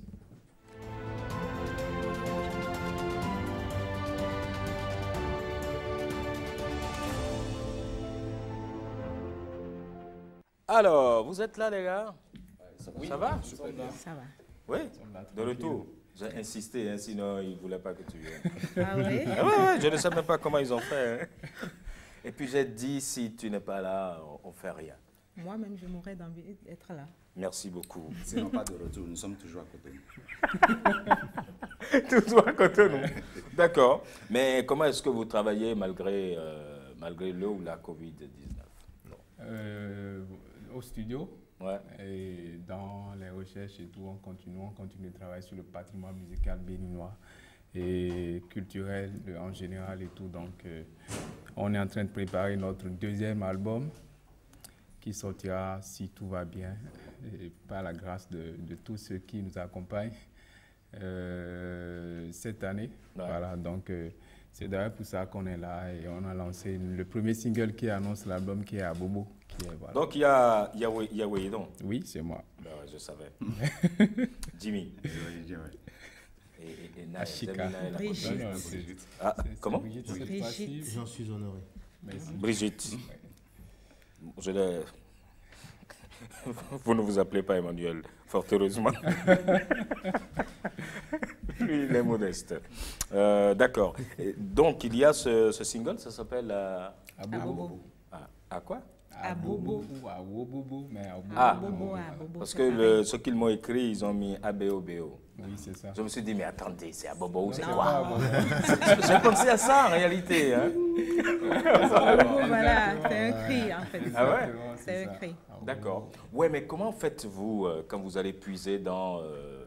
Alors, vous êtes là les gars? Ça va? Ça va. Oui, de retour. J'ai insisté, sinon ils ne voulaient pas que tu viennes. Ah oui? Oui, je ne sais même pas comment ils ont fait. Et puis j'ai dit, si tu n'es pas là, on ne fait rien. Moi-même, je mourrais d'envie d'être là. Merci beaucoup. Sinon, pas de retour, nous sommes toujours à côté. Toujours à côté, nous. D'accord. Mais comment est-ce que vous travaillez malgré le ou la Covid-19? Au studio. Ouais. Et dans les recherches et tout, on continue de travailler sur le patrimoine musical béninois et culturel en général et tout. Donc, on est en train de préparer notre deuxième album qui sortira, si tout va bien, et par la grâce de tous ceux qui nous accompagnent cette année. Ouais. Voilà, donc C'est d'ailleurs pour ça qu'on est là et on a lancé le premier single qui annonce l'album qui est à Bobo. Voilà. Donc il y a Weyidon. Oui, c'est moi. Ben ouais, je savais. Jimmy. Et Ashika. Brigitte. Ah, comment? Brigitte. J'en suis honoré. Merci. Brigitte. Je l'ai... Vous ne vous appelez pas Emmanuel, fort heureusement. Lui, il est modeste. D'accord. Donc, il y a ce single, ça s'appelle Abobo. À quoi? Abobo. À Wobobo, mais à Bobo. Ah, parce que ce qu'ils m'ont écrit, ils ont mis ABOBO. Oui, c'est ça. Je me suis dit, mais attendez, c'est Abobo ou c'est quoi? J'ai pensé à ça en réalité. Hein. Voilà, c'est un cri en fait. Ah ouais? C'est un cri. D'accord. Ouais, mais comment faites-vous quand vous allez puiser dans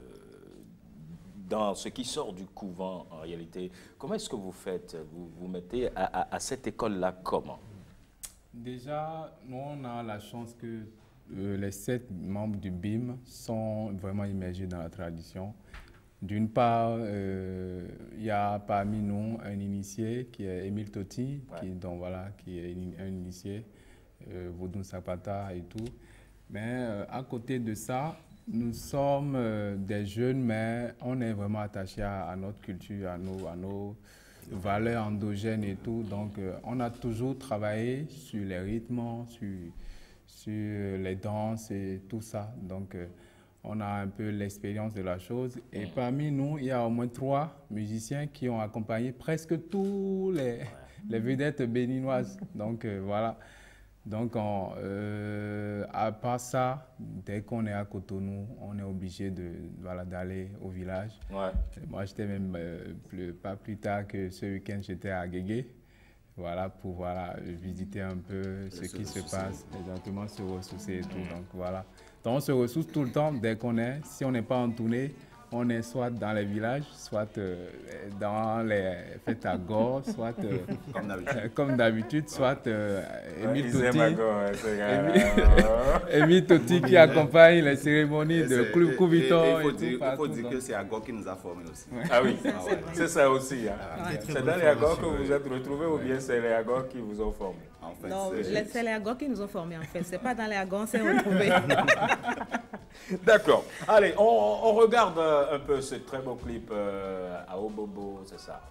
ce qui sort du couvent en réalité? Comment est-ce que vous faites? Vous vous mettez à cette école-là comment? Déjà, nous, on a la chance que les 7 membres du BIM sont vraiment immergés dans la tradition. D'une part, il y a parmi nous un initié qui est Émile Totti, qui est un initié, Vodun Sapata et tout. Mais à côté de ça, nous sommes des jeunes, mais on est vraiment attachés à notre culture, à nos valeurs endogènes et tout. Donc, on a toujours travaillé sur les rythmes, sur les danses et tout ça. Donc, on a un peu l'expérience de la chose. Et parmi nous, il y a au moins 3 musiciens qui ont accompagné presque tous les vedettes béninoises. Donc, voilà. Donc, à part ça, dès qu'on est à Cotonou, on est obligé d'aller au village. Ouais. Moi, j'étais même pas plus tard que ce week-end, j'étais à Guégué. Voilà, pour visiter un peu ce qui se passe, exactement, se ressourcer et tout. Donc, voilà. Donc, on se ressource tout le temps dès qu'on est. Si on n'est pas en tournée, on est soit dans les villages, soit dans les fêtes à Gore, soit comme d'habitude, soit Émile Totti qui accompagne les cérémonies de Couviton. Il faut dire que c'est à Gore qui nous a formés aussi. Ah oui, c'est ça aussi. Hein. C'est dans les Agor que vous vous êtes retrouvés ou bien c'est les Agor qui vous ont formés? En fait, non, c'est les Agor qui nous ont formés en fait. C'est pas dans les Agor, on s'est retrouvés. D'accord. Allez, on regarde un peu ce très beau clip à Obobo, c'est ça.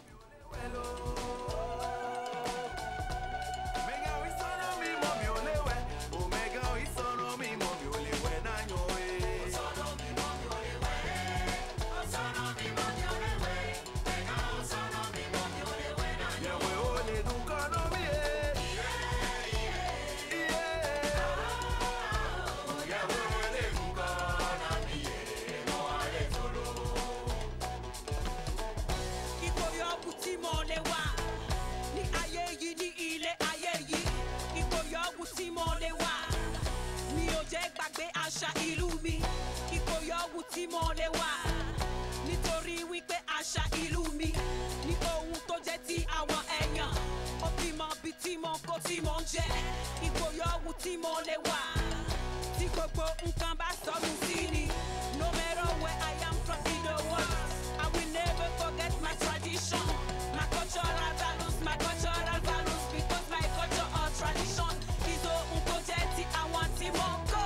nítorí wípé àṣà ìlú mi ní ohun tó jẹ́ ti àwọn èèyàn ó fi mọ bí tí mo kó tí mo ń jẹ ìgbòyọ̀wù tí mo lè wà tí gbogbo nǹkan bá sọnù sí ni no matter where I am from in the world I will never forget my tradition my cultural values because my culture or tradition is ohun tó jẹ́ ti àwọn tí mo kó.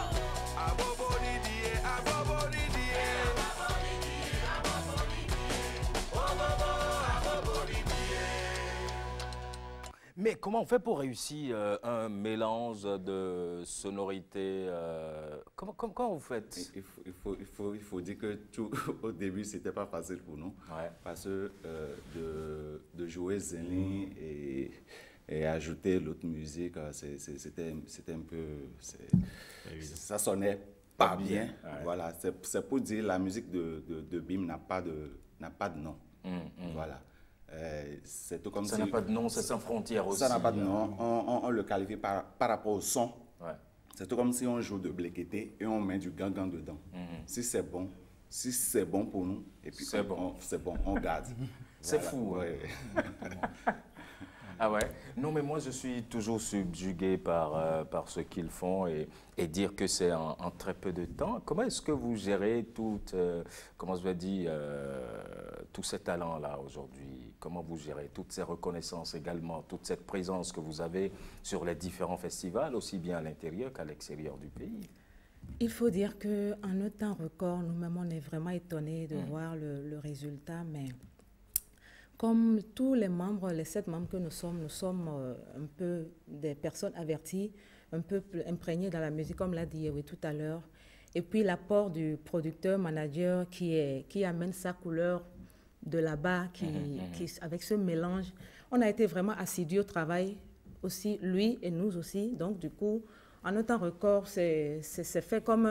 Mais comment on fait pour réussir un mélange de sonorités comment vous faites? Il faut dire que tout au début, c'était pas facile pour nous. Ouais. Parce que de jouer Zéline et ajouter l'autre musique, c'était un peu... Ça sonnait pas bien. Ouais. Voilà. C'est pour dire la musique de BIM n'a pas de nom. Voilà. C'est tout comme ça n'a pas de nom, c'est sans frontières aussi. Ça n'a pas de nom. On le qualifie par rapport au son. Ouais. C'est tout comme si on joue de blékété et on met du gangan dedans. Si c'est bon pour nous, et puis c'est bon, on garde. C'est fou. Ouais. Ah ouais? Non, mais moi, je suis toujours subjugué par ce qu'ils font et dire que c'est en très peu de temps. Comment est-ce que vous gérez comment je vais dire, tous ces talents-là aujourd'hui? Comment vous gérez toutes ces reconnaissances également, toute cette présence que vous avez sur les différents festivals, aussi bien à l'intérieur qu'à l'extérieur du pays? Il faut dire qu'en notre temps record, nous-mêmes, on est vraiment étonnés de voir le résultat, mais comme tous les membres, les 7 membres que nous sommes un peu des personnes averties, un peu imprégnées dans la musique, comme l'a dit Yewe tout à l'heure. Et puis l'apport du producteur, manager qui amène sa couleur de là-bas, avec ce mélange. On a été vraiment assidus au travail, aussi lui et nous aussi. Donc du coup, en notre temps record, c'est fait comme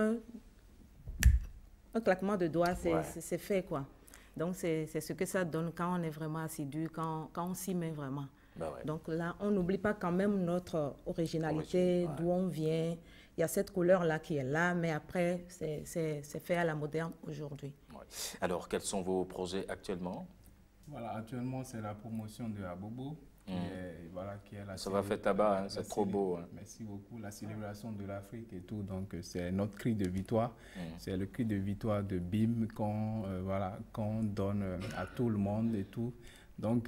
un claquement de doigts, c'est fait quoi. Donc, c'est ce que ça donne quand on est vraiment assidu, quand on s'y met vraiment. Ben ouais. Donc là, on n'oublie pas quand même notre originalité, d'où on vient. Il y a cette couleur-là qui est là, mais après, c'est fait à la moderne aujourd'hui. Ouais. Alors, quels sont vos projets actuellement? Voilà, actuellement, c'est la promotion de Abobo. Qui est ça va faire tabac, hein, c'est trop beau. Hein. Merci beaucoup. La célébration de l'Afrique et tout, donc c'est notre cri de victoire. C'est le cri de victoire de BIM qu'on donne à tout le monde et tout. Donc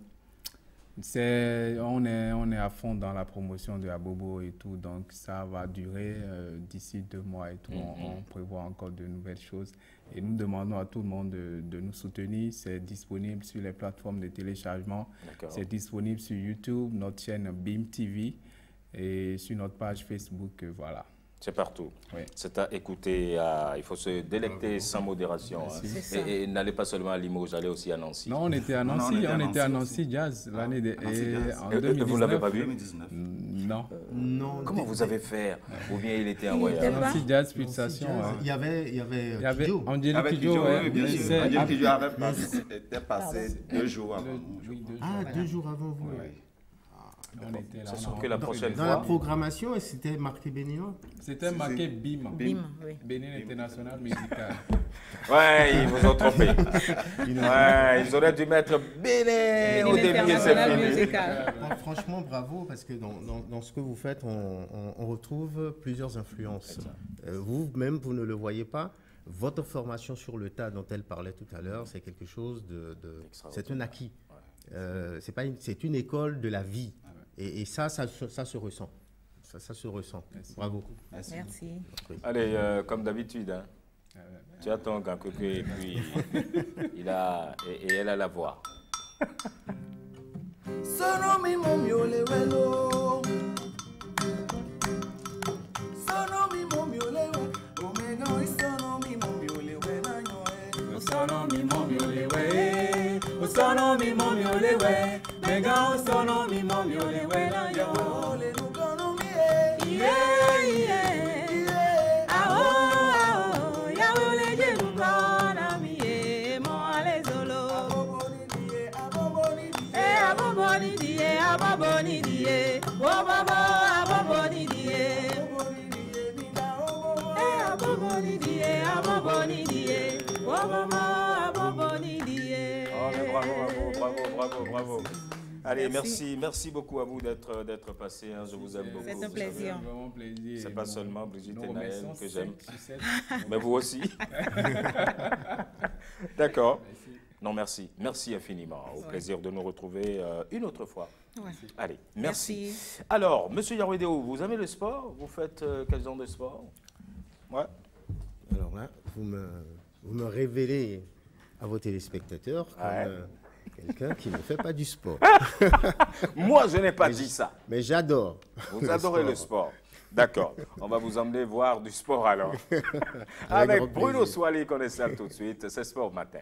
on est à fond dans la promotion de Abobo et tout, donc ça va durer d'ici 2 mois et tout. On prévoit encore de nouvelles choses et nous demandons à tout le monde de nous soutenir. C'est disponible sur les plateformes de téléchargement, c'est disponible sur YouTube, notre chaîne BIM TV et sur notre page Facebook, voilà. C'est partout. Oui. C'est à écouter, il faut se délecter sans modération. Hein. Et n'allez pas seulement à Limoges, allez aussi à Nancy. Non, on était à Nancy, on était à Nancy Jazz l'année en 2019. Vous ne l'avez pas vu? Non. Non. Comment vous avez fait? Ou bien il était en voyage? Nancy Jazz Pulsation. Il y avait Kidjo. Angélique Kidjo, oui, bien sûr. Angélique Kidjo était passé 2 jours avant. 2 jours avant vous. C'est sûr que la prochaine fois... Dans la programmation, c'était marqué béninois? C'était marqué BIM. BIM, oui. Bénin International Musical. Ouais, ils vous ont trompé. Ouais, ils auraient dû mettre Bénin au début et c'est fini. Franchement, bravo, parce que dans ce que vous faites, on retrouve plusieurs influences. Vous-même, vous ne le voyez pas. Votre formation sur le tas dont elle parlait tout à l'heure, c'est quelque chose c'est un acquis. C'est une école de la vie. Et ça se ressent. Ça se ressent. Merci. Bravo. Merci. Allez, comme d'habitude, hein, tu as ton gant et puis elle a la voix. Sono mi momiole welo. Sono mi momiole we. Omega sono mi momiole we na nyoe. Sono mi momiole we. Sono mi momiole we. Mega sono mi momiole we na nyoe. Le nukono mi e. Yeah. Aho. Ya wole je nukona mi e. Mo ale zolo. Aboboni die. Aboboni die. Wobobo aboboni die. Aboboni die. Aboboni die. Wobobo aboboni die. Bravo. Allez, merci beaucoup à vous d'être passé. Hein, je vous aime beaucoup. C'est un plaisir. C'est pas seulement Brigitte et Naël que j'aime, mais vous aussi. D'accord. Non, merci. Merci infiniment. Au plaisir de nous retrouver une autre fois. Ouais. Allez, merci. Alors, Monsieur Yarouedéo, vous aimez le sport? Vous faites quel genre de sport? Ouais. Alors là, vous me révélez à vos téléspectateurs comme quelqu'un qui ne fait pas du sport. Moi, je n'ai pas dit ça. Mais j'adore. Vous adorez le sport. D'accord. On va vous emmener voir du sport alors. Avec Bruno Soilé, connaissez tout de suite. C'est Sport Matin.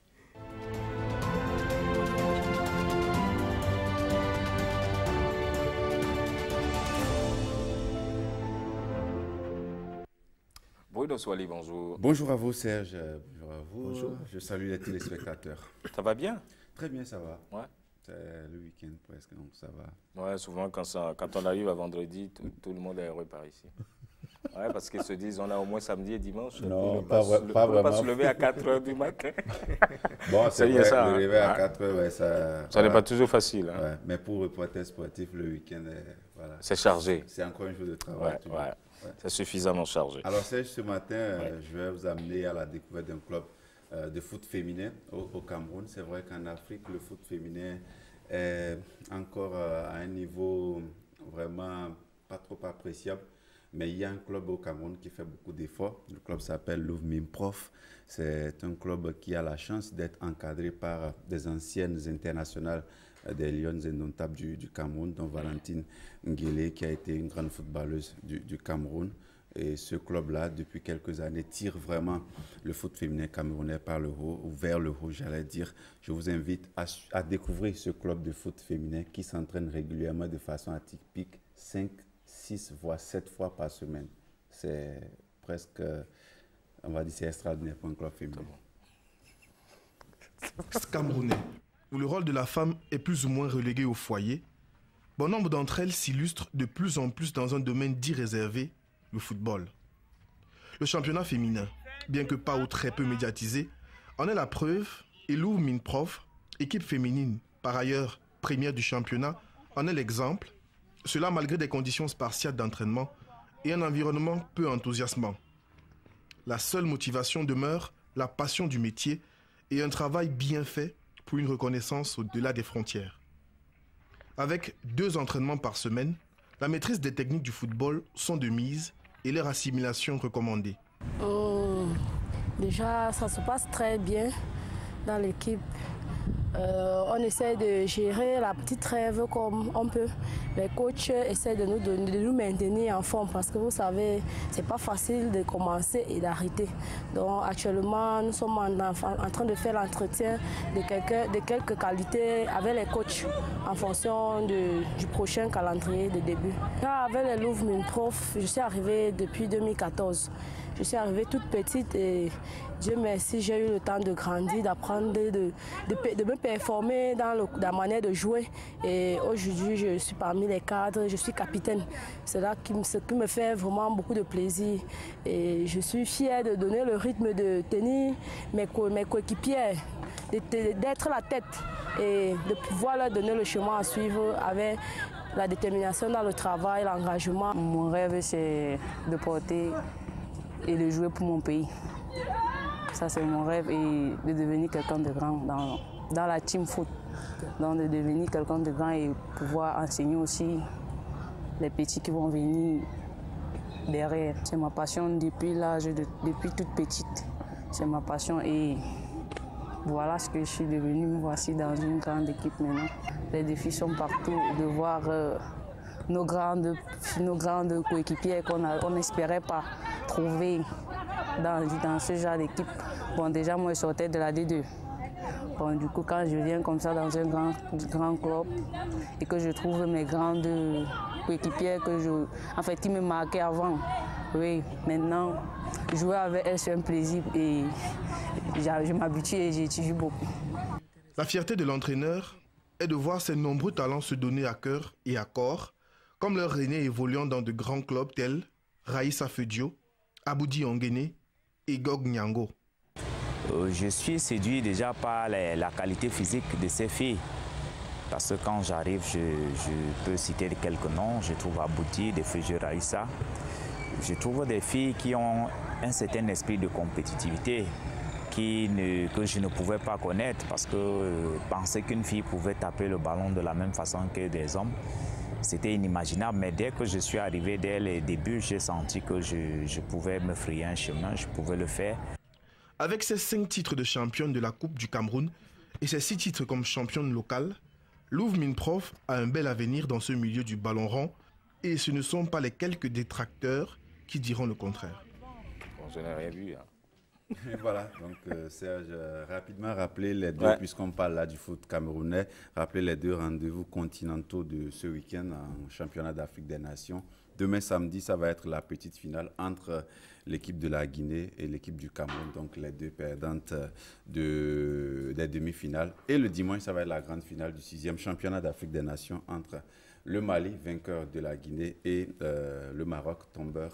Bruno Soilé, bonjour. Bonjour à vous, Serge. Bonjour à vous. Bonjour. Je salue les téléspectateurs. Ça va bien? Très bien, ça va. Ouais. C'est le week-end presque, donc ça va. Ouais, souvent quand on arrive à vendredi, tout le monde est heureux par ici. Ouais, parce qu'ils se disent, on a au moins samedi et dimanche. Non, pas vraiment. Pas se lever à 4 h du matin. Bon, c'est vrai, ça, le lever à 4 h, ouais, ça n'est pas toujours facile. Hein. Ouais, mais pour le reporter sportif, le week-end, voilà. C'est chargé. C'est encore un jour de travail. Ouais. C'est suffisamment chargé. Alors Serge, ce matin, je vais vous amener à la découverte d'un club de foot féminin au Cameroun. C'est vrai qu'en Afrique, le foot féminin est encore à un niveau vraiment pas trop appréciable. Mais il y a un club au Cameroun qui fait beaucoup d'efforts. Le club s'appelle Louvre-Mimprof. C'est un club qui a la chance d'être encadré par des anciennes internationales des Lions indomptables du Cameroun, dont Valentine Nguélé, qui a été une grande footballeuse du Cameroun. Et ce club-là, depuis quelques années, tire vraiment le foot féminin camerounais par le haut, ou vers le haut, j'allais dire. Je vous invite à découvrir ce club de foot féminin qui s'entraîne régulièrement de façon atypique, 5, 6 voire 7 fois par semaine. C'est presque, on va dire, c'est extraordinaire pour un club féminin. Camerounais, où le rôle de la femme est plus ou moins relégué au foyer, bon nombre d'entre elles s'illustrent de plus en plus dans un domaine dit réservé, le football. Le championnat féminin, bien que pas ou très peu médiatisé, en est la preuve et Louvre-Mimprof, équipe féminine, par ailleurs première du championnat, en est l'exemple, cela malgré des conditions spartiates d'entraînement et un environnement peu enthousiasmant. La seule motivation demeure la passion du métier et un travail bien fait pour une reconnaissance au-delà des frontières. Avec 2 entraînements par semaine, la maîtrise des techniques du football sont de mise et leur assimilation recommandée. Déjà, ça se passe très bien dans l'équipe. On essaie de gérer la petite rêve comme on peut. Les coachs essaient de nous maintenir en forme parce que vous savez, c'est pas facile de commencer et d'arrêter. Donc actuellement, nous sommes en train de faire l'entretien de quelques qualités avec les coachs en fonction du prochain calendrier de début. Avec les Louvre-Mimprof, je suis arrivée depuis 2014. Je suis arrivée toute petite et Dieu merci, j'ai eu le temps de grandir, d'apprendre, de me performer dans la manière de jouer. Et aujourd'hui, je suis parmi les cadres, je suis capitaine. C'est là ce qui me fait vraiment beaucoup de plaisir. Et je suis fière de donner le rythme, de tenir mes coéquipiers, d'être la tête et de pouvoir leur donner le chemin à suivre avec la détermination dans le travail, l'engagement. Mon rêve, c'est de porter et de jouer pour mon pays. Ça, c'est mon rêve et de devenir quelqu'un de grand dans la team foot. Donc, de devenir quelqu'un de grand et pouvoir enseigner aussi les petits qui vont venir derrière. C'est ma passion depuis toute petite. C'est ma passion et voilà ce que je suis devenue. Me voici dans une grande équipe maintenant. Les défis sont partout. De voir nos grandes coéquipières qu'on n'espérait pas trouver dans ce genre d'équipe. Bon, déjà, moi, je sortais de la D2. Bon, du coup, quand je viens comme ça dans un grand club et que je trouve mes grandes coéquipières qui me marquaient avant, oui, maintenant, jouer avec elles, c'est un plaisir et je m'habitue et j'étudie beaucoup. La fierté de l'entraîneur est de voir ces nombreux talents se donner à cœur et à corps, comme leur aîné évoluant dans de grands clubs tels Raïssa Fedio, Aboudi Onguéné et Gog Nyango. Je suis séduit déjà par la qualité physique de ces filles. Parce que quand j'arrive, je peux citer quelques noms. Je trouve Aboudi, des Fedio Raïssa. Je trouve des filles qui ont un certain esprit de compétitivité que je ne pouvais pas connaître parce que penser qu'une fille pouvait taper le ballon de la même façon que des hommes, c'était inimaginable. Mais dès que je suis arrivé, dès les débuts, j'ai senti que je pouvais me frayer un chemin, je pouvais le faire. Avec ses 5 titres de championne de la Coupe du Cameroun et ses 6 titres comme championne locale, Louvre-Mimprof a un bel avenir dans ce milieu du ballon rond et ce ne sont pas les quelques détracteurs qui diront le contraire. Bon, je n'ai rien vu. Hein. Voilà, donc Serge, rapidement rappeler les deux, puisqu'on parle là du foot camerounais, rappeler les 2 rendez-vous continentaux de ce week-end en championnat d'Afrique des Nations. Demain samedi, ça va être la petite finale entre l'équipe de la Guinée et l'équipe du Cameroun, donc les 2 perdantes des demi-finales. Et le dimanche, ça va être la grande finale du 6e championnat d'Afrique des Nations entre le Mali, vainqueur de la Guinée, et le Maroc, tombeur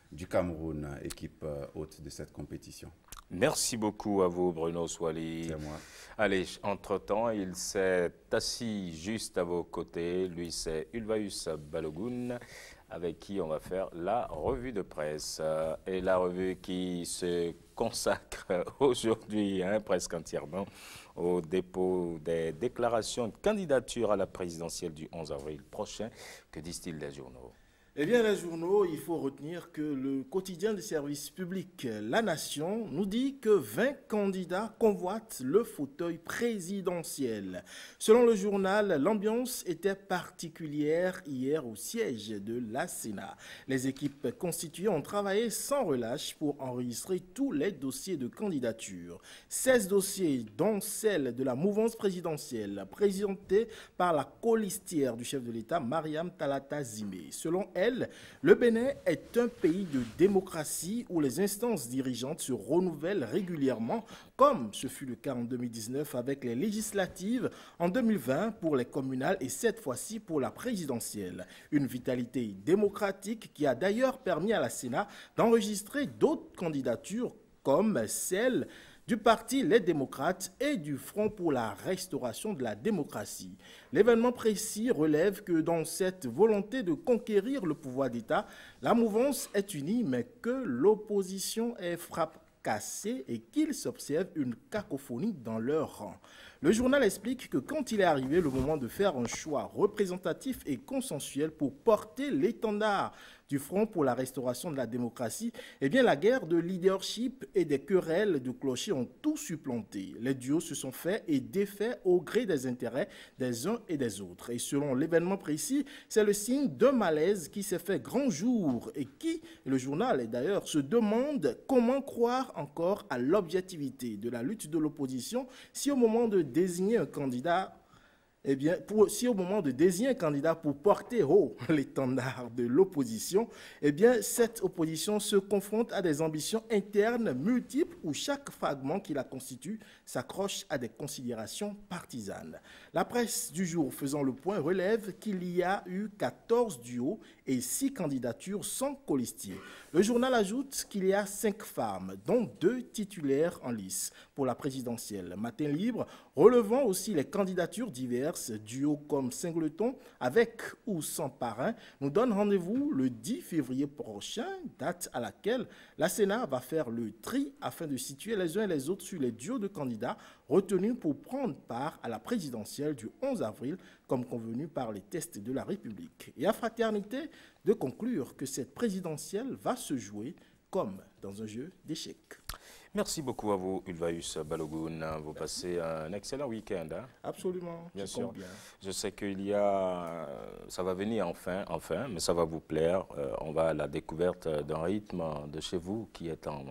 du Cameroun, équipe hôte de cette compétition. Merci beaucoup à vous, Bruno Souali. C'est moi. Allez, entre-temps, il s'est assis juste à vos côtés. Lui, c'est Ulvaeus Balogun, avec qui on va faire la revue de presse. Et la revue qui se consacre aujourd'hui, presque entièrement, au dépôt des déclarations de candidature à la présidentielle du 11 avril prochain. Que disent-ils les journaux ? Eh bien, les journaux, il faut retenir que le quotidien des services publics, La Nation, nous dit que 20 candidats convoitent le fauteuil présidentiel. Selon le journal, l'ambiance était particulière hier au siège de la Sénat. Les équipes constituées ont travaillé sans relâche pour enregistrer tous les dossiers de candidature. 16 dossiers, dont celle de la mouvance présidentielle, présentée par la colistière du chef de l'État, Mariam Talata Zimé. Selon elle, le Bénin est un pays de démocratie où les instances dirigeantes se renouvellent régulièrement, comme ce fut le cas en 2019 avec les législatives, en 2020 pour les communales et cette fois-ci pour la présidentielle. Une vitalité démocratique qui a d'ailleurs permis à la Sénat d'enregistrer d'autres candidatures comme celle du parti Les Démocrates et du Front pour la restauration de la démocratie. L'événement précis relève que dans cette volonté de conquérir le pouvoir d'État, la mouvance est unie, mais que l'opposition est fracassée et qu'il s'observe une cacophonie dans leur rang. Le journal explique que quand il est arrivé le moment de faire un choix représentatif et consensuel pour porter l'étendard du Front pour la restauration de la démocratie, eh bien la guerre de leadership et des querelles de clochers ont tout supplanté. Les duos se sont faits et défaits au gré des intérêts des uns et des autres. Et selon l'événement précis, c'est le signe d'un malaise qui s'est fait grand jour et qui, le journal d'ailleurs, se demande comment croire encore à l'objectivité de la lutte de l'opposition si au moment de désigner un candidat, eh bien, si au moment de désigner un candidat pour porter haut l'étendard de l'opposition, eh bien, cette opposition se confronte à des ambitions internes multiples où chaque fragment qui la constitue s'accroche à des considérations partisanes. La presse du jour faisant le point relève qu'il y a eu 14 duos et 6 candidatures sans colistier. Le journal ajoute qu'il y a 5 femmes, dont 2 titulaires en lice pour la présidentielle. Matin Libre, relevant aussi les candidatures diverses, duos comme singleton, avec ou sans parrain, nous donne rendez-vous le 10 février prochain, date à laquelle la Sénat va faire le tri afin de situer les uns et les autres sur les duos de candidats retenus pour prendre part à la présidentielle du 11 avril, comme convenu par les tests de la République. Et à fraternité de conclure que cette présidentielle va se jouer comme dans un jeu d'échecs. Merci beaucoup à vous, Ulvaeus Balogun. Vous passez un excellent week-end. Absolument. Bien sûr. Je sais qu'il y a... Ça va venir enfin, mais ça va vous plaire. On va à la découverte d'un rythme de chez vous qui est en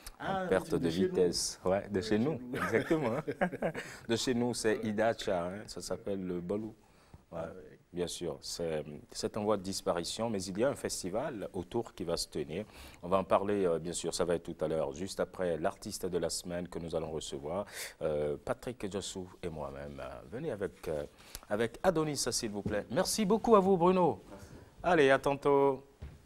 perte de vitesse. Ouais, de chez nous, exactement. De chez nous, c'est Idacha, ça s'appelle le Balou. Ouais. Bien sûr, c'est en voie de disparition, mais il y a un festival autour qui va se tenir. On va en parler, bien sûr, ça va être tout à l'heure, juste après l'artiste de la semaine que nous allons recevoir, Patrick Jossou et moi-même. Venez avec Adonis, s'il vous plaît. Merci beaucoup à vous, Bruno. Merci. Allez, à tantôt.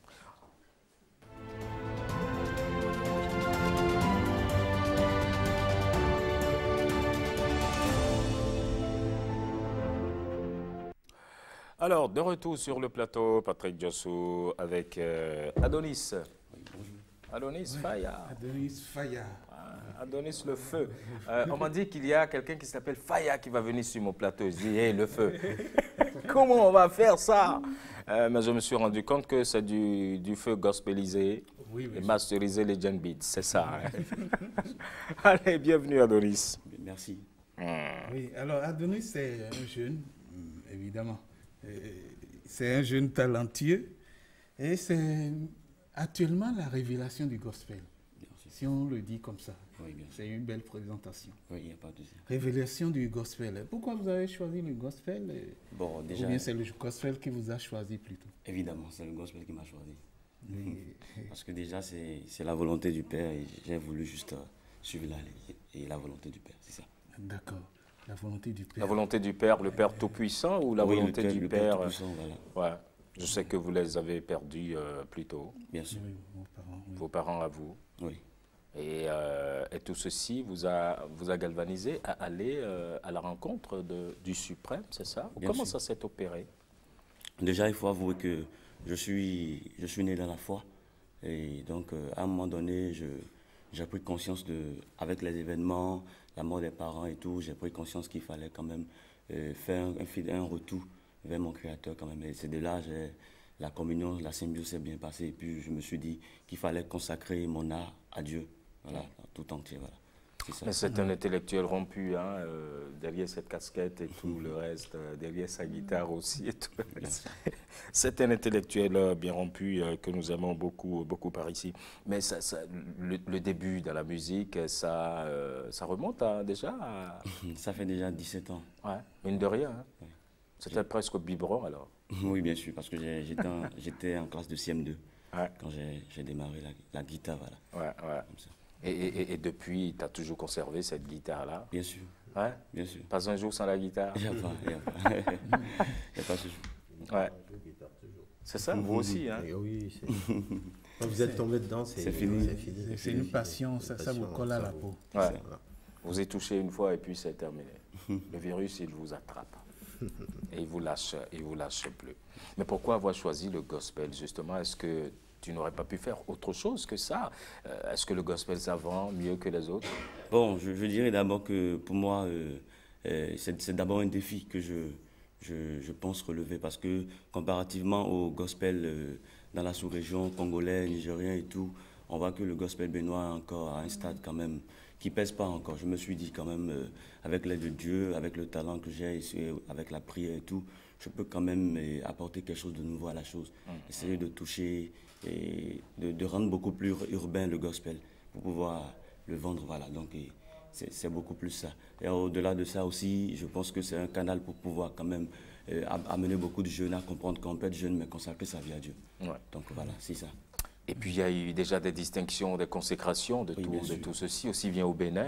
Alors, de retour sur le plateau, Patrick Jossou avec Adonis. Adonis Faya. Adonis Faya. Adonis le feu. On m'a dit qu'il y a quelqu'un qui s'appelle Faya qui va venir sur mon plateau. Je dis, hey, le feu. Comment on va faire ça? Mais je me suis rendu compte que c'est du feu gospelisé et masterisé les Gen Beats. C'est ça. Allez, bienvenue Adonis. Merci. Oui, alors Adonis, c'est un jeune, évidemment. C'est un jeune talentueux et c'est actuellement la révélation du gospel, si on le dit comme ça. Oui, c'est une belle présentation. Oui, il n'y a pas de souci. Révélation du gospel. Pourquoi vous avez choisi le gospel? Bon, déjà, ou bien c'est le gospel qui vous a choisi plutôt? Évidemment, c'est le gospel qui m'a choisi. Oui. Parce que déjà, c'est la volonté du Père et j'ai voulu juste suivre la volonté du Père, c'est ça. D'accord. La volonté du Père. La volonté du Père, le Père Tout-Puissant ou la volonté du Père Tout-Puissant, voilà. Ouais. Je sais que vous les avez perdus plus tôt. Bien sûr. Oui, Vos parents à vous. Oui. Et tout ceci vous a galvanisé à aller à la rencontre du Suprême, c'est ça? Comment ça s'est opéré? Déjà, il faut avouer que je suis né dans la foi. Et donc, à un moment donné, j'ai pris conscience avec les événements, la mort des parents et tout, j'ai pris conscience qu'il fallait quand même faire un retour vers mon Créateur quand même. Et c'est de là, la communion, la symbiose s'est bien passée. Et puis, je me suis dit qu'il fallait consacrer mon art à Dieu, voilà, tout entier, voilà. Mais c'est un intellectuel rompu, hein, derrière cette casquette et tout le reste, derrière sa guitare aussi et tout le reste. C'est un intellectuel bien rompu que nous aimons beaucoup par ici. Mais le début de la musique, ça remonte déjà à... Ça fait déjà 17 ans. Ouais, mine de rien. Hein. Ouais. C'était presque biberon alors. Oui, bien sûr, parce que j'étais en classe de CM2 quand j'ai démarré la guitare. Voilà. Ouais. Comme ça. Et depuis, tu as toujours conservé cette guitare-là? Bien sûr. Ouais? Bien sûr. Pas un jour sans la guitare? Il n'y a pas ce jour. Ouais. C'est ça, vous aussi, hein? Oui, quand vous êtes tombé dedans, c'est fini. C'est une passion, ça vous colle à la peau. Ouais. Vous êtes touché une fois et puis c'est terminé. Le virus, il vous attrape. Et il vous lâche plus. Mais pourquoi avoir choisi le gospel, justement? Est-ce que tu n'aurais pas pu faire autre chose que ça? Est-ce que le gospel, ça vend mieux que les autres? Bon, je dirais d'abord que pour moi, c'est d'abord un défi que je pense relever parce que comparativement au gospel dans la sous-région, congolais, nigérien et tout, on voit que le gospel béninois est encore à un stade quand même qui pèse pas encore. Je me suis dit quand même, avec l'aide de Dieu, avec le talent que j'ai, avec la prière et tout, je peux quand même apporter quelque chose de nouveau à la chose. Essayer de toucher et de rendre beaucoup plus urbain le gospel pour pouvoir le vendre. Voilà. Donc c'est beaucoup plus ça. Et au-delà de ça aussi, je pense que c'est un canal pour pouvoir quand même amener beaucoup de jeunes à comprendre qu'on peut être jeune mais consacrer sa vie à Dieu. Ouais. Donc voilà, c'est ça. Et puis il y a eu déjà des distinctions, des consécrations de tout ceci, aussi bien au Bénin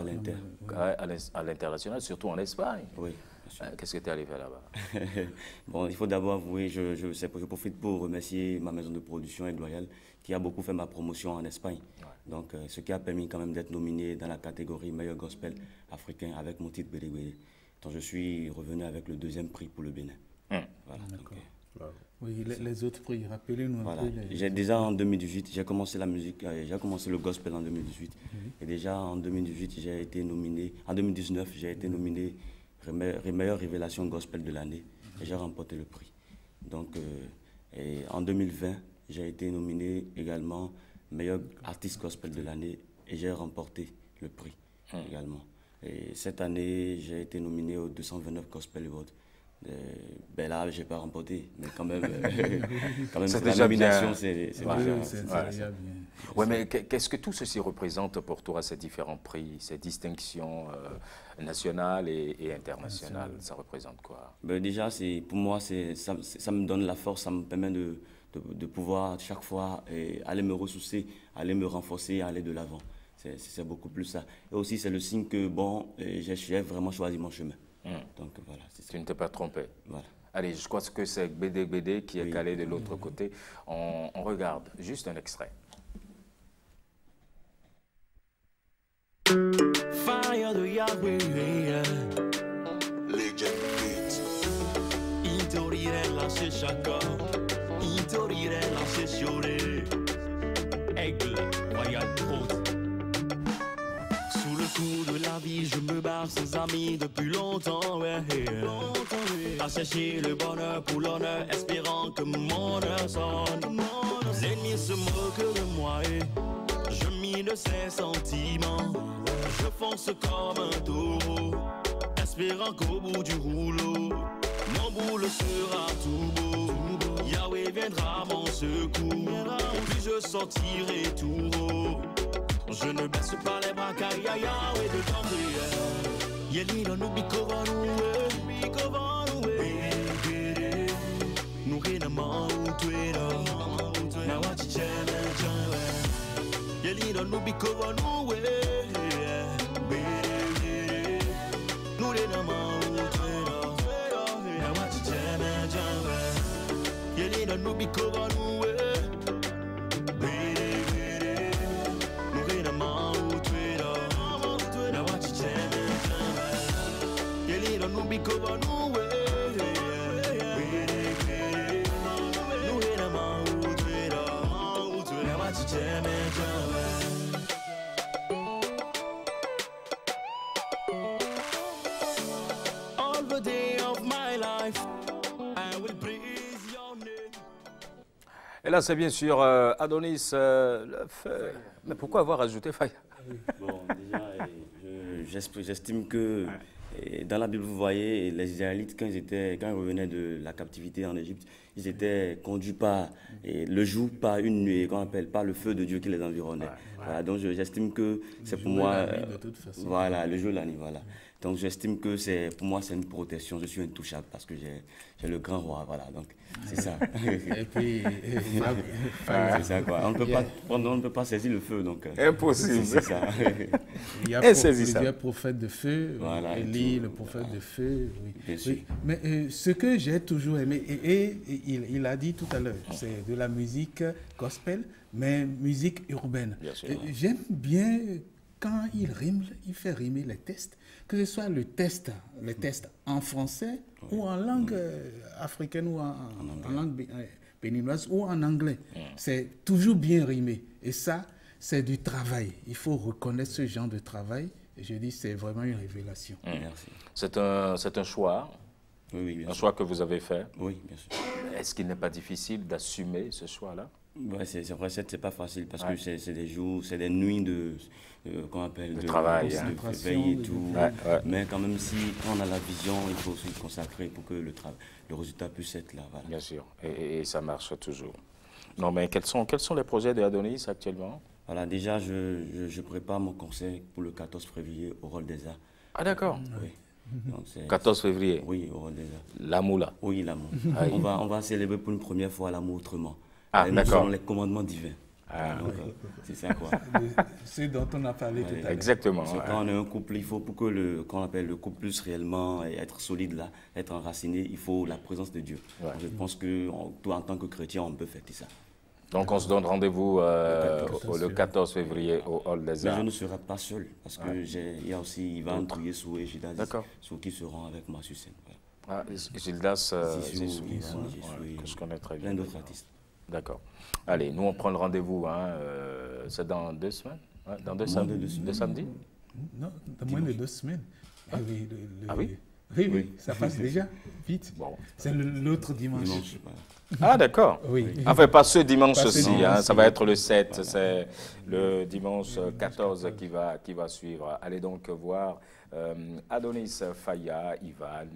qu'à l'international, surtout en Espagne. Oui. Qu'est-ce que tu es allé faire là-bas? Bon, il faut d'abord avouer, je profite pour remercier ma maison de production Aigle Royal qui a beaucoup fait ma promotion en Espagne. Ouais. Donc, ce qui a permis quand même d'être nominé dans la catégorie meilleur gospel africain avec mon titre Bédé Bédé. Donc, je suis revenu avec le 2e prix pour le Bénin. Voilà. D'accord. Oui, les autres prix, rappelez-nous un peu. Déjà en 2018, j'ai commencé la musique, j'ai commencé le gospel en 2018. Et déjà en 2018, j'ai été nominé, en 2019, j'ai été nominé meilleure révélation gospel de l'année et j'ai remporté le prix. Donc, en 2020, j'ai été nominé également meilleur artiste gospel de l'année et j'ai remporté le prix également. Et cette année, j'ai été nominé au 229 Gospel Awards. Ben là, je n'ai pas remporté, mais quand même, c'est déjà la nomination, c'est déjà bien. Ouais, mais qu'est-ce que tout ceci représente pour toi, ces différents prix, ces distinctions nationales et internationales? Ça représente quoi? Ben déjà, pour moi, ça me donne la force, ça me permet de pouvoir chaque fois aller me ressourcer, aller me renforcer, aller de l'avant. C'est beaucoup plus ça. Et aussi, c'est le signe que, bon, j'ai vraiment choisi mon chemin. Donc voilà. Tu ne t'es pas trompé. Voilà. Allez, je crois que c'est Bédé qui est calé de l'autre côté. On regarde juste un extrait. Fire de Yahweh, Legend Beat. Intorirella se chaka, intorirella se choré. Aigle Royal Prod. Sous le coup de la vie, je me barre sans amis depuis longtemps, ouais. À chercher le bonheur pour l'honneur, espérant que mon heure sonne. L'ennemi se moque de moi et je mine ses sentiments. Je fonce comme un taureau, espérant qu'au bout du rouleau, mon boulot sera tout beau. Yahweh viendra à mon secours, puis je sortirai tout haut. Je ne baisse pas les bras car Yahweh de ton prière. Yelilo nous nous rina mautuera. Na wachi cheme cheme. Yelilo nous nous rina mautuera. Na wachi cheme cheme. Et là, c'est bien sûr Adonis le feu. Mais pourquoi avoir ajouté Faya? Bon, déjà, j'estime que dans la Bible, vous voyez, les Israélites, quand ils revenaient de la captivité en Égypte, ils étaient conduits par le jour, par une nuit, qu'on appelle par le feu de Dieu qui les environnait. Voilà, donc j'estime que c'est pour moi, voilà, le jour et la nuit, voilà. Donc j'estime que pour moi c'est une protection, je suis intouchable parce que j'ai le grand roi, voilà, donc c'est ça. Et puis, c'est ça quoi, on ne peut pas saisir le feu, donc impossible. C'est ça. Il y a plusieurs prophètes de feu, voilà, Élie, le prophète de feu. Oui. Bien sûr. Mais ce que j'ai toujours aimé, et il a dit tout à l'heure, c'est de la musique gospel, mais musique urbaine. J'aime bien quand il rime, il fait rimer les textes, que ce soit les textes en français ou en langue africaine ou en langue béninoise ou en anglais. C'est toujours bien rimé. Et ça, c'est du travail. Il faut reconnaître ce genre de travail. Et je dis, c'est vraiment une révélation. Merci. C'est un choix. Oui, bien sûr. Choix que vous avez fait. Oui, bien sûr. Est-ce qu'il n'est pas difficile d'assumer ce choix-là? Ouais, c'est vrai, c'est pas facile parce que c'est des jours, c'est des nuits de travail, de veille et tout. Mais quand même, quand on a la vision, il faut aussi consacrer pour que le résultat puisse être là. Voilà. Bien sûr, et ça marche toujours. Non, mais quels sont les projets de Adonis actuellement? Voilà, déjà, je prépare mon concert pour le 14 février au Hall des Arts. Ah d'accord. Oui. Donc 14 février. Oui, au Hall des Arts. L'amour là. Oui, l'amour. On va célébrer pour une première fois l'amour autrement. Ah, d'accord. Selon les commandements divins. C'est ça quoi. C'est dont on a parlé tout à l'heure. Exactement. Quand on est un couple, il faut pour que qu'on appelle le couple puisse réellement être solide là, être enraciné, il faut la présence de Dieu. Je pense que toi en tant que chrétien, on peut fêter ça. Donc on se donne rendez-vous le 14 février au Hall des Arts. Mais je ne serai pas seul parce que il y a aussi Ivan Trouillé-Sou et Gildas qui seront avec moi sur scène. Ah, Gildas, que je connais très bien. Plein d'autres artistes. D'accord. Allez, nous on prend le rendez-vous, c'est dans 2 semaines, dans deux samedis. Non, dans moins de 2 semaines. Ah oui? Oui, ça passe déjà vite. Bon. C'est l'autre dimanche. Ah d'accord. Oui. Enfin, pas ce dimanche-ci, ça va être le 7, c'est le dimanche 14 qui va suivre. Allez donc voir Adonis Faya, Ivan,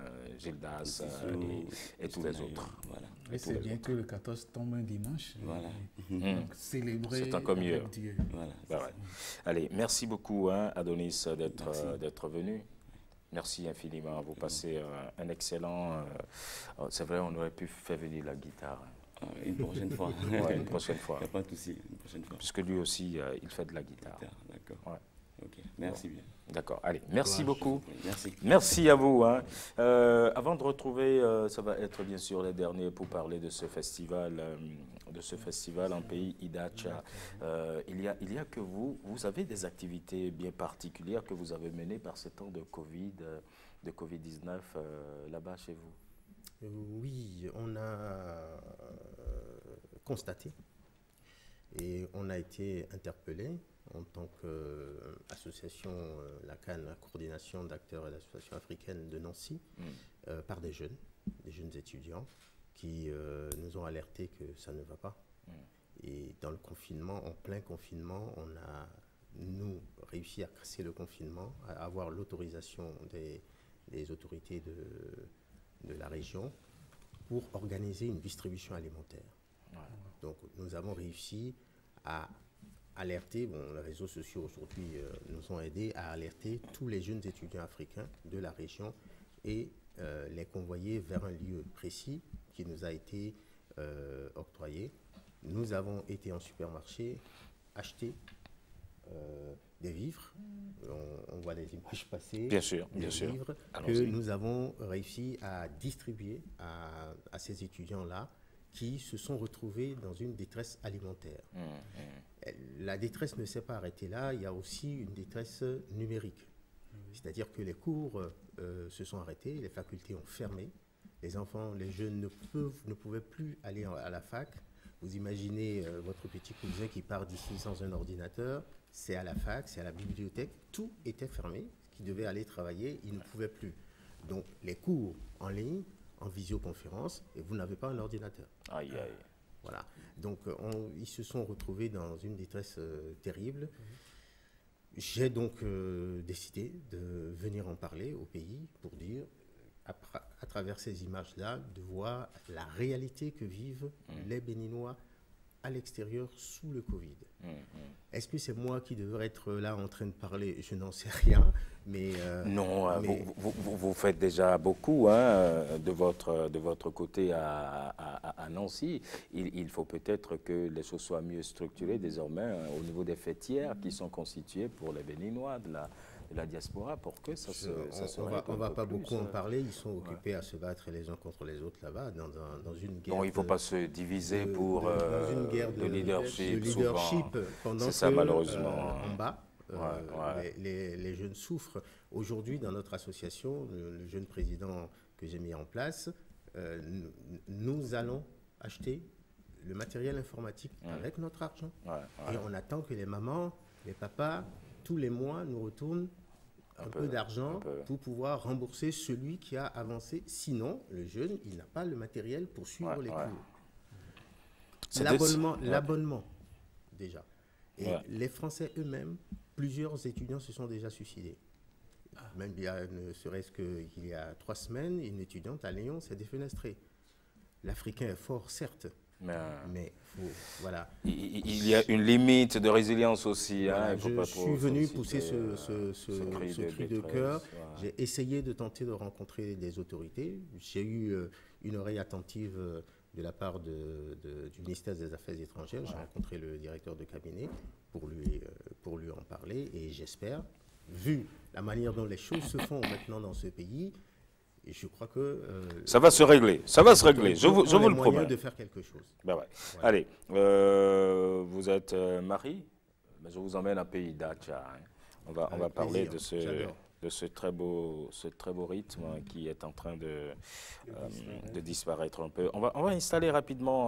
Gildas et tous les autres. Voilà. Et c'est bien que le 14 tombe un dimanche. Voilà. Donc, célébrer c'est encore mieux. Dieu. Voilà. Allez, merci beaucoup Adonis d'être venu. Merci infiniment. Vous passez un excellent... c'est vrai, on aurait pu faire venir la guitare. Une prochaine fois. Une prochaine fois. Il n'y a pas de souci, une prochaine fois. Puisque lui aussi, il fait de la guitare. D'accord. Ok, merci bien. D'accord, allez, merci beaucoup. Merci. Merci à vous. Avant de retrouver, ça va être bien sûr les derniers pour parler de ce festival en pays Idacha. Il y a que vous avez des activités bien particulières que vous avez menées par ce temps de Covid-19 là-bas chez vous. Oui, on a constaté et on a été interpellé en tant qu'association, la CAN, la coordination d'acteurs et l'association africaine de Nancy, par des jeunes étudiants qui nous ont alertés que ça ne va pas. Et dans le confinement, en plein confinement, on a, nous, réussi à casser le confinement, à avoir l'autorisation des autorités de la région pour organiser une distribution alimentaire. Donc nous avons réussi à alerter, les réseaux sociaux aujourd'hui nous ont aidés à alerter tous les jeunes étudiants africains de la région et les convoyer vers un lieu précis qui nous a été octroyé. Nous avons été en supermarché, acheter des vivres, on voit des images passer, bien sûr. Vivres que nous avons réussi à distribuer à ces étudiants-là qui se sont retrouvés dans une détresse alimentaire. La détresse ne s'est pas arrêtée là, il y a aussi une détresse numérique. C'est-à-dire que les cours se sont arrêtés, les facultés ont fermé, les enfants, les jeunes ne pouvaient plus aller à la fac. Vous imaginez votre petit cousin qui part d'ici sans un ordinateur, c'est à la fac, c'est à la bibliothèque, tout était fermé, qui devait aller travailler, il ne pouvait plus. Donc les cours en ligne, en visioconférence, et vous n'avez pas un ordinateur. Aïe, aïe. Voilà. Donc ils se sont retrouvés dans une détresse terrible. J'ai donc décidé de venir en parler au pays pour dire, à travers ces images-là, de voir la réalité que vivent les Béninois à l'extérieur sous le Covid. Est-ce que c'est moi qui devrais être là en train de parler? Je n'en sais rien, mais... non, mais... Vous faites déjà beaucoup hein, de votre côté à Nancy. Il faut peut-être que les choses soient mieux structurées désormais hein, au niveau des fêtières qui sont constituées pour les Béninois de la diaspora pour que ça se on va pas beaucoup en parler, ils sont occupés à se battre les uns contre les autres là-bas dans une guerre. Bon, il ne faut pas se diviser pour une guerre de leadership. Pendant c'est ça malheureusement. En bas, les jeunes souffrent. Aujourd'hui, dans notre association, le jeune président que j'ai mis en place, nous allons acheter le matériel informatique avec notre argent. Et on attend que les mamans, les papas, tous les mois, nous retournent un peu d'argent pour pouvoir rembourser celui qui a avancé. Sinon, le jeune, il n'a pas le matériel pour suivre les cours. L'abonnement, déjà. Et les Français eux-mêmes, plusieurs étudiants se sont déjà suicidés. Même ne serait-ce qu'il y a 3 semaines, une étudiante à Lyon s'est défenestrée. L'Africain est fort, certes. Mais voilà. Il y a une limite de résilience aussi. Voilà, hein, je suis venu pousser ce cri de cœur. J'ai essayé de tenter de rencontrer des autorités. J'ai eu une oreille attentive de la part du ministère des Affaires étrangères. J'ai rencontré le directeur de cabinet pour lui en parler. Et j'espère, vu la manière dont les choses se font maintenant dans ce pays, et je crois que... ça va se régler, ça va se régler, je vous le promets. De faire quelque chose. Ben ouais. Voilà. Allez, vous êtes Marie, je vous emmène à Pays d'Acha. Hein. On va parler de ce très beau rythme qui est en train de disparaître un peu. On va installer rapidement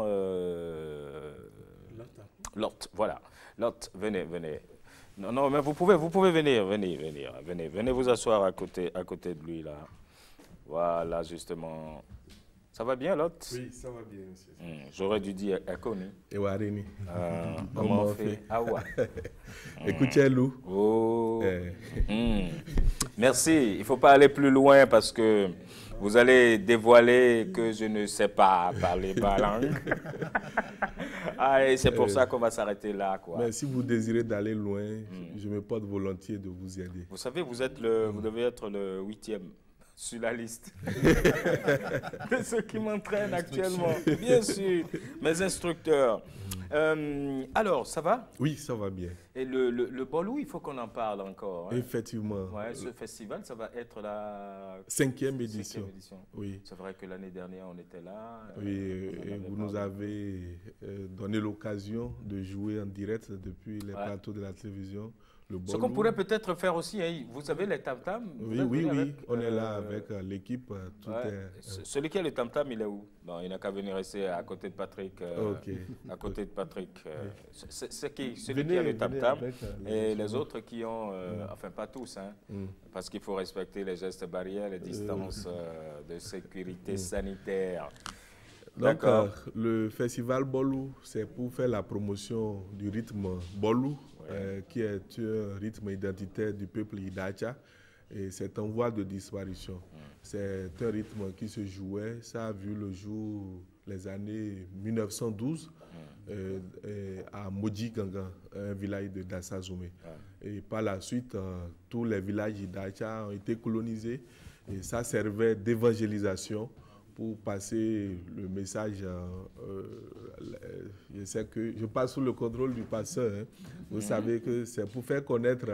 Lot. Voilà. Lot, venez. Non, mais vous pouvez venir, venez vous asseoir à côté de lui là. Voilà, justement. Ça va bien, Lot? Oui, ça va bien, monsieur. J'aurais dû dire Ekoni. Et Warini. Comment on fait? Awa. Écoutez, Lou. Oh. Merci. Il ne faut pas aller plus loin parce que vous allez dévoiler que je ne sais pas parler ma langue. Et c'est pour ça qu'on va s'arrêter là, quoi. Mais si vous désirez d'aller loin, je me porte volontiers de vous y aider. Vous savez, vous devez être le 8e. Sur la liste de ceux qui m'entraînent actuellement, bien sûr, mes instructeurs. Alors, ça va? Oui, ça va bien. Et le Bolou, il faut qu'on en parle encore. Hein? Effectivement. Ouais, ce festival, ça va être la 5e édition. Oui. C'est vrai que l'année dernière, on était là. Oui, et vous nous avez donné l'occasion de jouer en direct depuis les plateaux de la télévision. Ce qu'on pourrait peut-être faire aussi, hein, vous savez, les tam-tams. Oui, on est là avec l'équipe. Celui qui a le tam-tam, il est où? Non, il n'a qu'à venir rester à côté de Patrick. À côté de Patrick. C'est celui qui a le tam-tam et les autres qui ont, enfin pas tous, hein, parce qu'il faut respecter les gestes barrières, les distances de sécurité sanitaire. Donc, le festival Bolou, c'est pour faire la promotion du rythme Bolou, qui est un rythme identitaire du peuple Idacha. Et c'est en voie de disparition. C'est un rythme qui se jouait, ça a vu le jour les années 1912 à Moji Gangan, un village de Dassazoumé. Et par la suite, tous les villages Idacha ont été colonisés et ça servait d'évangélisation pour passer le message. Je sais que je passe sous le contrôle du pasteur. Hein. Vous savez que c'est pour faire connaître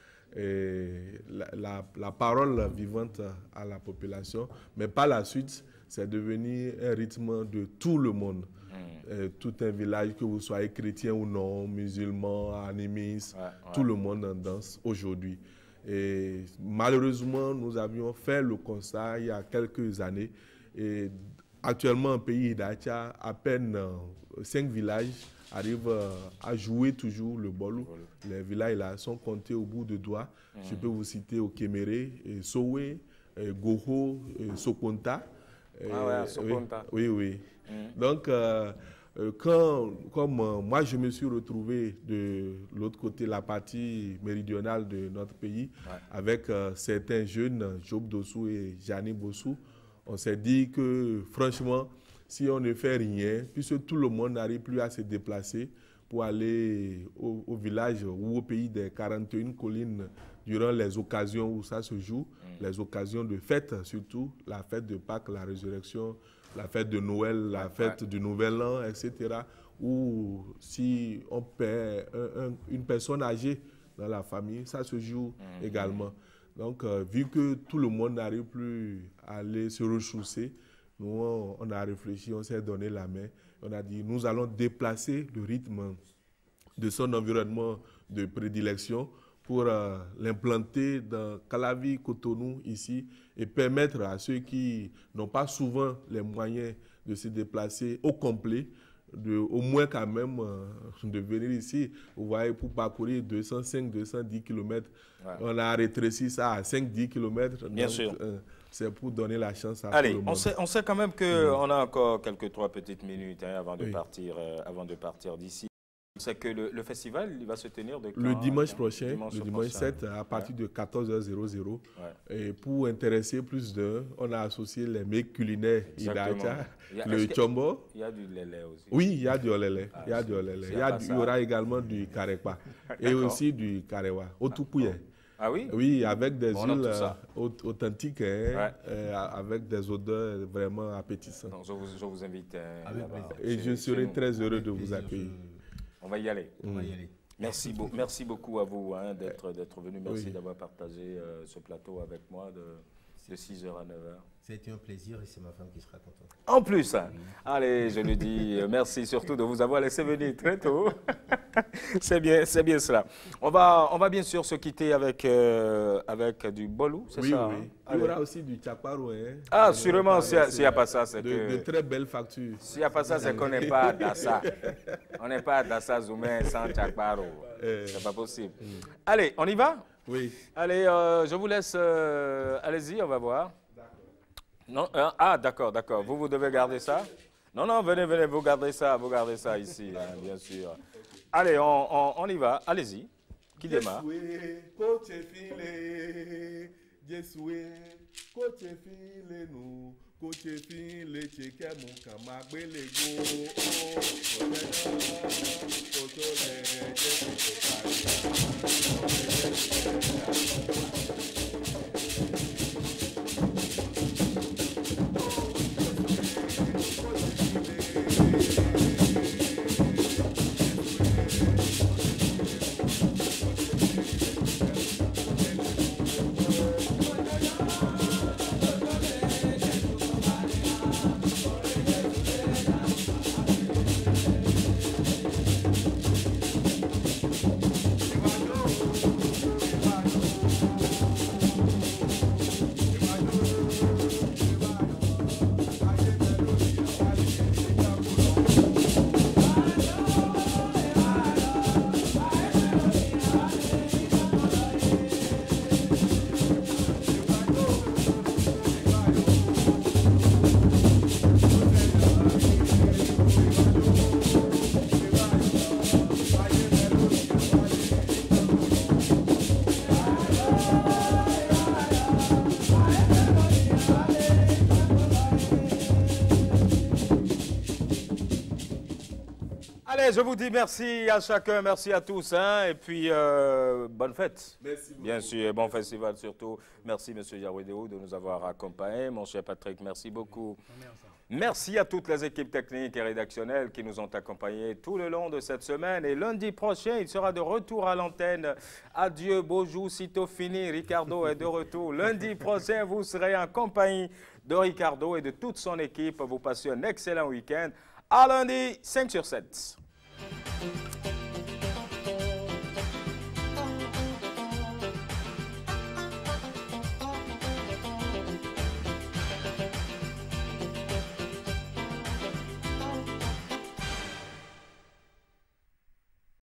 la parole vivante à la population. Mais par la suite, c'est devenu un rythme de tout le monde. Tout un village, que vous soyez chrétien ou non, musulman, animiste, tout le monde en danse aujourd'hui. Et malheureusement, nous avions fait le constat il y a quelques années. Et actuellement, en pays d'Aïcha, à peine 5 villages arrivent à jouer toujours le bolou. Les villages là sont comptés au bout de doigts. Je peux vous citer Okemere, Sowe, Goho, Sokonta. Sokonta. Oui. Donc, comme moi, je me suis retrouvé de l'autre côté, la partie méridionale de notre pays, avec certains jeunes, Job Dossou et Jani Bossou, on s'est dit que, franchement, si on ne fait rien, puisque tout le monde n'arrive plus à se déplacer pour aller au village ou au pays des 41 collines durant les occasions où ça se joue, les occasions de fête, surtout la fête de Pâques, la résurrection, la fête de Noël, la fête du Nouvel An, etc. Ou si on perd une personne âgée dans la famille, ça se joue également. Donc, vu que tout le monde n'arrive plus à aller se ressourcer, nous, on a réfléchi, on s'est donné la main. On a dit, nous allons déplacer le rythme de son environnement de prédilection pour l'implanter dans Calavi, Cotonou, ici, et permettre à ceux qui n'ont pas souvent les moyens de se déplacer au complet, au moins quand même de venir ici. Vous voyez, pour parcourir 205-210 km, on a rétréci ça à 5-10 km. Bien sûr. C'est pour donner la chance à Allez, tout le monde. on sait quand même qu'on a encore quelques 3 petites minutes avant de partir d'ici. C'est que le festival, il va se tenir de quand? Le dimanche prochain, le dimanche 7, à partir de 14h00. Et pour intéresser plus d'un, on a associé les mecs culinaires Idacha, le chombo. Il y a du lélé aussi. Oui, il y a du olélé. Il y aura également du karekpa et aussi du karewa, otukouye. Ah oui? Oui, avec des huiles authentiques, avec des odeurs vraiment appétissantes. Donc, je vous invite et je serai très heureux de vous accueillir. On va y aller. Merci beaucoup à vous d'être venu. Merci d'avoir partagé ce plateau avec moi de 6h à 9h. C'était un plaisir et c'est ma femme qui sera contente. En plus, allez, je lui dis merci surtout de vous avoir laissé venir très tôt. C'est bien cela. On va bien sûr se quitter avec du bolou, c'est ça? Oui. Il y aura aussi du tchaparo. Ah, sûrement, s'il n'y a pas ça, c'est que... De très belles factures. S'il n'y a pas ça, c'est qu'on n'est pas à Dassa. On n'est pas à Dassa Zoumé sans tchaparo. C'est pas possible. Allez, on y va? Oui. Allez, je vous laisse. Allez-y, on va voir. Non, d'accord. Vous devez garder ça. Non, venez, vous gardez ça ici, bien sûr. Allez, on y va. Allez-y. Qui démarre? Je vous dis merci à chacun, merci à tous, et puis bonne fête. Merci beaucoup. Bien sûr, bon festival surtout. Merci M. Yawedeo de nous avoir accompagnés. Mon cher Patrick, merci beaucoup. Merci à toutes les équipes techniques et rédactionnelles qui nous ont accompagnés tout le long de cette semaine. Et lundi prochain, il sera de retour à l'antenne. Adieu, bonjour, sitôt fini. Ricardo est de retour. Lundi prochain, vous serez en compagnie de Ricardo et de toute son équipe. Vous passez un excellent week-end. À lundi, 5 sur 7.